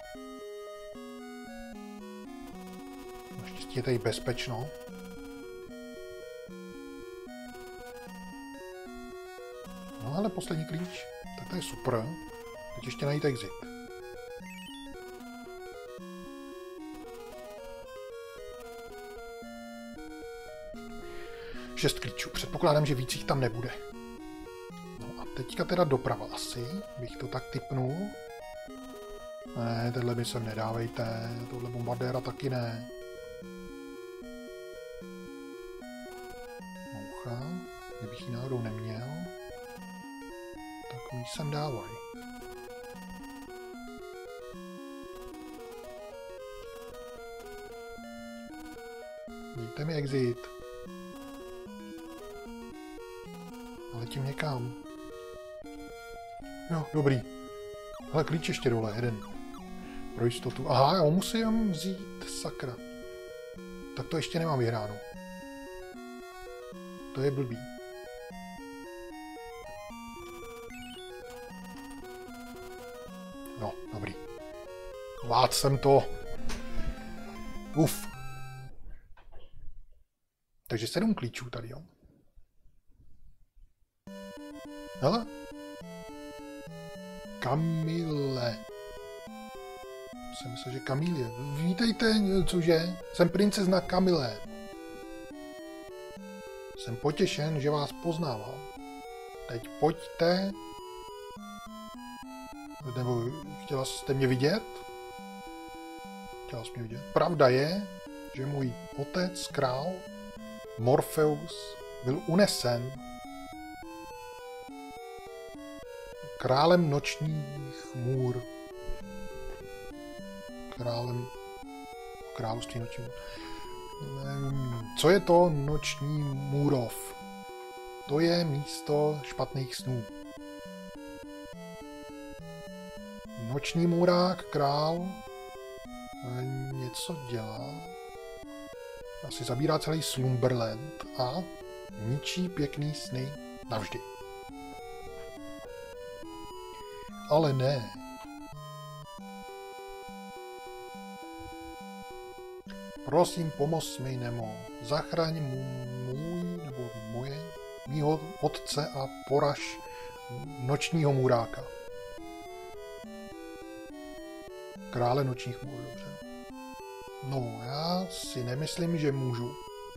Naštěstí je tady bezpečno. No ale poslední klíč. Tak to je super. Teď ještě najít exit. Šest klíčů. Předpokládám, že víc jich tam nebude. No a teďka teda doprava asi. Bych to tak tipnul. Ne, tenhle mi sem nedávejte. Tohle bombardéra taky ne. Moucha. Kdybych ji náhodou neměl, tak mi sem dávaj. Dejte mi exit. Ale tím někam. Jo, dobrý. Ale klíč ještě dole, jeden. Pro jistotu. Aha, já ho musím vzít, sakra. Tak to ještě nemám vyhráno. To je blbý. No, dobrý. Vlád jsem to. Uf. Takže 7 klíčů tady, jo. Hele. Kamile. Jsem myslel, že Kamílie. Vítejte, cože? Jsem princezna Kamile. Jsem potěšen, že vás poznávám. Teď pojďte. Nebo chtěla jste mě vidět? Chtěla jste mě vidět. Pravda je, že můj otec, král, Morpheus, byl unesen králem nočních můr. Království noční můr. Co je to noční můrov? To je místo špatných snů. Noční můrák, král, něco dělá. Asi zabírá celý Slumberland a ničí pěkný sny navždy. Ale ne. Prosím, pomoz mi, Nemo. Zachraň mýho otce a poraž nočního můráka. Krále nočních můr, dobře. No, já si nemyslím, že můžu.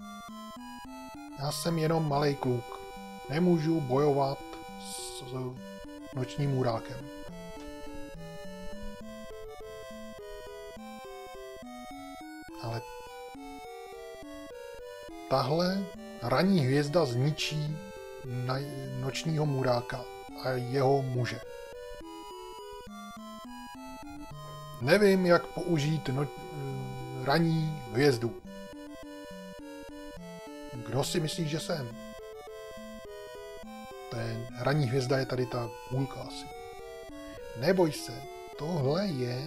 Já jsem jenom malej kluk. Nemůžu bojovat s nočním můrákem. Ale tahle ranní hvězda zničí nočního můráka a jeho muže. Nevím, jak použít ranní hvězdu. Kdo si myslí, že jsem? Ten ranní hvězda je tady ta půlka asi. Neboj se, tohle je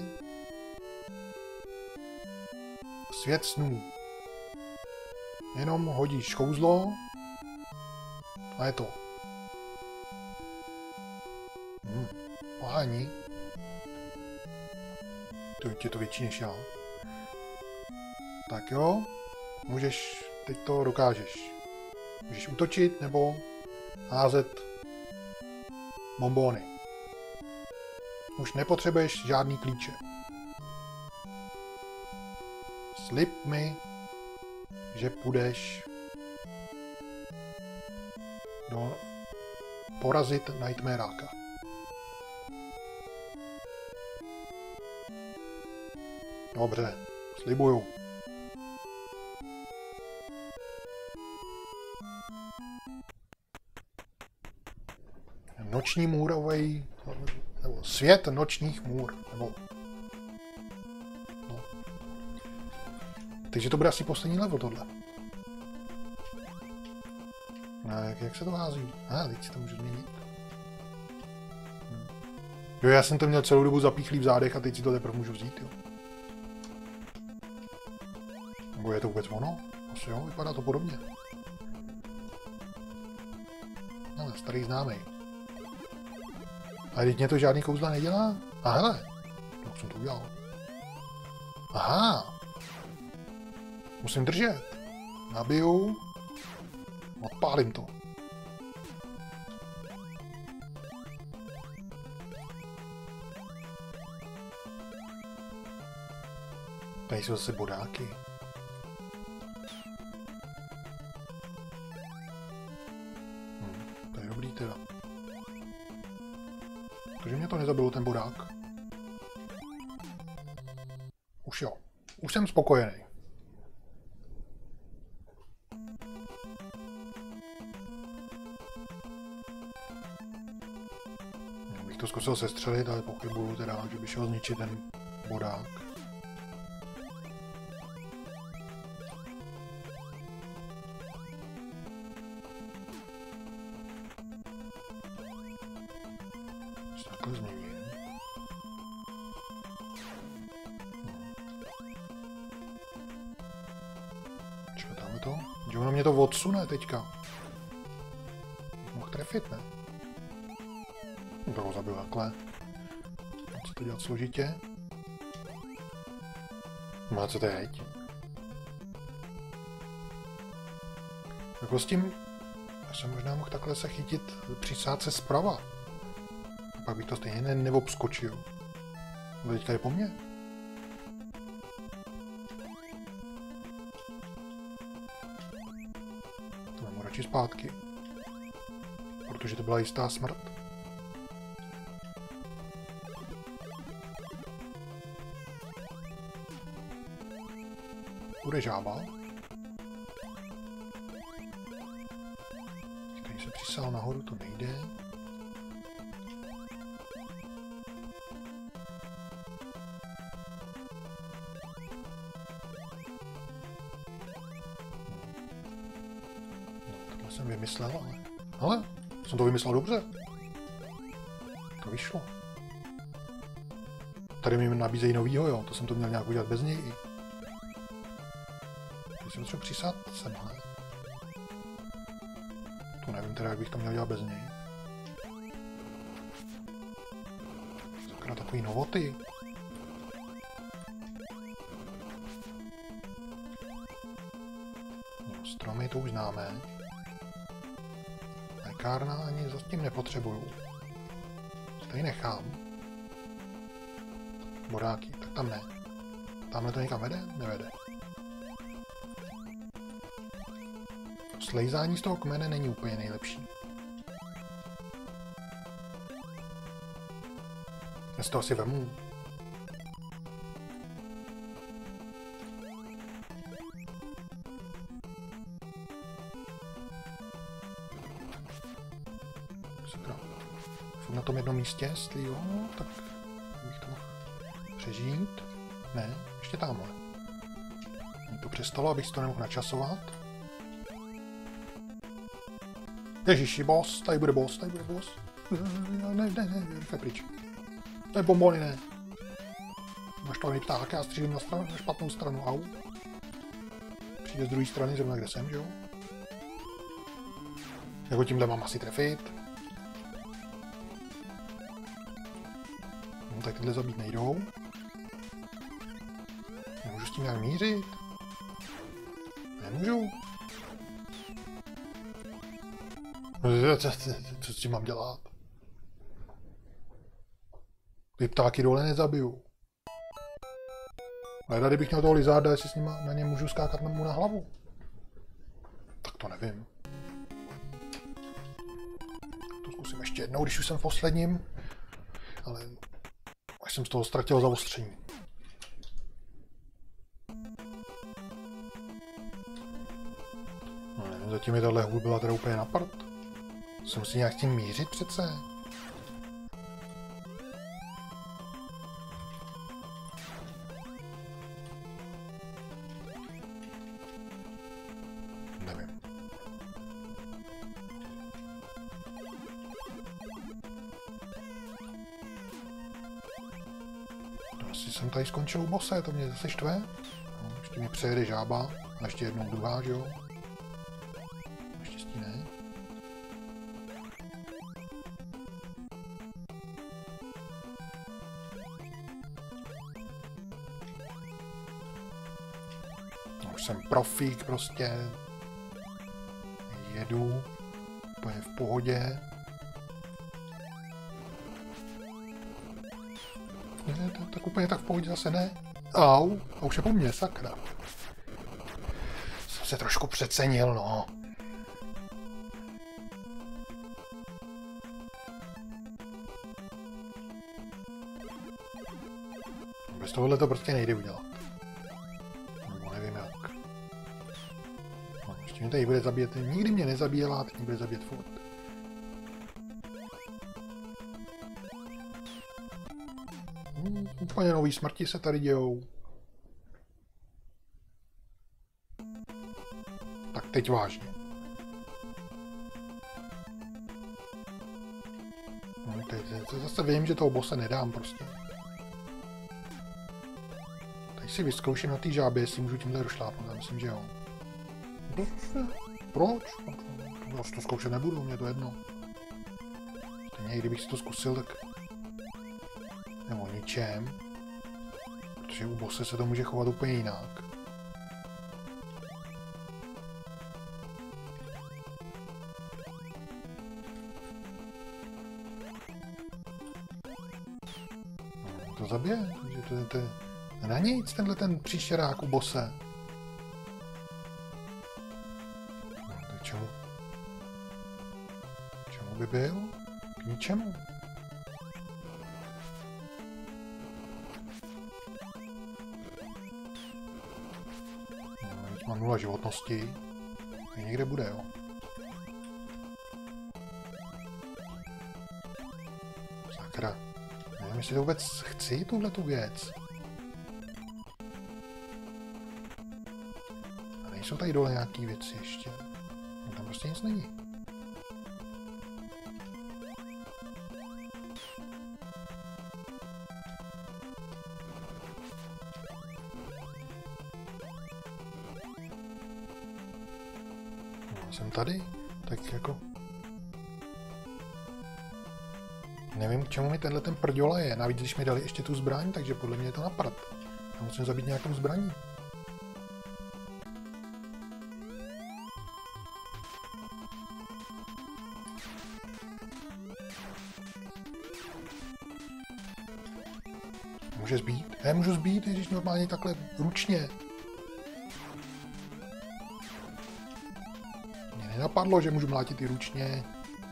svět snů. Jenom hodíš kouzlo a je to. Páni. To je to větší než já. Tak jo, můžeš, teď to dokážeš. Můžeš útočit nebo házet Bonbony. Už nepotřebuješ žádný klíče. Slib mi, že půjdeš porazit Nightmaráka. Dobře, slibuju. Noční můrovej, nebo svět nočních můr, nebo... No. Takže to bude asi poslední level tohle. No, jak se to hází? Teď si to můžu změnit. Jo, já jsem to měl celou dobu zapíchlý v zádech a teď si to teprve můžu vzít, jo. Nebo je to vůbec ono? Asi jo, vypadá to podobně. Ale starý známej. A teď mě to žádný kouzla nedělá? A hele, jak jsem to udělal? Aha! Musím držet. Nabiju. Odpálím to. Tady jsou zase bodáky. To je dobrý teda. Takže mě to nezabilo ten bodák. Už jo. Už jsem spokojený. Bych to zkusil sestřelit, ale pochybuju teda, že by šel zničit ten bodák. Takhle změním. Čekáme to? Že ono mě to odsune teďka. Mohl trefit, ne? To ho zabil takhle. Co to dělat složitě? No a co teď? Jako s tím... Já jsem možná mohl takhle se chytit přisádce zprava. A pak bych to stejně neobskočil. To teďka je po mně. To mám radši zpátky. Protože to byla jistá smrt. Bude žába. Když se přisál nahoru, to nejde. Tohle jsem vymyslel, ale jsem to vymyslel dobře. To vyšlo. Tady mi nabízejí novýho, jo. To jsem to měl nějak udělat bez něj. Když jsem třeba přisát semhle. To nevím teda, jak bych to měl dělat bez něj. Sakra, takový novoty. No, stromy to už známe. Lékárna ani za tím nepotřebuju. Tady nechám. Bodáky, tak tam ne. Tamhle to někam vede? Nevede. Slejzání z toho kmene není úplně nejlepší. Já si to asi vemu. Sakra. Furt na tom jednom místě, jestli jo, tak bych to mohl přežít. Ne, ještě tamhle. Mě to přestalo, abych si to nemohl načasovat. Ježiši, boss, tady bude boss, tady bude boss. Ne, rychle pryč. To je bonbony, ne. Naštvaný pták, já střílím na špatnou stranu, au. Přijde z druhé strany, zrovna kde jsem, že jo? Jako tímhle mám asi trefit. No, tak tyhle zabít nejdou. Nemůžu s tím nějak mířit. Nemůžu. Co s tím mám dělat? Ty ptáky dole nezabiju. Ale kdybych měl toho lizarda, jestli s ním na něm můžu skákat mu na hlavu. Tak to nevím. To zkusím ještě jednou, když už jsem v posledním. Ale až jsem z toho ztratil zaostření. No nevím, zatím mi tahle hůl byla teda úplně na prd. Jsem si nějak s tím mířit přece. Nevím. Asi jsem tady skončil u bose, to mě zase štve. No, ještě mě přejede žába a ještě jednou druhá, že jo? Naštěstí ne. Už jsem profík prostě. Jedu. Úplně v pohodě. Ne, tak úplně tak v pohodě zase ne. Au, a už je po mně, sakra. Jsem se trošku přecenil, no. Bez tohohle to prostě nejde udělat. Nebo nevím jak. No, ještě mě tady bude zabíjet, nikdy mě nezabíjela, teď mě bude zabíjet furt. Úplně nový smrti se tady dějou. Tak teď vážně. No, teď zase vím, že toho bose nedám prostě. Teď si vyzkouším na té žábě, jestli můžu tímhle došlápnout. Já myslím, že jo. Proč? Já to zkoušet nebudu, mě to jedno. Stejně, kdybych si to zkusil, tak... Nebo ničem. Protože u bose se to může chovat úplně jinak. No, to zabije, takže to je na nic, tenhle ten příšerák u bose. No, tak čemu? Čemu by byl? K ničemu. Mám 0 životnosti. A někde bude, jo. Sakra. Nevím, jestli to vůbec chci, tuhletu věc. A nejsou tady dole nějaký věci ještě. No, tam prostě nic není. Jsem tady, tak jako... Nevím, k čemu mi tenhle ten prďola je. Navíc, když mi dali ještě tu zbraň, takže podle mě je to na prd. Já musím zabít nějakou zbraní. Může zbít? Já můžu zbít, když normálně takhle ručně. Nenapadlo, že můžu mlátit i ručně.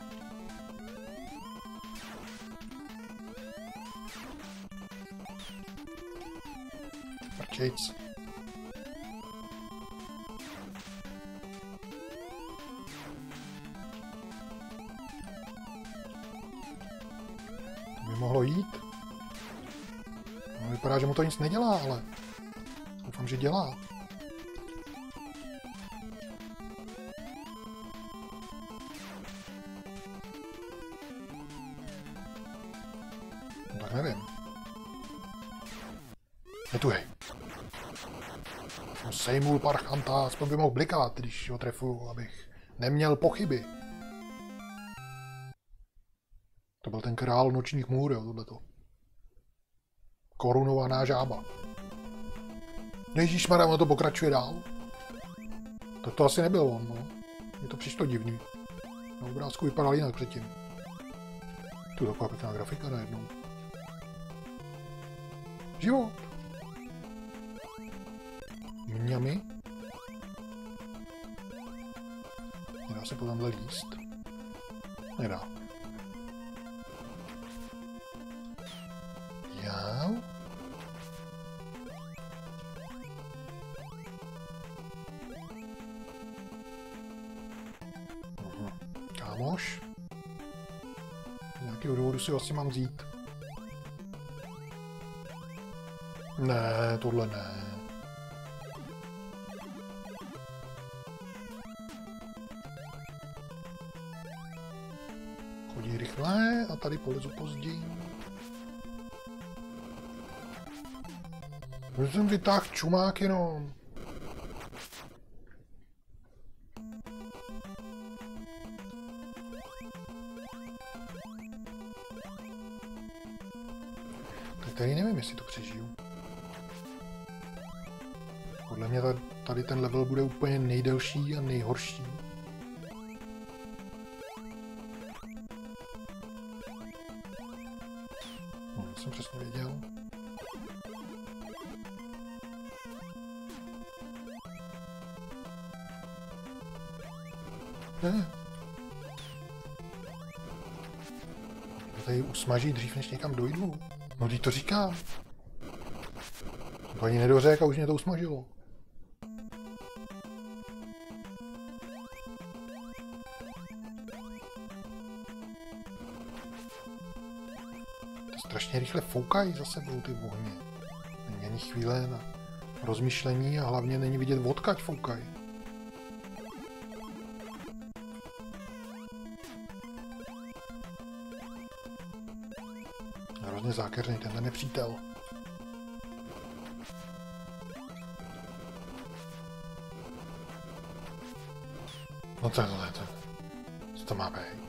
Prčejc. To by mohlo jít. No, vypadá, že mu to nic nedělá, ale doufám, že dělá. Tak nevím. Netuhej. Jsem sejmul parchanta, aspoň by mohl blikat, když ho trefuju, abych neměl pochyby. To byl ten král nočních můr, jo, tohleto. Korunovaná žába. Ježíšmarja, ono to pokračuje dál. Tak to asi nebyl on, no. Mně to přišlo divný. Na obrázku vypadal jinak předtím. Tu taková pěkná grafika najednou. Život. Mňami. Nedá se po tamhle líst? Nedá. Jau. Kámoš. Nějakého důvodu si asi mám vzít. Ne, tohle ne. Chodí rychle a tady polezu později. Už jsem vytáhl čumák jenom. Tak tady nevím, jestli to přežiju. Podle mě tady ten level bude úplně nejdelší a nejhorší. No, jsem přesně věděl. Ne. To tady usmaží dřív, než někam dojdu. No, teď to říkám. To ani nedořek a už mě to usmažilo. To strašně rychle foukají za sebou ty ohně. Není ani chvíle na rozmyšlení a hlavně není vidět, odkud foukají. Hrozně zákeřný tenhle nepřítel. No to co to má být?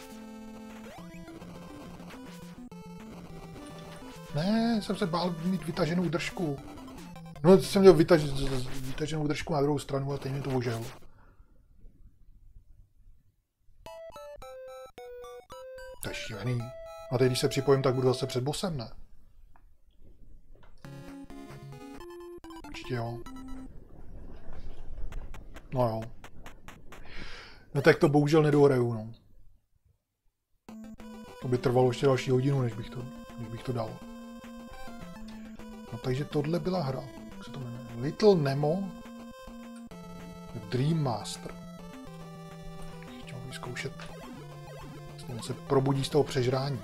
Ne, jsem se bál mít vytaženou držku. No, jsem měl vytaženou držku na druhou stranu a teď mi to ožel. To je šílený. A teď, když se připojím, tak budu zase před bossem, ne? Určitě jo. No jo. No tak to bohužel nedohraju, no. To by trvalo ještě další hodinu, než bych to dal. No takže tohle byla hra. Jak se to jmenuje? Little Nemo Dream Master. Ještě mám vyzkoušet. Vlastně se probudí z toho přežrání.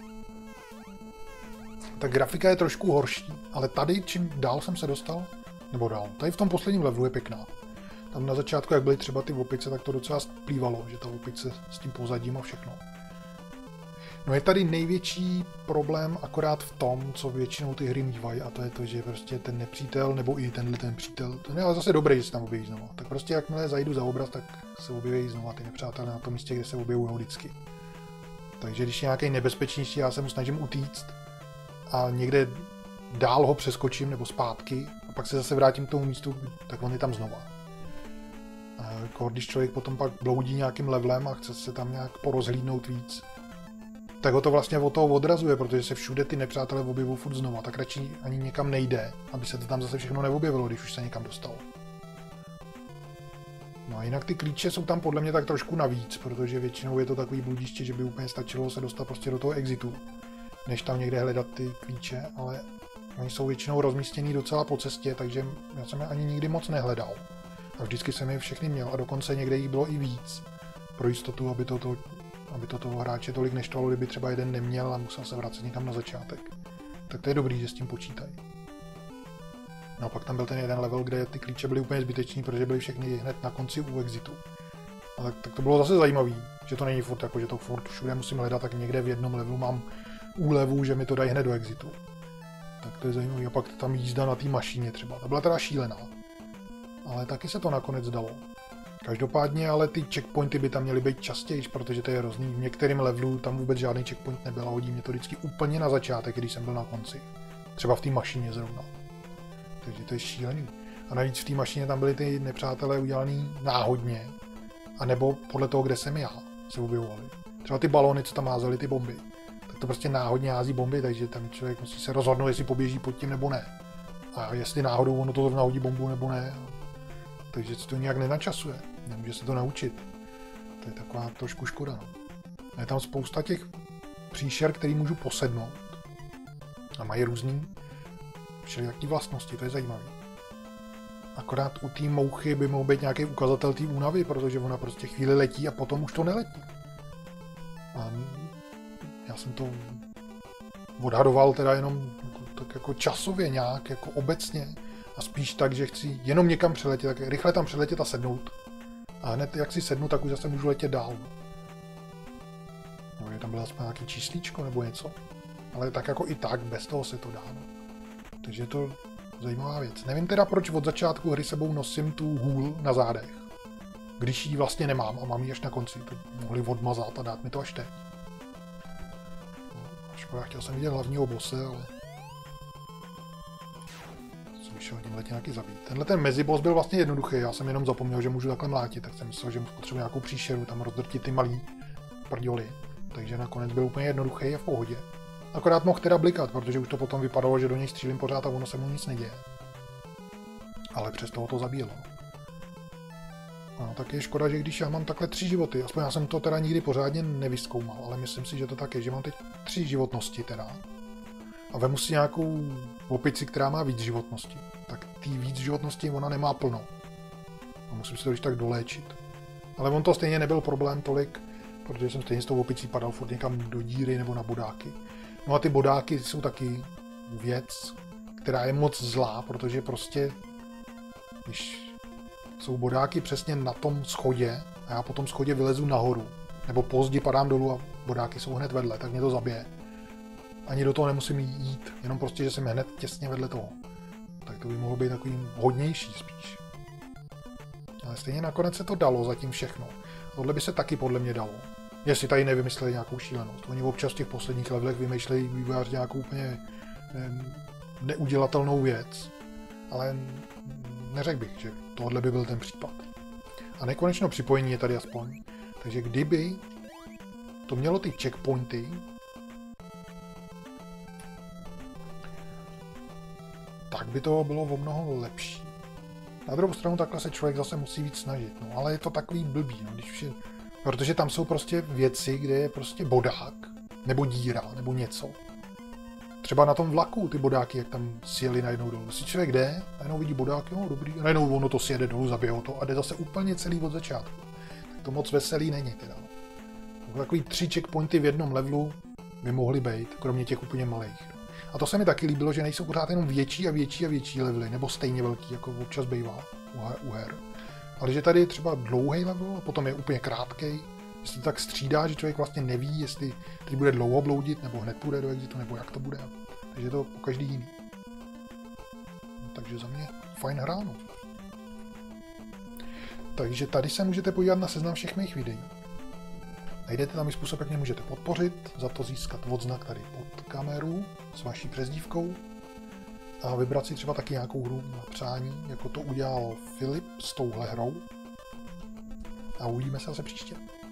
Ta grafika je trošku horší, ale tady čím dál jsem se dostal, nebo dál, tady v tom posledním levelu je pěkná. Tam na začátku, jak byly třeba ty opice, tak to docela splývalo, že ta opice s tím pozadím a všechno. No je tady největší problém akorát v tom, co většinou ty hry mývají, a to je to, že prostě ten nepřítel, nebo i ten přítel, to je ale zase dobré, že se tam objeví znova. Tak prostě jakmile zajdu za obraz, tak se objeví znova ty nepřátelé na tom místě, kde se objevují vždycky. Takže když je nějaký nebezpečnější, já se mu snažím utíct a někde dál ho přeskočím nebo zpátky a pak se zase vrátím k tomu místu, tak on je tam znova. A když člověk potom pak bloudí nějakým levelem a chce se tam nějak porozhlídnout víc, tak ho to vlastně od toho odrazuje, protože se všude ty nepřátelé objevují furt znova, tak radši ani někam nejde, aby se to tam zase všechno neobjevilo, když už se někam dostalo. No a jinak ty klíče jsou tam podle mě tak trošku navíc, protože většinou je to takový bludiště, že by úplně stačilo se dostat prostě do toho exitu, než tam někde hledat ty klíče, ale oni jsou většinou rozmístěný docela po cestě, takže já jsem je ani nikdy moc nehledal. A vždycky jsem je všechny měl a dokonce někde jich bylo i víc. Pro jistotu, aby to toho hráče tolik neštvalo, kdyby třeba jeden neměl a musel se vracet někam na začátek. Tak to je dobrý, že s tím počítají. No a pak tam byl ten jeden level, kde ty klíče byly úplně zbyteční, protože byly všechny hned na konci u exitu. A tak to bylo zase zajímavý, že to není furt jako, že to furt všude musím hledat, tak někde v jednom levelu mám úlevu, že mi to dají hned do exitu. Tak to je zajímavý. A pak tam jízda na té mašině třeba. Ta byla teda šílená. Ale taky se to nakonec dalo. Každopádně ale ty checkpointy by tam měly být častěji, protože to je hrozný. V některém levelu tam vůbec žádný checkpoint nebyl a hodí mě to vždycky úplně na začátek, když jsem byl na konci. Třeba v té mašině zrovna. Takže to je šílený. A navíc v té mašině tam byly ty nepřátelé udělaný náhodně. A nebo podle toho, kde jsem já, se objevovali. Třeba ty balony, co tam házely ty bomby. Tak to prostě náhodně hází bomby, takže tam člověk musí se rozhodnout, jestli poběží pod tím nebo ne. A jestli náhodou ono to zrovna hodí bombu nebo ne. Takže se to nějak nenačasuje. Nemůže se to naučit. To je taková trošku škoda. No. A je tam spousta těch příšer, který můžu posednout. A mají různý všelijaký vlastnosti, to je zajímavé. Akorát u té mouchy by mohl být nějaký ukazatel té únavy, protože ona prostě chvíli letí a potom už to neletí. A já jsem to odhadoval teda jenom tak jako časově nějak, jako obecně. A spíš tak, že chci jenom někam přeletět, tak rychle tam přeletět a sednout. A hned jak si sednu, tak už zase můžu letět dál. No, tam bylo aspoň nějaký číslíčko nebo něco. Ale tak jako i tak, bez toho se to dá. No. Takže je to zajímavá věc. Nevím teda, proč od začátku hry sebou nosím tu hůl na zádech. Když ji vlastně nemám a mám ji až na konci. To mohli odmazat a dát mi to až teď. No, škoda, chtěl jsem vidět hlavního bosse, ale... jsem šel tímhle nějaký zabít. Tenhle ten meziboss byl vlastně jednoduchý, já jsem jenom zapomněl, že můžu takhle mlátit, tak jsem myslel, že potřebuji nějakou příšeru, tam rozdrtit ty malý prděly. Takže nakonec byl úplně jednoduchý a v pohodě. Akorát mohl teda blikat, protože už to potom vypadalo, že do něj střílím pořád a ono se mu nic neděje. Ale přesto to zabíjelo. No, tak je škoda, že když já mám takhle 3 životy, aspoň já jsem to teda nikdy pořádně nevyzkoumal, ale myslím si, že to tak je, že mám teď 3 životnosti teda. A vemu si nějakou opici, která má víc životnosti. Tak ty víc životnosti ona nemá plno. A musím si to když tak doléčit. Ale on to stejně nebyl problém tolik, protože jsem stejně s tou opicí padal furt někam do díry nebo na bodáky. No a ty bodáky jsou taky věc, která je moc zlá, protože prostě, když jsou bodáky přesně na tom schodě a já po tom schodě vylezu nahoru, nebo pozdě padám dolů a bodáky jsou hned vedle, tak mě to zabije. Ani do toho nemusím jít, jenom prostě, že jsem hned těsně vedle toho. Tak to by mohlo být takový hodnější spíš. Ale stejně nakonec se to dalo zatím všechno. Tohle by se taky podle mě dalo. Jestli tady nevymysleli nějakou šílenost. Oni občas v těch posledních levelech vymýšlejí vývojáři nějakou úplně neudělatelnou věc. Ale neřekl bych, že tohle by byl ten případ. A nekonečno připojení je tady aspoň. Takže kdyby to mělo ty checkpointy, tak by to bylo o mnoho lepší. Na druhou stranu takhle se člověk zase musí víc snažit. No, ale je to takový blbý, no, když je... Protože tam jsou prostě věci, kde je prostě bodák, nebo díra, nebo něco. Třeba na tom vlaku ty bodáky, jak tam sjeli najednou dolů. Si člověk jde, najednou vidí bodák, jo, dobrý, a najednou ono to sjede dolů, zabije ho to a jde zase úplně celý od začátku. Tak to moc veselý není teda. No. Takový 3 checkpointy v jednom levelu by mohly být, kromě těch úplně malých. A to se mi taky líbilo, že nejsou pořád jenom větší a větší a větší levely, nebo stejně velký, jako občas bývá u her. Ale že tady je třeba dlouhý level a potom je úplně krátkej, že se to tak střídá, že člověk vlastně neví, jestli teď bude dlouho bloudit, nebo hned půjde do exitu, nebo jak to bude. Takže je to po každý jiný. No, takže za mě fajn hra, no. Takže tady se můžete podívat na seznam všech mých videí. Najdete tam i způsob, jak mě můžete podpořit, za to získat odznak tady pod kameru s vaší přezdívkou a vybrat si třeba taky nějakou hru na přání, jako to udělal Filip s touhle hrou. A uvidíme se zase příště.